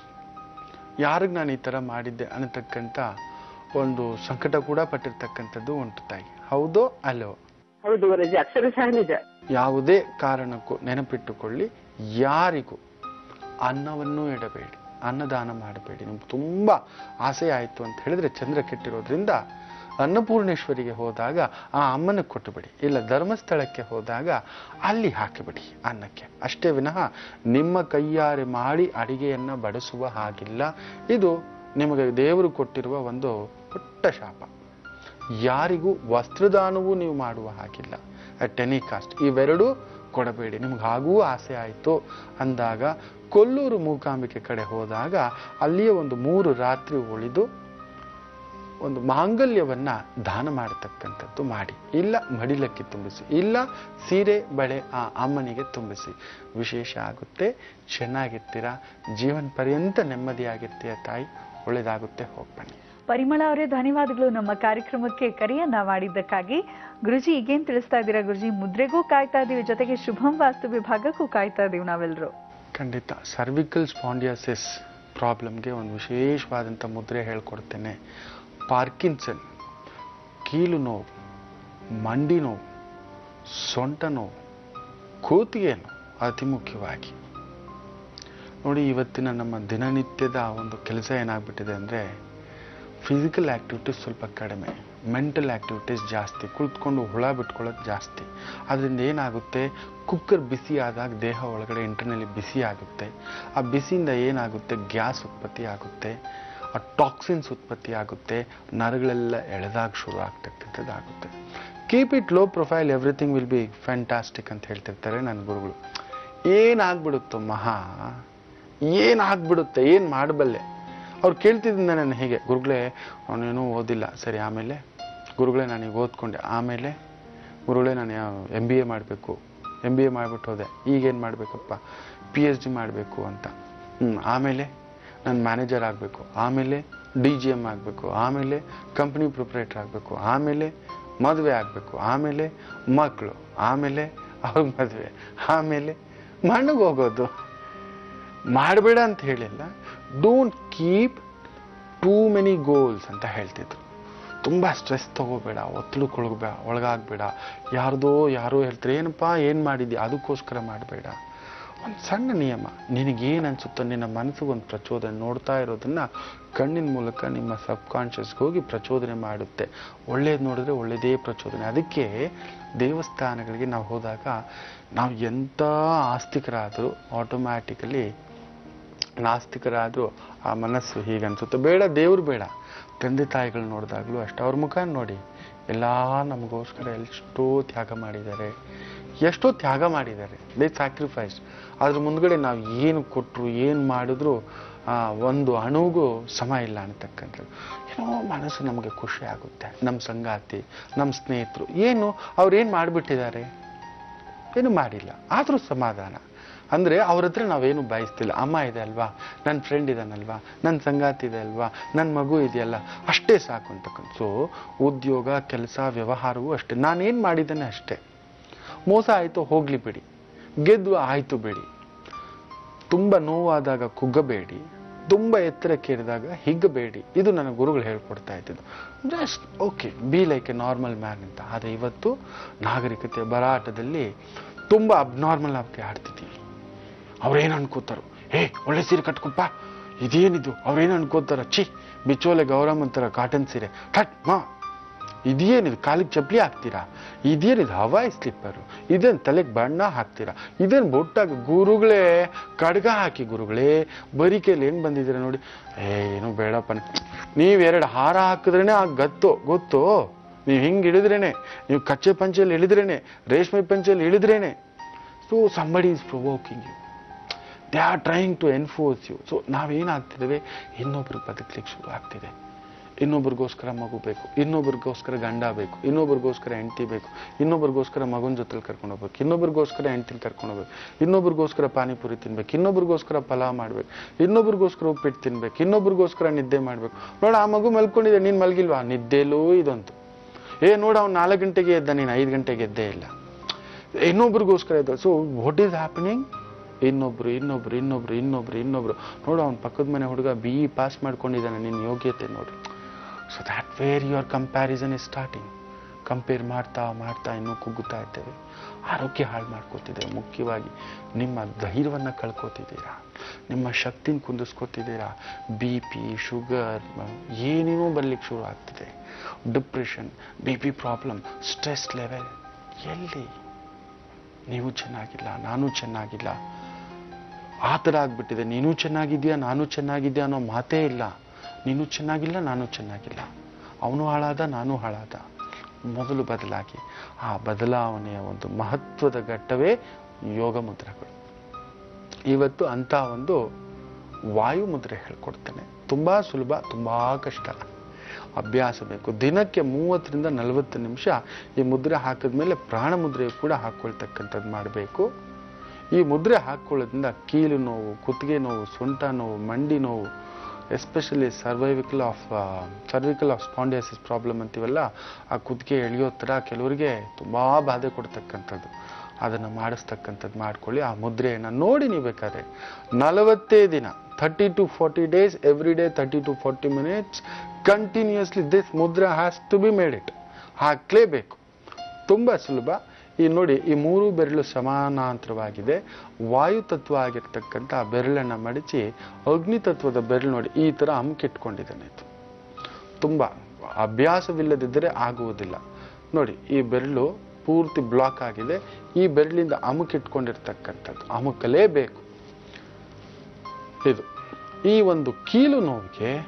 ಯಾರಿಗೆ ನಾನು ಈ ಥರ ಮಾಡಿದ್ದೆ ಅನ್ನತಕ್ಕಂಥ ಒಂದು ಸಂಕಟ ಕೂಡ ಪಟ್ಟಿರ್ತಕ್ಕಂಥದ್ದು ಉಂಟು ತಾಯಿ. ಹೌದೋ ಅಲ್ಲೋ? ಹೌದು ಗುರುಜಿ, ಅಕ್ಷರಶಃ ನಿಜ. ಯಾವುದೇ ಕಾರಣಕ್ಕೂ ನೆನಪಿಟ್ಟುಕೊಳ್ಳಿ, ಯಾರಿಗೂ ಅನ್ನವನ್ನು ಇಡಬೇಡಿ, ಅನ್ನದಾನ ಮಾಡಬೇಡಿ. ನಿಮ್ಗೆ ತುಂಬ ಆಸೆ ಆಯಿತು ಅಂತ ಹೇಳಿದ್ರೆ, ಚಂದ್ರ ಕೆಟ್ಟಿರೋದ್ರಿಂದ ಅನ್ನಪೂರ್ಣೇಶ್ವರಿಗೆ ಹೋದಾಗ ಆ ಅಮ್ಮನಿಗೆ ಕೊಟ್ಟುಬಿಡಿ, ಇಲ್ಲ ಧರ್ಮಸ್ಥಳಕ್ಕೆ ಹೋದಾಗ ಅಲ್ಲಿ ಹಾಕಿಬಿಡಿ ಅನ್ನಕ್ಕೆ. ಅಷ್ಟೇ ವಿನಃ ನಿಮ್ಮ ಕೈಯಾರೆ ಮಾಡಿ ಅಡಿಗೆಯನ್ನು ಬಡಿಸುವ ಹಾಗಿಲ್ಲ. ಇದು ನಿಮಗೆ ದೇವರು ಕೊಟ್ಟಿರುವ ಒಂದು ಪುಟ್ಟ ಶಾಪ. ಯಾರಿಗೂ ವಸ್ತ್ರದಾನವೂ ನೀವು ಮಾಡುವ ಹಾಗಿಲ್ಲ, ಅಟ್ ಎನಿ ಕಾಸ್ಟ್. ಇವೆರಡೂ ಕೊಡಬೇಡಿ. ನಿಮ್ಗೆ ಹಾಗೂ ಆಸೆ ಆಯಿತು ಅಂದಾಗ ಕೊಲ್ಲೂರು ಮೂಕಾಂಬಿಕೆ ಕಡೆ ಹೋದಾಗ ಅಲ್ಲಿಯೇ ಒಂದು 3 ರಾತ್ರಿ ಉಳಿದು ಒಂದು ಮಾಂಗಲ್ಯವನ್ನ ದಾನ ಮಾಡತಕ್ಕಂಥದ್ದು ಮಾಡಿ, ಇಲ್ಲ ಮಡಿಲಕ್ಕೆ ತುಂಬಿಸಿ, ಇಲ್ಲ ಸೀರೆ ಬಳೆ ಆ ಅಮ್ಮನಿಗೆ ತುಂಬಿಸಿ. ವಿಶೇಷ ಆಗುತ್ತೆ, ಚೆನ್ನಾಗಿರ್ತೀರಾ, ಜೀವನ ಪರ್ಯಂತ ನೆಮ್ಮದಿಯಾಗಿರ್ತೀಯ ತಾಯಿ. ಒಳ್ಳೇದಾಗುತ್ತೆ, ಹೋಗ್ಬನ್ನಿ. ಪರಿಮಳ ಅವರೇ, ಧನ್ಯವಾದಗಳು ನಮ್ಮ ಕಾರ್ಯಕ್ರಮಕ್ಕೆ ಕರೆಯನ್ನ ಮಾಡಿದ್ದಕ್ಕಾಗಿ. ಗುರುಜಿ ಈಗೇನ್ ತಿಳಿಸ್ತಾ ಇದ್ದೀರಾ ಗುರುಜಿ? ಮುದ್ರೆಗೂ ಕಾಯ್ತಾ ಇದೀವಿ, ಜೊತೆಗೆ ಶುಭಂ ವಾಸ್ತು ವಿಭಾಗಕ್ಕೂ ಕಾಯ್ತಾ ಇದೀವಿ ನಾವೆಲ್ಲರೂ. ಖಂಡಿತ. ಸರ್ವಿಕಲ್ ಸ್ಪಾಂಡಿಯಾಸಿಸ್ ಪ್ರಾಬ್ಲಮ್ಗೆ ಒಂದು ವಿಶೇಷವಾದಂಥ ಮುದ್ರೆ ಹೇಳ್ಕೊಡ್ತೇನೆ. ಪಾರ್ಕಿನ್ಸನ್, ಕೀಲು ನೋವು, ಮಂಡಿ ನೋವು, ಸೊಂಟ ನೋವು, ಕೂತಿಗೆ ನೋವು, ಅತಿ ಮುಖ್ಯವಾಗಿ ನೋಡಿ, ಇವತ್ತಿನ ನಮ್ಮ ದಿನನಿತ್ಯದ ಒಂದು ಕೆಲಸ ಏನಾಗ್ಬಿಟ್ಟಿದೆ ಅಂದರೆ, ಫಿಸಿಕಲ್ ಆ್ಯಕ್ಟಿವಿಟೀಸ್ ಸ್ವಲ್ಪ ಕಡಿಮೆ, ಮೆಂಟಲ್ ಆ್ಯಕ್ಟಿವಿಟೀಸ್ ಜಾಸ್ತಿ, ಕುಳಿತುಕೊಂಡು ಹುಳ ಬಿಟ್ಕೊಳ್ಳೋದು ಜಾಸ್ತಿ. ಅದರಿಂದ ಏನಾಗುತ್ತೆ, ಕುಕ್ಕರ್ ಬಿಸಿ ಆದಾಗ ದೇಹ ಒಳಗಡೆ ಇಂಟರ್ನಲ್ಲಿ ಬಿಸಿ ಆಗುತ್ತೆ. ಆ ಬಿಸಿಯಿಂದ ಏನಾಗುತ್ತೆ, ಗ್ಯಾಸ್ ಉತ್ಪತ್ತಿ ಆಗುತ್ತೆ. ಆ ಟಾಕ್ಸಿನ್ಸ್ ಉತ್ಪತ್ತಿ ಆಗುತ್ತೆ, ನರಗಳೆಲ್ಲ ಎಳೆದಾಗ ಶುರು ಆಗ್ತಕ್ಕಂಥದ್ದಾಗುತ್ತೆ. Keep it low profile, everything will be fantastic ಅಂತ ಹೇಳ್ತಿರ್ತಾರೆ ನನ್ನ ಗುರುಗಳು. ಏನಾಗ್ಬಿಡುತ್ತೋ ಮಹಾ, ಏನಾಗ್ಬಿಡುತ್ತೆ, ಏನು ಮಾಡಬಲ್ಲೆ? ಅವ್ರು ಕೇಳ್ತಿದ್ದಿಂದ ನಾನು ಹೇಗೆ, ಗುರುಗಳೇ ಅವನೇನೂ ಓದಿಲ್ಲ, ಸರಿ ಆಮೇಲೆ? ಗುರುಗಳೇ ನಾನೀಗ ಓದ್ಕೊಂಡೆ, ಆಮೇಲೆ? ಗುರುಗಳೇ ನಾನು MBA ಮಾಡಬೇಕು, MBA ಮಾಡಿಬಿಟ್ಟು ಹೋದೆ, ಈಗೇನು ಮಾಡಬೇಕಪ್ಪ? PhD ಮಾಡಬೇಕು ಅಂತ. ಆಮೇಲೆ ನಾನು ಮ್ಯಾನೇಜರ್ ಆಗಬೇಕು, ಆಮೇಲೆ DGM ಆಗಬೇಕು, ಆಮೇಲೆ ಕಂಪ್ನಿ ಪ್ರೊಪ್ರೈಟರ್ ಆಗಬೇಕು, ಆಮೇಲೆ ಮದುವೆ ಆಗಬೇಕು, ಆಮೇಲೆ ಮಕ್ಕಳು, ಆಮೇಲೆ ಅವ್ರ ಮದುವೆ, ಆಮೇಲೆ ಮಣ್ಣಗೆ ಹೋಗೋದು. ಮಾಡಬೇಡ ಅಂತ ಹೇಳಿಲ್ಲ, don't keep too many goals ಅಂತ ಹೇಳ್ತಿದ್ರು. ತುಂಬ ಸ್ಟ್ರೆಸ್ ತಗೋಬೇಡ, ಒಳಗಾಗಬೇಡ. ಯಾರೋ ಹೇಳ್ತಾರೆ ಏನಪ್ಪ ಏನು ಮಾಡಿದ್ಯಾ, ಅದಕ್ಕೋಸ್ಕರ ಮಾಡಬೇಡ. ಒಂದು ಸಣ್ಣ ನಿಯಮ, ನಿನಗೇನು ಅನಿಸುತ್ತೋ ನಿನ್ನ ಮನಸ್ಸಿಗೆ ಒಂದು ಪ್ರಚೋದನೆ, ನೋಡ್ತಾ ಇರೋದನ್ನು ಕಣ್ಣಿನ ಮೂಲಕ ನಿಮ್ಮ ಸಬ್ ಕಾನ್ಷಿಯಸ್ಗೆ ಹೋಗಿ ಪ್ರಚೋದನೆ ಮಾಡುತ್ತೆ. ಒಳ್ಳೇದು ನೋಡಿದ್ರೆ ಒಳ್ಳೆಯದೇ ಪ್ರಚೋದನೆ. ಅದಕ್ಕೆ ದೇವಸ್ಥಾನಗಳಿಗೆ ನಾವು ಹೋದಾಗ ನಾವು ಎಂಥ ಆಸ್ತಿಕರಾದರೂ ಆಟೋಮ್ಯಾಟಿಕಲಿ ನಾಸ್ತಿಕರಾದರೂ ಆ ಮನಸ್ಸು ಹೀಗೆ ಅನಿಸುತ್ತೆ. ಬೇಡ, ದೇವ್ರು ಬೇಡ, ತಂದೆ ತಾಯಿಗಳು ನೋಡಿದಾಗಲೂ ಅಷ್ಟೇ, ಅವ್ರ ಮುಖ ನೋಡಿ, ಎಲ್ಲ ನಮಗೋಸ್ಕರ ಎಷ್ಟೋ ತ್ಯಾಗ ಮಾಡಿದ್ದಾರೆ, ದೇ ಸ್ಯಾಕ್ರಿಫೈಸ್. ಅದ್ರ ಮುಂದ್ಗಡೆ ನಾವು ಏನು ಕೊಟ್ಟರು, ಏನು ಮಾಡಿದ್ರು ಒಂದು ಅಣುಗೂ ಸಮ ಇಲ್ಲ ಅಂತಕ್ಕಂಥದ್ದು. ಏನೋ ಮನಸ್ಸು ನಮಗೆ ಖುಷಿ ಆಗುತ್ತೆ. ನಮ್ಮ ಸಂಗಾತಿ, ನಮ್ಮ ಸ್ನೇಹಿತರು ಅವ್ರೇನು ಮಾಡಿಬಿಟ್ಟಿದ್ದಾರೆ, ಏನು ಮಾಡಿಲ್ಲ, ಆದರೂ ಸಮಾಧಾನ. ಅಂದರೆ ಅವ್ರ ಹತ್ರ ನಾವೇನು ಬಯಸ್ತಿಲ್ಲ. ಅಮ್ಮ ಇದೆ ಅಲ್ವಾ, ನನ್ನ ಫ್ರೆಂಡ್ ಇದ್ದಾನಲ್ವಾ, ನನ್ನ ಸಂಗಾತಿ ಇದೆ ಅಲ್ವಾ, ನನ್ನ ಮಗು ಇದೆಯಲ್ಲ, ಅಷ್ಟೇ ಸಾಕು ಅಂತಕ್ಕಂಥ. ಸೊ ಉದ್ಯೋಗ, ಕೆಲಸ, ವ್ಯವಹಾರವೂ ಅಷ್ಟೇ. ನಾನೇನು ಮಾಡಿದ್ದೇನೆ ಅಷ್ಟೇ. ಮೋಸ ಆಯಿತು ಹೋಗ್ಲಿ ಬಿಡಿ, ಗೆದ್ದು ಆಯಿತು ಬಿಡಿ. ತುಂಬ ನೋವಾದಾಗ ಕುಗ್ಗಬೇಡಿ, ತುಂಬ ಎತ್ತರಕ್ಕೇರಿದಾಗ ಹಿಗ್ಗಬೇಡಿ. ಇದು ನನ್ನ ಗುರುಗಳು ಹೇಳ್ಕೊಡ್ತಾ ಇದ್ದಿದ್ದು. Just okay, be like a normal man ಅಂತ. ಆದರೆ ಇವತ್ತು ನಾಗರಿಕತೆ ಭರಾಟದಲ್ಲಿ ತುಂಬ ಅಬ್ನಾರ್ಮಲ್ ಆಗಿ ಆಡ್ತಿದ್ದೀವಿ. ಅವ್ರೇನು ಅನ್ಕೋತಾರೋ, ಒಳ್ಳೆ ಸೀರೆ ಕಟ್ಕೊಪ್ಪ, ಇದೇನಿದು, ಅವ್ರೇನು ಅನ್ಕೋತಾರ, ಬಿಚ್ಚೋಲೆ ಗೌರಮ್ಮಂತರ ಕಾಟನ್ ಸೀರೆ, ಇದೇನಿದು, ಕಾಲಿಗೆ ಚಪ್ಪಲಿ ಹಾಕ್ತೀರಾ, ಇದೇನಿದು ಹವಾಯಿ ಸ್ಲಿಪ್ಪರು, ಇದೇನು ತಲೆಗೆ ಬಣ್ಣ ಹಾಕ್ತೀರಾ, ಇದೇನು ಬೊಟ್ಟಾಗಿ, ಗುರುಗಳೇ ಕಡ್ಗ ಹಾಕಿ, ಗುರುಗಳೇ ಬರಿಕೆಯಲ್ಲಿ ಹೆಂಗ್ ಬಂದಿದ್ದೀರಾ ನೋಡಿ. ಏನು ಬೇಡಪ್ಪ, ನೀವೆರಡು ಹಾರ ಹಾಕಿದ್ರೇನೆ ಆ ಗೊತ್ತು. ನೀವು ಹಿಂಗೆ ಹಿಡಿದ್ರೇನೆ, ನೀವು ಕಚ್ಚೆ ಪಂಚೆಯಲ್ಲಿ ಇಳಿದ್ರೇನೆ, ರೇಷ್ಮೆ ಪಂಚೆಯಲ್ಲಿ ಇಳಿದ್ರೇನೆ. So somebody is provoking you, they are trying to enforce you. So ನಾವೇನಾಗ್ತಿದ್ದೇವೆ, ಇನ್ನೊಬ್ರಿಗೆ ಬದುಕಲಿಕ್ಕೆ ಶುರು ಆಗ್ತಿದೆ. ಇನ್ನೊಬ್ರಿಗೋಸ್ಕರ ಮಗು ಬೇಕು, ಇನ್ನೊಬ್ರಿಗೋಸ್ಕರ ಗಂಡ ಬೇಕು, ಇನ್ನೊಬ್ರಿಗೋಸ್ಕರ ಹೆಂಡತಿ ಬೇಕು, ಇನ್ನೊಬ್ರಿಗೋಸ್ಕರ ಮಗನ ಜೊತೆಲಿ ಕರ್ಕೊಂಡು ಹೋಗ್ಬೇಕು, ಇನ್ನೊಬ್ರಿಗೋಸ್ಕರ ಹೆಂಡತಿನ ಕರ್ಕೊಂಡು ಹೋಗ್ಬೇಕು, ಇನ್ನೊಬ್ರಿಗೋಸ್ಕರ ಪಾನಿಪುರಿ ತಿನ್ಬೇಕು, ಇನ್ನೊಬ್ರಿಗೋಸ್ಕರ ಪಲಾವ್ ಮಾಡ್ಬೇಕು, ಇನ್ನೊಬ್ರಿಗೋಸ್ಕರ ಉಪ್ಪಿಟ್ಟು ತಿನ್ಬೇಕು, ಇನ್ನೊಬ್ರಿಗೋಸ್ಕರ ನಿದ್ದೆ ಮಾಡ್ಬೇಕು. ನೋಡ, ಆ ಮಗು ಮಲ್ಕೊಂಡಿದೆ, ನೀನು ಮಲ್ಗಿಲ್ವಾ? ನಿದ್ದೆಲೂ ಇದಂತು. ನೋಡ, ಅವ್ನು 4 ಗಂಟೆಗೆ ಎದ್ದ, ನೀನು 5 ಗಂಟೆಗೆ ಎದ್ದೇ ಇಲ್ಲ. ಇನ್ನೊಬ್ರಿಗೋಸ್ಕರ ಇದ್ದ. So what is happening? ಇನ್ನೊಬ್ರು ನೋಡು, ಅವ್ನ ಪಕ್ಕದ ಮನೆ ಹುಡುಗ BE ಪಾಸ್ ಮಾಡ್ಕೊಂಡಿದ್ದಾನೆ, ನಿನ್ನ ಯೋಗ್ಯತೆ ನೋಡು. So that where your comparison is starting. Compare ಮಾಡ್ತಾ ಇನ್ನೂ ಕುಗ್ಗುತ್ತಾ ಇದ್ದೇವೆ. ಆರೋಗ್ಯ ಹಾಳು ಮಾಡ್ಕೋತಿದೆ. ಮುಖ್ಯವಾಗಿ ನಿಮ್ಮ ಧೈರ್ಯವನ್ನು ಕಳ್ಕೊತಿದ್ದೀರಾ, ನಿಮ್ಮ ಶಕ್ತಿನ ಕುಂದಿಸ್ಕೊತಿದ್ದೀರಾ. BP, ಶುಗರ್, ಏನೇನೋ ಬರ್ಲಿಕ್ಕೆ ಶುರು ಆಗ್ತಿದೆ. Depression, BP problem, stress level. ಎಲ್ಲಿ? ನೀವು ಚೆನ್ನಾಗಿಲ್ಲ, ನಾನು ಚೆನ್ನಾಗಿಲ್ಲ, ಆ ಥರ ಆಗ್ಬಿಟ್ಟಿದೆ. ನೀನು ಚೆನ್ನಾಗಿದ್ಯಾ, ನಾನು ಚೆನ್ನಾಗಿದ್ಯಾ ಅನ್ನೋ ಮಾತೇ ಇಲ್ಲ. ನೀನು ಚೆನ್ನಾಗಿಲ್ಲ, ನಾನು ಚೆನ್ನಾಗಿಲ್ಲ, ಅವನು ಹಾಳಾದ, ನಾನು ಹಾಳಾದ. ಮೊದಲು ಬದಲಾಗಿ. ಆ ಬದಲಾವಣೆಯ ಒಂದು ಮಹತ್ವದ ಘಟ್ಟವೇ ಯೋಗ ಮುದ್ರೆಗಳು. ಇವತ್ತು ಅಂತ ಒಂದು ವಾಯು ಮುದ್ರೆ ಹೇಳ್ಕೊಡ್ತೇನೆ. ತುಂಬ ಸುಲಭ, ತುಂಬ ಕಷ್ಟ, ಅಭ್ಯಾಸ ಬೇಕು. ದಿನಕ್ಕೆ 30 ರಿಂದ 40 ನಿಮಿಷ ಈ ಮುದ್ರೆ ಹಾಕಿದ್ಮೇಲೆ ಪ್ರಾಣ ಮುದ್ರೆ ಕೂಡ ಹಾಕ್ಕೊಳ್ತಕ್ಕಂಥದ್ದು ಮಾಡಬೇಕು. ಈ ಮುದ್ರೆ ಹಾಕ್ಕೊಳ್ಳೋದ್ರಿಂದ ಕೀಲು ನೋವು, ಕುತ್ತಿಗೆ ನೋವು, ಸೊಂಟ ನೋವು, ಮಂಡಿ ನೋವು, especially cervical of spondylosis problem ಅಂತೀವಲ್ಲ, ಆ ಕುತ್ತಿಗೆ ಎಳೆಯೋ ಥರ ಕೆಲವರಿಗೆ ತುಂಬ ಬಾಧೆ ಕೊಡ್ತಕ್ಕಂಥದ್ದು. ಅದನ್ನು ಮಾಡಿಸ್ತಕ್ಕಂಥದ್ದು ಮಾಡ್ಕೊಳ್ಳಿ. ಆ ಮುದ್ರೆಯನ್ನು ನೋಡಿ ನೀವು ಬೇಕಾದ್ರೆ 40 ದಿನ 30 to 40 days, every day 30 to 40 minutes continuously this mudra has to be made it. ಹಾಕ್ಲೇಬೇಕು. ತುಂಬ ಸುಲಭ. ಈ ನೋಡಿ, ಈ 3 ಬೆರಳು ಸಮಾನಾಂತರವಾಗಿದೆ. ವಾಯು ತತ್ವ ಆಗಿರ್ತಕ್ಕಂಥ ಆ ಬೆರಳನ್ನು ಮಡಚಿ ಅಗ್ನಿ ತತ್ವದ ಬೆರಳು ನೋಡಿ ಈ ಥರ ಅಮ್ಕಿಟ್ಕೊಂಡಿದ್ದಾನೆ. ಇದು ತುಂಬ ಅಭ್ಯಾಸವಿಲ್ಲದಿದ್ದರೆ ಆಗುವುದಿಲ್ಲ. ನೋಡಿ, ಈ ಬೆರಳು ಪೂರ್ತಿ ಬ್ಲಾಕ್ ಆಗಿದೆ. ಈ ಬೆರಳಿಂದ ಅಮುಕಿಟ್ಕೊಂಡಿರ್ತಕ್ಕಂಥದ್ದು ಅಮುಕಲೇಬೇಕು. ಇದು ಈ ಒಂದು ಕೀಲು ನೋವಿಗೆ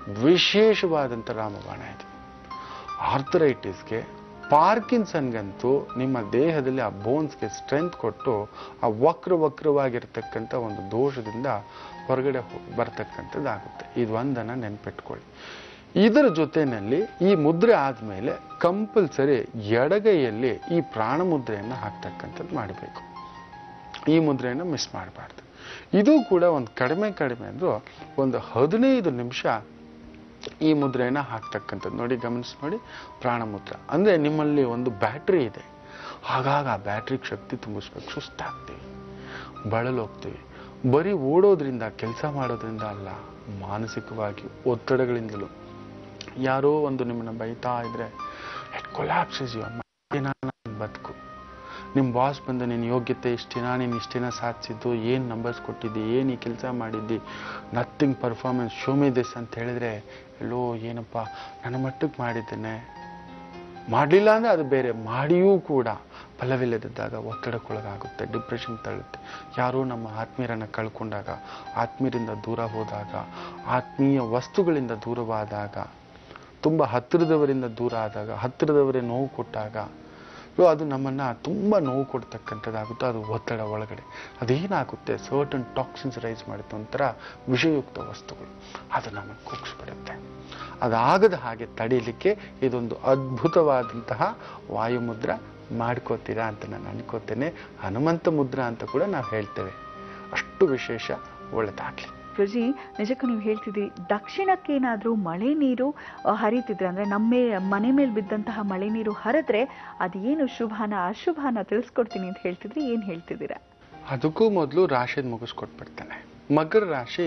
ವಿಶೇಷವಾದಂಥ ರಾಮಬಾಣ ಇದು. ಆರ್ಥರೈಟಿಸ್ಗೆ, ಪಾರ್ಕಿನ್ಸನ್ಗಂತೂ ನಿಮ್ಮ ದೇಹದಲ್ಲಿ ಆ ಬೋನ್ಸ್ಗೆ ಸ್ಟ್ರೆಂತ್ ಕೊಟ್ಟು ಆ ವಕ್ರವಾಗಿರ್ತಕ್ಕಂಥ ಒಂದು ದೋಷದಿಂದ ಹೊರಗಡೆ ಬರ್ತಕ್ಕಂಥದ್ದಾಗುತ್ತೆ. ಇದು ಒಂದನ್ನು ನೆನ್ಪಿಟ್ಕೊಳ್ಳಿ. ಇದರ ಜೊತೆಯಲ್ಲಿ ಈ ಮುದ್ರೆ ಆದಮೇಲೆ ಕಂಪಲ್ಸರಿ ಎಡಗೈಯಲ್ಲಿ ಈ ಪ್ರಾಣ ಮುದ್ರೆಯನ್ನು ಹಾಕ್ತಕ್ಕಂಥದ್ದು ಮಾಡಬೇಕು. ಈ ಮುದ್ರೆಯನ್ನು ಮಿಸ್ ಮಾಡಬಾರ್ದು. ಇದು ಕೂಡ ಒಂದು ಕಡಿಮೆ ಅಂದರೂ ಒಂದು 15 ನಿಮಿಷ ಈ ಮುದ್ರೆಯನ್ನು ಹಾಕ್ತಕ್ಕಂಥದ್ದು. ನೋಡಿ, ಗಮನಿಸಿ ನೋಡಿ, ಪ್ರಾಣ ಮುದ್ರ ಅಂದರೆ ನಿಮ್ಮಲ್ಲಿ ಒಂದು ಬ್ಯಾಟ್ರಿ ಇದೆ. ಹಾಗಾಗಿ ಆ ಬ್ಯಾಟ್ರಿಗೆ ಶಕ್ತಿ ತುಂಬಿಸ್ಬೇಕು. ಸುಸ್ತಾಗ್ತೀವಿ, ಬಳಲೋಗ್ತೀವಿ. ಬರೀ ಓಡೋದ್ರಿಂದ, ಕೆಲಸ ಮಾಡೋದ್ರಿಂದ ಅಲ್ಲ, ಮಾನಸಿಕವಾಗಿ ಒತ್ತಡಗಳಿಂದಲೂ. ಯಾರೋ ಒಂದು ನಿಮ್ಮನ್ನು ಬೈತಾ ಇದ್ರೆ ಇಟ್ ಕೊಲ್ಯಾಪ್ಸಸ್ ಯು. ಬದುಕು. ನಿಮ್ಮ ಬಾಸ್ ಬಂದು ನಿನ್ನ ಯೋಗ್ಯತೆ ಇಷ್ಟಿನ, ನೀನು ಇಷ್ಟಿನ ಸಾಧಿಸಿದ್ದು, ಏನು ನಂಬರ್ಸ್ ಕೊಟ್ಟಿದ್ದಿ, ಏನು ಈ ಕೆಲಸ ಮಾಡಿದ್ದಿ, nothing performance, show me this ಅಂತ ಹೇಳಿದ್ರೆ, ಎಲ್ಲೋ ಏನಪ್ಪ ನನ್ನ ಮಟ್ಟಕ್ಕೆ ಮಾಡಿದ್ದೇನೆ, ಮಾಡಲಿಲ್ಲ ಅಂದರೆ ಅದು ಬೇರೆ, ಮಾಡಿಯೂ ಕೂಡ ಫಲವಿಲ್ಲದಿದ್ದಾಗ ಒತ್ತಡಕ್ಕೊಳಗಾಗುತ್ತೆ, ಡಿಪ್ರೆಷನ್ ತಳ್ಳುತ್ತೆ. ಯಾರೋ ನಮ್ಮ ಆತ್ಮೀಯರನ್ನು ಕಳ್ಕೊಂಡಾಗ, ಆತ್ಮೀಯರಿಂದ ದೂರ ಹೋದಾಗ, ಆತ್ಮೀಯ ವಸ್ತುಗಳಿಂದ ದೂರವಾದಾಗ, ತುಂಬ ಹತ್ತಿರದವರಿಂದ ದೂರ ಆದಾಗ, ಹತ್ತಿರದವರೇ ನೋವು ಕೊಟ್ಟಾಗ ಅದು ನಮ್ಮನ್ನು ತುಂಬ ನೋವು ಕೊಡ್ತಕ್ಕಂಥದ್ದಾಗುತ್ತೆ. ಅದು ಒತ್ತಡ ಒಳಗಡೆ ಅದೇನಾಗುತ್ತೆ, ಸರ್ಟನ್ ಟಾಕ್ಸಿನ್ಸ್ ರೈಸ್ ಮಾಡುತ್ತೆ, ಒಂಥರ ವಿಷಯುಕ್ತ ವಸ್ತುಗಳು, ಅದು ನಮ್ಮನ್ನು ಕುಗ್ಗಿಸ್ಬಿಡುತ್ತೆ. ಅದಾಗದ ಹಾಗೆ ತಡೀಲಿಕ್ಕೆ ಇದೊಂದು ಅದ್ಭುತವಾದಂತಹ ವಾಯುಮುದ್ರ ಮಾಡ್ಕೋತೀರಾ ಅಂತ ನಾನು ಅನ್ಕೋತೇನೆ. ಹನುಮಂತ ಮುದ್ರ ಅಂತ ಕೂಡ ನಾವು ಹೇಳ್ತೇವೆ. ಅಷ್ಟು ವಿಶೇಷ, ಒಳ್ಳೆದಾಗಲಿ. ಪ್ರಜಿ, ನಿಜಕ್ಕೂ ನೀವು ಹೇಳ್ತಿದ್ರಿ, ದಕ್ಷಿಣಕ್ಕೆ ಏನಾದರೂ ಮಳೆ ನೀರು ಹರಿತಿದ್ರೆ, ಅಂದರೆ ಮನೆ ಮೇಲೆ ಬಿದ್ದಂತಹ ಮಳೆ ನೀರು ಹರಿದ್ರೆ ಅದೇನು ಶುಭಾನ ಅಶುಭಾನ ತಿಳಿಸ್ಕೊಡ್ತೀನಿ ಅಂತ ಹೇಳ್ತಿದ್ರಿ. ಏನು ಹೇಳ್ತಿದ್ದೀರಾ? ಅದಕ್ಕೂ ಮೊದಲು ರಾಶಿದ ಮುಗಿಸ್ಕೊಟ್ಬಿಡ್ತಾನೆ. ಮಕರ ರಾಶಿ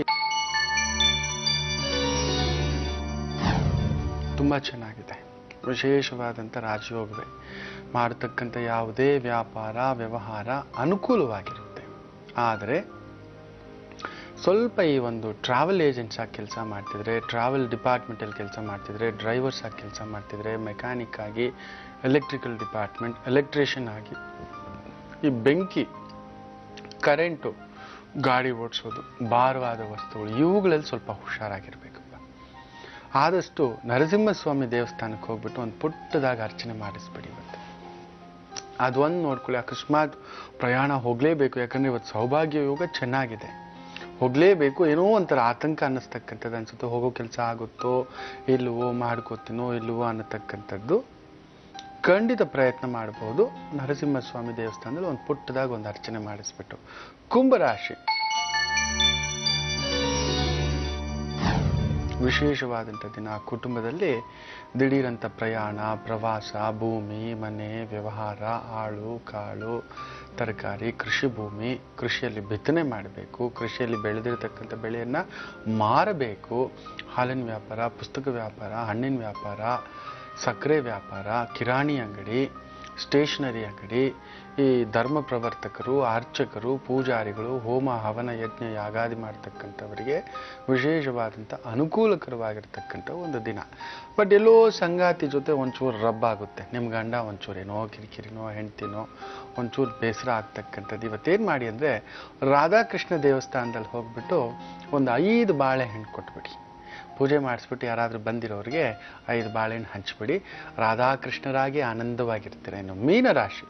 ತುಂಬ ಚೆನ್ನಾಗಿದೆ. ವಿಶೇಷವಾದಂಥ ರಾಜಯೋಗವೇ. ಮಾಡತಕ್ಕಂಥ ಯಾವುದೇ ವ್ಯಾಪಾರ ವ್ಯವಹಾರ ಅನುಕೂಲವಾಗಿರುತ್ತೆ. ಆದರೆ ಸ್ವಲ್ಪ ಈ ಒಂದು ಟ್ರಾವೆಲ್ ಏಜೆಂಟ್ಸ್ ಆಗಿ ಕೆಲಸ ಮಾಡ್ತಿದ್ರೆ, ಟ್ರಾವೆಲ್ ಡಿಪಾರ್ಟ್ಮೆಂಟಲ್ಲಿ ಕೆಲಸ ಮಾಡ್ತಿದ್ರೆ, ಡ್ರೈವರ್ಸ್ ಆಗಿ ಕೆಲಸ ಮಾಡ್ತಿದ್ರೆ, ಮೆಕ್ಯಾನಿಕ್ ಆಗಿ, ಎಲೆಕ್ಟ್ರಿಕಲ್ ಡಿಪಾರ್ಟ್ಮೆಂಟ್, ಎಲೆಕ್ಟ್ರಿಷಿಯನ್ ಆಗಿ, ಈ ಬೆಂಕಿ, ಕರೆಂಟು, ಗಾಡಿ ಓಡಿಸೋದು, ಭಾರವಾದ ವಸ್ತುಗಳು, ಇವುಗಳಲ್ಲಿ ಸ್ವಲ್ಪ ಹುಷಾರಾಗಿರ್ಬೇಕಪ್ಪ. ಆದಷ್ಟು ನರಸಿಂಹಸ್ವಾಮಿ ದೇವಸ್ಥಾನಕ್ಕೆ ಹೋಗ್ಬಿಟ್ಟು ಒಂದು ಪುಟ್ಟದಾಗಿ ಅರ್ಚನೆ ಮಾಡಿಸ್ಬಿಡಿ ಇವತ್ತು. ಅದೊಂದು ನೋಡ್ಕೊಳ್ಳಿ. ಅಕಸ್ಮಾತ್ ಪ್ರಯಾಣ ಹೋಗಲೇಬೇಕು, ಯಾಕಂದರೆ ಇವತ್ತು ಸೌಭಾಗ್ಯ ಯೋಗ ಚೆನ್ನಾಗಿದೆ, ಹೋಗಲೇಬೇಕು, ಏನೋ ಒಂಥರ ಆತಂಕ ಅನ್ನಿಸ್ತಕ್ಕಂಥದ್ದು ಅನ್ಸುತ್ತೆ. ಹೋಗೋ ಕೆಲಸ ಆಗುತ್ತೋ ಇಲ್ಲವೋ, ಮಾಡ್ಕೋತೀನೋ ಇಲ್ಲವೋ ಅನ್ನತಕ್ಕಂಥದ್ದು ಖಂಡಿತ ಪ್ರಯತ್ನ ಮಾಡಬಹುದು. ನರಸಿಂಹಸ್ವಾಮಿ ದೇವಸ್ಥಾನದಲ್ಲಿ ಒಂದು ಪುಟ್ಟದಾಗಿ ಒಂದು ಅರ್ಚನೆ ಮಾಡಿಸ್ಬಿಟ್ಟು. ಕುಂಭರಾಶಿ ವಿಶೇಷವಾದಂಥ ದಿನ. ಕುಟುಂಬದಲ್ಲಿ ದಿಢೀರಂಥ ಪ್ರಯಾಣ, ಪ್ರವಾಸ, ಭೂಮಿ, ಮನೆ, ವ್ಯವಹಾರ, ಆಳು ಕಾಳು, ತರಕಾರಿ, ಕೃಷಿ ಭೂಮಿ, ಕೃಷಿಯಲ್ಲಿ ಬಿತ್ತನೆ ಮಾಡಬೇಕು, ಕೃಷಿಯಲ್ಲಿ ಬೆಳೆದಿರತಕ್ಕಂಥ ಬೆಳೆಯನ್ನು ಮಾರಬೇಕು, ಹಾಲಿನ ವ್ಯಾಪಾರ, ಪುಸ್ತಕ ವ್ಯಾಪಾರ, ಹಣ್ಣಿನ ವ್ಯಾಪಾರ, ಸಕ್ಕರೆ ವ್ಯಾಪಾರ, ಕಿರಾಣಿ ಅಂಗಡಿ, ಸ್ಟೇಷನರಿ ಅಂಗಡಿ, ಈ ಧರ್ಮ ಪ್ರವರ್ತಕರು, ಅರ್ಚಕರು, ಪೂಜಾರಿಗಳು, ಹೋಮ ಹವನ ಯಜ್ಞ ಯಾಗಾದಿ ಮಾಡ್ತಕ್ಕಂಥವರಿಗೆ ವಿಶೇಷವಾದಂಥ ಅನುಕೂಲಕರವಾಗಿರ್ತಕ್ಕಂಥ ಒಂದು ದಿನ. ಬಟ್ ಎಲ್ಲೋ ಸಂಗಾತಿ ಜೊತೆ ಒಂಚೂರು ರಬ್ಬಾಗುತ್ತೆ. ನಿಮ್ಮ ಗಂಡ ಒಂಚೂರು ಏನೋ ಕಿರಿಕಿರಿನೋ, ಹೆಂಡ್ತಿನೋ ಒಂಚೂರು ಬೇಸರ ಆಗ್ತಕ್ಕಂಥದ್ದು. ಇವತ್ತೇನು ಮಾಡಿ ಅಂದರೆ, ರಾಧಾಕೃಷ್ಣ ದೇವಸ್ಥಾನದಲ್ಲಿ ಹೋಗ್ಬಿಟ್ಟು ಒಂದು 5 ಬಾಳೆಹಣ್ಣು ಕೊಟ್ಬಿಡಿ. ಪೂಜೆ ಮಾಡಿಸ್ಬಿಟ್ಟು ಯಾರಾದರೂ ಬಂದಿರೋರಿಗೆ 5 ಬಾಳೆಹಣ್ಣು ಹಂಚ್ಬಿಡಿ. ರಾಧಾಕೃಷ್ಣರಾಗಿ ಆನಂದವಾಗಿರ್ತೀರ. ಇನ್ನು ಮೀನರಾಶಿ.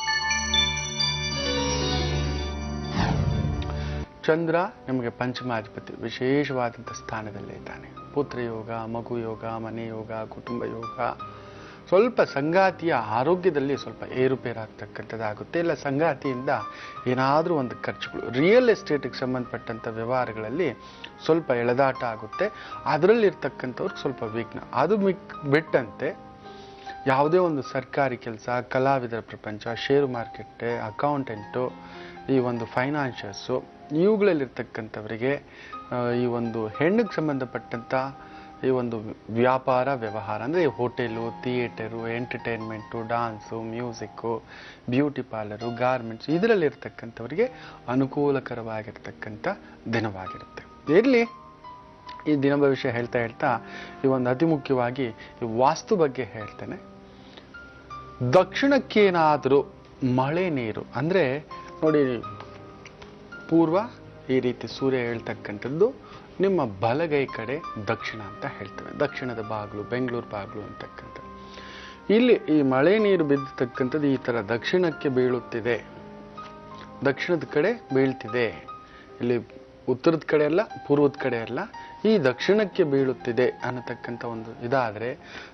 ಚಂದ್ರ ನಿಮಗೆ ಪಂಚಮಾಧಿಪತಿ, ವಿಶೇಷವಾದಂಥ ಸ್ಥಾನದಲ್ಲೇ ಇದ್ದಾನೆ. ಪುತ್ರ ಯೋಗ, ಮಗು ಯೋಗ, ಮನೆ ಯೋಗ, ಕುಟುಂಬ ಯೋಗ. ಸ್ವಲ್ಪ ಸಂಗಾತಿಯ ಆರೋಗ್ಯದಲ್ಲಿ ಸ್ವಲ್ಪ ಏರುಪೇರಾಗ್ತಕ್ಕಂಥದ್ದಾಗುತ್ತೆ. ಇಲ್ಲ ಸಂಗಾತಿಯಿಂದ ಏನಾದರೂ ಒಂದು ಖರ್ಚುಗಳು, ರಿಯಲ್ ಎಸ್ಟೇಟಿಗೆ ಸಂಬಂಧಪಟ್ಟಂಥ ವ್ಯವಹಾರಗಳಲ್ಲಿ ಸ್ವಲ್ಪ ಎಳೆದಾಟ ಆಗುತ್ತೆ. ಅದರಲ್ಲಿರ್ತಕ್ಕಂಥವ್ರಿಗೆ ಸ್ವಲ್ಪ ವಿಘ್ನ. ಅದು ಬಿಟ್ಟಂತೆ ಯಾವುದೇ ಒಂದು ಸರ್ಕಾರಿ ಕೆಲಸ, ಕಲಾವಿದರ ಪ್ರಪಂಚ, ಷೇರು ಮಾರ್ಕೆಟ್, ಅಕೌಂಟೆಂಟು, ಈ ಒಂದು ಫೈನಾನ್ಷಿಯರ್ಸು, ಇವುಗಳಲ್ಲಿರ್ತಕ್ಕಂಥವರಿಗೆ, ಈ ಒಂದು ಹೆಣ್ಣಿಗೆ ಸಂಬಂಧಪಟ್ಟಂಥ ಈ ಒಂದು ವ್ಯಾಪಾರ ವ್ಯವಹಾರ ಅಂದರೆ hotel, theatre, entertainment, dance, music, beauty parlour, garments, ಇದರಲ್ಲಿರ್ತಕ್ಕಂಥವರಿಗೆ ಅನುಕೂಲಕರವಾಗಿರ್ತಕ್ಕಂಥ ದಿನವಾಗಿರುತ್ತೆ. ಇರಲಿ, ಈ ದಿನ ಭವಿಷ್ಯ ಹೇಳ್ತಾ ಈ ಒಂದು ಅತಿ ಮುಖ್ಯವಾಗಿ ಈ ವಾಸ್ತು ಬಗ್ಗೆ ಹೇಳ್ತೇನೆ. ದಕ್ಷಿಣಕ್ಕೇನಾದರೂ ಮಳೆ ನೀರು ಅಂದರೆ ನೋಡಿ, ಪೂರ್ವ ಈ ರೀತಿ ಸೂರ್ಯ ಹೇಳ್ತಕ್ಕಂಥದ್ದು, ನಿಮ್ಮ ಬಲಗೈ ಕಡೆ ದಕ್ಷಿಣ ಅಂತ ಹೇಳ್ತೇವೆ. ದಕ್ಷಿಣದ ಬಾಗಿಲು, ಬೆಂಗಳೂರು ಬಾಗಿಲು ಅಂತಕ್ಕಂಥದ್ದು. ಇಲ್ಲಿ ಈ ಮಳೆ ನೀರು ಬಿದ್ದತಕ್ಕಂಥದ್ದು ಈ ಥರ ದಕ್ಷಿಣಕ್ಕೆ ಬೀಳುತ್ತಿದೆ, ದಕ್ಷಿಣದ ಕಡೆ ಬೀಳ್ತಿದೆ. ಇಲ್ಲಿ ಉತ್ತರದ ಕಡೆ ಅಲ್ಲ, ಪೂರ್ವದ ಕಡೆ ಅಲ್ಲ, ಈ ದಕ್ಷಿಣಕ್ಕೆ ಬೀಳುತ್ತಿದೆ ಅನ್ನತಕ್ಕಂಥ ಒಂದು ಇದಾದರೆ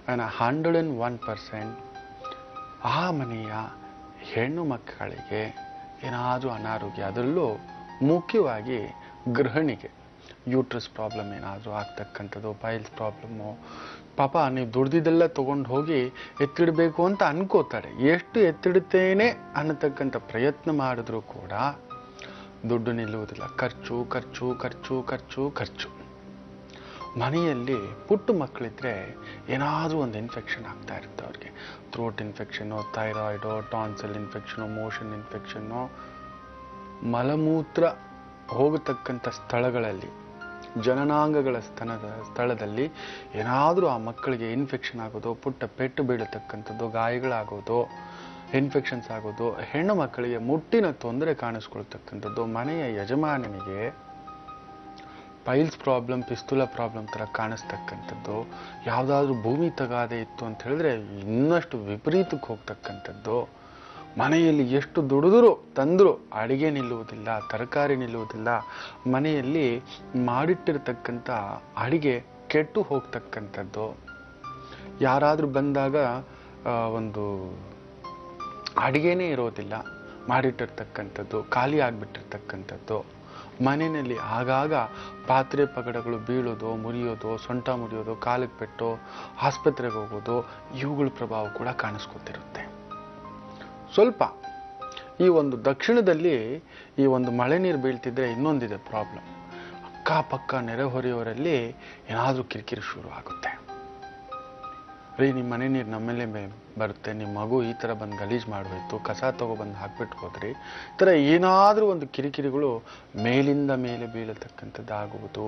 101% ಆ ಮನೆಯ ಹೆಣ್ಣು ಮಕ್ಕಳಿಗೆ ಏನಾದರೂ ಅನಾರೋಗ್ಯ, ಅದರಲ್ಲೂ ಮುಖ್ಯವಾಗಿ ಗೃಹಿಣಿಗೆ ಯೂಟ್ರಸ್ ಪ್ರಾಬ್ಲಮ್ ಏನಾದರೂ ಆಗ್ತಕ್ಕಂಥದ್ದು, ಪೈಲ್ಸ್ ಪ್ರಾಬ್ಲಮ್ಮು. ಪಾಪ ನೀವು ದುಡ್ದಿದ್ದೆಲ್ಲ ತೊಗೊಂಡು ಹೋಗಿ ಎತ್ತಿಡಬೇಕು ಅಂತ ಅನ್ಕೋತಾರೆ. ಎಷ್ಟು ಎತ್ತಿಡುತ್ತೇನೆ ಅನ್ನತಕ್ಕಂಥ ಪ್ರಯತ್ನ ಮಾಡಿದ್ರೂ ಕೂಡ ದುಡ್ಡು ನಿಲ್ಲುವುದಿಲ್ಲ. ಖರ್ಚು ಖರ್ಚು ಖರ್ಚು ಖರ್ಚು ಖರ್ಚು. ಮನೆಯಲ್ಲಿ ಪುಟ್ಟ ಮಕ್ಕಳಿದ್ರೆ ಏನಾದರೂ ಒಂದು ಇನ್ಫೆಕ್ಷನ್ ಆಗ್ತಾ ಇರುತ್ತೆ ಅವ್ರಿಗೆ. Throat infection, thyroid, tonsil infection, motion infection. ಮಲಮೂತ್ರ ಹೋಗತಕ್ಕಂಥ ಸ್ಥಳಗಳಲ್ಲಿ, ಜನನಾಂಗಗಳ ಸ್ಥಳದಲ್ಲಿ ಏನಾದರೂ ಆ ಮಕ್ಕಳಿಗೆ ಇನ್ಫೆಕ್ಷನ್ ಆಗೋದು, ಪುಟ್ಟ ಪೆಟ್ಟು ಬೀಳತಕ್ಕಂಥದ್ದು, ಗಾಯಗಳಾಗೋದು, ಇನ್ಫೆಕ್ಷನ್ಸ್ ಆಗೋದು, ಹೆಣ್ಣು ಮಕ್ಕಳಿಗೆ ಮುಟ್ಟಿನ ತೊಂದರೆ ಕಾಣಿಸ್ಕೊಳ್ತಕ್ಕಂಥದ್ದು, ಮನೆಯ ಯಜಮಾನನಿಗೆ ಪೈಲ್ಸ್ ಪ್ರಾಬ್ಲಮ್, ಪಿಸ್ತುಲ ಪ್ರಾಬ್ಲಮ್ ಥರ ಕಾಣಿಸ್ತಕ್ಕಂಥದ್ದು, ಯಾವುದಾದ್ರೂ ಭೂಮಿ ತಗಾದೆ ಇತ್ತು ಅಂತ ಹೇಳಿದ್ರೆ ಇನ್ನಷ್ಟು ವಿಪರೀತಕ್ಕೆ ಹೋಗ್ತಕ್ಕಂಥದ್ದು. ಮನೆಯಲ್ಲಿ ಎಷ್ಟು ದುಡಿದ್ರು ತಂದರೂ ಅಡಿಗೆ ನಿಲ್ಲುವುದಿಲ್ಲ, ತರಕಾರಿ ನಿಲ್ಲುವುದಿಲ್ಲ. ಮನೆಯಲ್ಲಿ ಮಾಡಿಟ್ಟಿರ್ತಕ್ಕಂಥ ಅಡಿಗೆ ಕೆಟ್ಟು ಹೋಗ್ತಕ್ಕಂಥದ್ದು. ಯಾರಾದರೂ ಬಂದಾಗ ಒಂದು ಅಡಿಗೆನೇ ಇರೋದಿಲ್ಲ, ಮಾಡಿಟ್ಟಿರ್ತಕ್ಕಂಥದ್ದು, ಖಾಲಿ ಆಗಿಬಿಟ್ಟಿರ್ತಕ್ಕಂಥದ್ದು. ಮನೆಯಲ್ಲಿ ಆಗಾಗ ಪಾತ್ರೆ ಪಗಡಗಳು ಬೀಳೋದು, ಮುರಿಯೋದು, ಸೊಂಟ ಮುರಿಯೋದು, ಕಾಲಿಗೆ ಪೆಟ್ಟು, ಆಸ್ಪತ್ರೆಗೆ ಹೋಗೋದು, ಇವುಗಳ ಪ್ರಭಾವ ಕೂಡ ಕಾಣಿಸ್ಕೊತಿರುತ್ತೆ. ಸ್ವಲ್ಪ ಈ ಒಂದು ದಕ್ಷಿಣದಲ್ಲಿ ಈ ಒಂದು ಮಳೆ ನೀರು ಬೀಳ್ತಿದ್ರೆ ಇನ್ನೊಂದಿದೆ ಪ್ರಾಬ್ಲಮ್. ಅಕ್ಕಪಕ್ಕ ನೆರೆಹೊರೆಯವರಲ್ಲಿ ಏನಾದರೂ ಕಿರಿಕಿರಿ ಶುರು ಆಗುತ್ತೆ. ರೀ, ನಿಮ್ಮ ಮನೆ ನೀರು ನಮ್ಮೇಲೆ ಬರುತ್ತೆ, ನಿಮ್ಮ ಮಗು ಈ ಥರ ಬಂದು ಗಲೀಜು ಮಾಡೋಯ್ತು, ಕಸ ತಗೊಬಂದು ಹಾಕ್ಬಿಟ್ಟು ಹೋದ್ರಿ, ಈ ಥರ ಏನಾದರೂ ಒಂದು ಕಿರಿಕಿರಿಗಳು ಮೇಲಿಂದ ಮೇಲೆ ಬೀಳತಕ್ಕಂಥದ್ದು ಆಗುವುದು.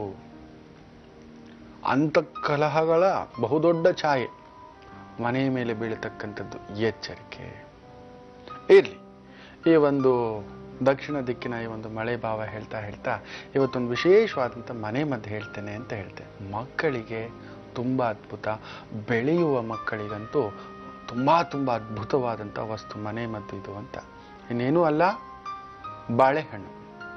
ಅಂಥ ಕಲಹಗಳ ಬಹುದೊಡ್ಡ ಛಾಯೆ ಮನೆಯ ಮೇಲೆ ಬೀಳತಕ್ಕಂಥದ್ದು. ಎಚ್ಚರಿಕೆ ಇರಲಿ. ಈ ಒಂದು ದಕ್ಷಿಣ ದಿಕ್ಕಿನ ಈ ಒಂದು ಮಳೆ ಭಾವ ಹೇಳ್ತಾ ಇವತ್ತೊಂದು ವಿಶೇಷವಾದಂಥ ಮನೆ ಮದ್ದು ಹೇಳ್ತೇನೆ ಅಂತ ಹೇಳ್ತೇನೆ. ಮಕ್ಕಳಿಗೆ ತುಂಬ ಅದ್ಭುತ, ಬೆಳೆಯುವ ಮಕ್ಕಳಿಗಂತೂ ತುಂಬ ಅದ್ಭುತವಾದಂಥ ವಸ್ತು ಮನೆ ಮದ್ದು ಇದು ಅಂತ. ಇನ್ನೇನೂ ಅಲ್ಲ, ಬಾಳೆಹಣ್ಣು.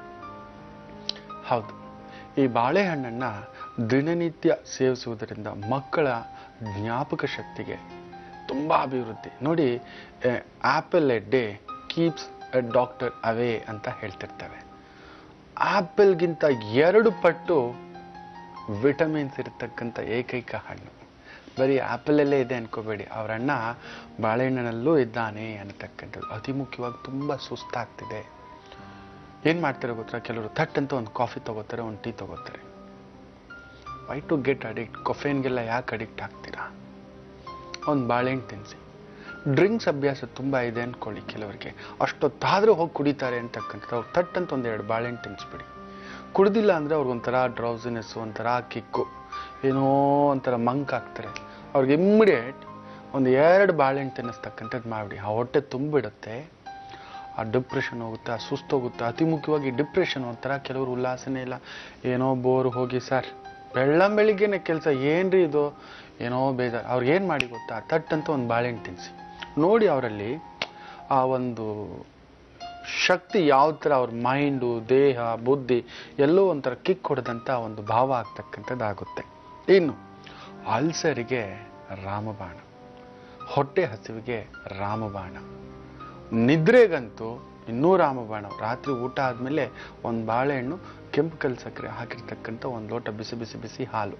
ಹೌದು, ಈ ಬಾಳೆಹಣ್ಣನ್ನು ದಿನನಿತ್ಯ ಸೇವಿಸುವುದರಿಂದ ಮಕ್ಕಳ ಜ್ಞಾಪಕ ಶಕ್ತಿಗೆ ತುಂಬ ಅಭಿವೃದ್ಧಿ. ನೋಡಿ, apple a day keeps a doctor away ಅಂತ ಹೇಳ್ತಿರ್ತವೆ. ಆ್ಯಪಲ್ಗಿಂತ 2 ಪಟ್ಟು ವಿಟಮಿನ್ಸ್ ಇರತಕ್ಕಂಥ ಏಕೈಕ ಹಣ್ಣು. ಬರೀ ಆ್ಯಪಲಲ್ಲೇ ಇದೆ ಅನ್ಕೋಬೇಡಿ, ಅವರ ಅಣ್ಣ ಬಾಳೆಹಣ್ಣನಲ್ಲೂ ಇದ್ದಾನೆ ಅನ್ನತಕ್ಕಂಥದ್ದು. ಅತಿ ಮುಖ್ಯವಾಗಿ ತುಂಬ ಸುಸ್ತಾಗ್ತಿದೆ, ಏನು ಮಾಡ್ತಾರೆ ಗೊತ್ತಾ? ಕೆಲವರು ಥಟ್ ಒಂದು ಕಾಫಿ ತಗೋತಾರೆ, ಒಂದು ಟೀ ತಗೋತಾರೆ. Why to get addict? ಕೊಫೇನ್ಗೆಲ್ಲ ಯಾಕೆ ಅಡಿಕ್ಟ್ ಆಗ್ತೀರಾ? ಒಂದು ಬಾಳೆಹಣ್ಣು ತಿನ್ನಿಸಿ. ಡ್ರಿಂಕ್ಸ್ ಅಭ್ಯಾಸ ತುಂಬ ಇದೆ ಅಂದ್ಕೊಳ್ಳಿ ಕೆಲವರಿಗೆ, ಅಷ್ಟೊತ್ತಾದರೂ ಹೋಗಿ ಕುಡಿತಾರೆ ಅಂತಕ್ಕಂಥದ್ದು. ಅವ್ರು ಥಟ್ ಅಂತ 1-2 ಬಾಳೆಹಣ್ಣು ತಿನ್ನಿಸ್ಬಿಡಿ. ಕುಡ್ದಿಲ್ಲ ಅಂದರೆ ಅವ್ರಿಗೊಂಥರ ಡ್ರೌಸಿನೆಸ್ಸು, ಒಂಥರ ಕಿಕ್ಕು, ಏನೋ ಒಂಥರ ಮಂಕ್ ಆಗ್ತಾರೆ. ಅವ್ರಿಗೆ ಇಮ್ಮಿಡಿಯೇಟ್ 1-2 ಬಾಳೆಹಣ್ಣು ತಿನ್ನಿಸ್ತಕ್ಕಂಥದ್ದು ಮಾಡಿಬಿಡಿ. ಆ ಹೊಟ್ಟೆ ತುಂಬಿಡುತ್ತೆ, ಆ ಡಿಪ್ರೆಷನ್ ಹೋಗುತ್ತೆ, ಆ ಸುಸ್ತೋಗುತ್ತೆ. ಅತಿ ಮುಖ್ಯವಾಗಿ ಡಿಪ್ರೆಷನ್ ಒಂಥರ ಕೆಲವರು ಉಲ್ಲಾಸನೇ ಇಲ್ಲ, ಏನೋ ಬೋರ್ ಹೋಗಿ ಸರ್ ಬೆಳಿಗ್ಗೆನೆ ಕೆಲಸ, ಏನ್ರಿ ಇದು, ಏನೋ ಬೇಜಾರು. ಅವ್ರಿಗೇನು ಮಾಡಿ ಗೊತ್ತಾ? ಥಟ್ ಅಂತ 1 ಬಾಳೆಹಣ್ಣು ತಿನ್ನಿಸಿ ನೋಡಿ, ಅವರಲ್ಲಿ ಆ ಒಂದು ಶಕ್ತಿ ಯಾವ ಥರ ಅವ್ರ ಮೈಂಡು, ದೇಹ, ಬುದ್ಧಿ ಎಲ್ಲೋ ಒಂಥರ ಕಿಕ್ ಹೊಡೆದಂಥ ಒಂದು ಭಾವ ಆಗ್ತಕ್ಕಂಥದ್ದಾಗುತ್ತೆ. ಇನ್ನು ಅಲ್ಸರಿಗೆ ರಾಮಬಾಣ, ಹೊಟ್ಟೆ ಹಸಿವಿಗೆ ರಾಮಬಾಣ, ನಿದ್ರೆಗಂತೂ ಇನ್ನೂ ರಾಮಬಾಣ. ರಾತ್ರಿ ಊಟ ಆದಮೇಲೆ 1 ಬಾಳೆಹಣ್ಣು, ಕೆಂಪು ಕಲ್ ಸಕ್ಕರೆ ಹಾಕಿರ್ತಕ್ಕಂಥ 1 ಲೋಟ ಬಿಸಿ ಬಿಸಿ ಬಿಸಿ ಹಾಲು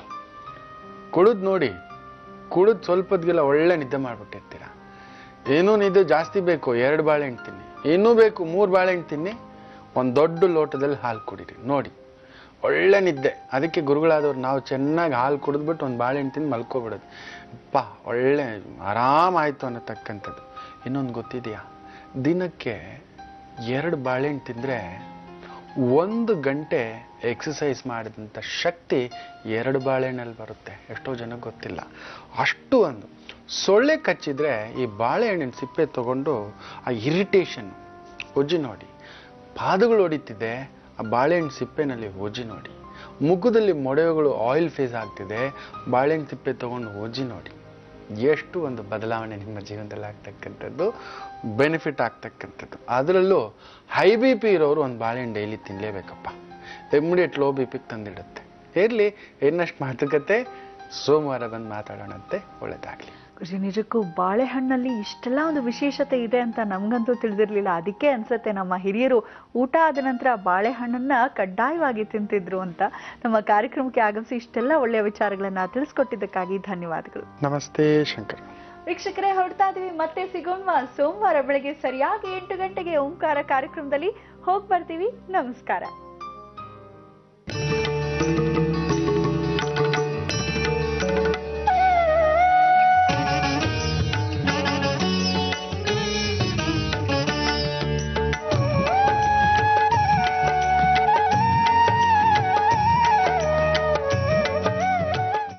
ಕುಡಿದು ನೋಡಿ. ಕುಡಿದು ಸ್ವಲ್ಪದ್ಗೆಲ್ಲ ಒಳ್ಳೆ ನಿದ್ದೆ ಮಾಡಿಬಿಟ್ಟಿರ್ತೀರ. ಏನೂ ನಿದ್ದೆ ಜಾಸ್ತಿ ಬೇಕು, 2 ಬಾಳೆಹಣ್ಣು ತಿನ್ನಿ. ಇನ್ನೂ ಬೇಕು 3 ಬಾಳೆಹಣ್ಣು ತಿನ್ನಿ, 1 ದೊಡ್ಡ ಲೋಟದಲ್ಲಿ ಹಾಲು ಕುಡೀರಿ ನೋಡಿ, ಒಳ್ಳೆ ನಿದ್ದೆ. ಅದಕ್ಕೆ ಗುರುಗಳಾದವ್ರು ನಾವು ಚೆನ್ನಾಗಿ ಹಾಲು ಕುಡಿದ್ಬಿಟ್ಟು 1 ಬಾಳೆಹಣ್ಣು ತಿಂದು ಮಲ್ಕೋಬಿಡೋದು. ಅಪ್ಪ ಒಳ್ಳೆ ಆರಾಮಾಯಿತು ಅನ್ನತಕ್ಕಂಥದ್ದು. ಇನ್ನೊಂದು ಗೊತ್ತಿದೆಯಾ? ದಿನಕ್ಕೆ 2 ಬಾಳೆಹಣ್ಣು ತಿಂದರೆ 1 ಗಂಟೆ ಎಕ್ಸಸೈಸ್ ಮಾಡಿದಂಥ ಶಕ್ತಿ 2 ಬಾಳೆಹಣ್ಣಲ್ಲಿ ಬರುತ್ತೆ. ಎಷ್ಟೋ ಜನಕ್ಕೆ ಗೊತ್ತಿಲ್ಲ. ಅಷ್ಟು ಒಂದು ಸೊಳ್ಳೆ ಕಚ್ಚಿದ್ರೆ ಈ ಬಾಳೆಹಣ್ಣಿನ ಸಿಪ್ಪೆ ತಗೊಂಡು ಆ ಇರಿಟೇಷನ್ ಒಜ್ಜಿ ನೋಡಿ. ಪಾದಗಳು ಹೊಡಿತಿದೆ, ಆ ಬಾಳೆಹಣ್ಣು ಸಿಪ್ಪೆನಲ್ಲಿ ಒಜ್ಜಿ ನೋಡಿ. ಮುಖದಲ್ಲಿ ಮೊಡವೆಗಳು ಆಯಿಲ್ ಫೇಸ್ ಆಗ್ತಿದೆ, ಬಾಳೆಹಣ್ಣು ಸಿಪ್ಪೆ ತಗೊಂಡು ಓಜಿ ನೋಡಿ, ಎಷ್ಟು ಒಂದು ಬದಲಾವಣೆ ನಿಮ್ಮ ಜೀವನದಲ್ಲಿ ಆಗ್ತಕ್ಕಂಥದ್ದು, ಬೆನಿಫಿಟ್ ಆಗ್ತಕ್ಕಂಥದ್ದು. ಅದರಲ್ಲೂ ಹೈ ಬಿ ಪಿ ಇರೋರು ಒಂದು ಬಾಳೆಹಣ್ಣು ಡೈಲಿ ತಿನ್ನಲೇಬೇಕಪ್ಪ, ಇಮ್ಮಿಡಿಯೇಟ್ ಲೋ ಬಿ ಪಿಗೆ ತಂದಿಡುತ್ತೆ. ಇರಲಿ, ಇನ್ನಷ್ಟು ಮಾತುಕತೆ ಸೋಮವಾರ ಬಂದು ಮಾತಾಡೋಣಂತೆ. ಒಳ್ಳೆಯದಾಗಲಿ. ಗುರುಜಿ, ನಿಜಕ್ಕೂ ಬಾಳೆಹಣ್ಣಲ್ಲಿ ಇಷ್ಟೆಲ್ಲ ಒಂದು ವಿಶೇಷತೆ ಇದೆ ಅಂತ ನಮ್ಗಂತೂ ತಿಳಿದಿರ್ಲಿಲ್ಲ. ಅದಕ್ಕೆ ಅನ್ಸತ್ತೆ ನಮ್ಮ ಹಿರಿಯರು ಊಟ ಆದ ನಂತರ ಬಾಳೆಹಣ್ಣನ್ನ ಕಡ್ಡಾಯವಾಗಿ ತಿಂತಿದ್ರು ಅಂತ. ನಮ್ಮ ಕಾರ್ಯಕ್ರಮಕ್ಕೆ ಆಗಮಿಸಿ ಇಷ್ಟೆಲ್ಲ ಒಳ್ಳೆಯ ವಿಚಾರಗಳನ್ನ ತಿಳಿಸ್ಕೊಟ್ಟಿದ್ದಕ್ಕಾಗಿ ಧನ್ಯವಾದಗಳು. ನಮಸ್ತೆ ಶಂಕರ್. ವೀಕ್ಷಕರೇ, ಹೊರಡ್ತಾ ಇದೀವಿ. ಮತ್ತೆ ಸಿಗೋಣ ಸೋಮವಾರ ಬೆಳಗ್ಗೆ ಸರಿಯಾಗಿ 8 ಗಂಟೆಗೆ ಓಂಕಾರ ಕಾರ್ಯಕ್ರಮದಲ್ಲಿ. ಹೋಗಿ ಬರ್ತೀವಿ. ನಮಸ್ಕಾರ.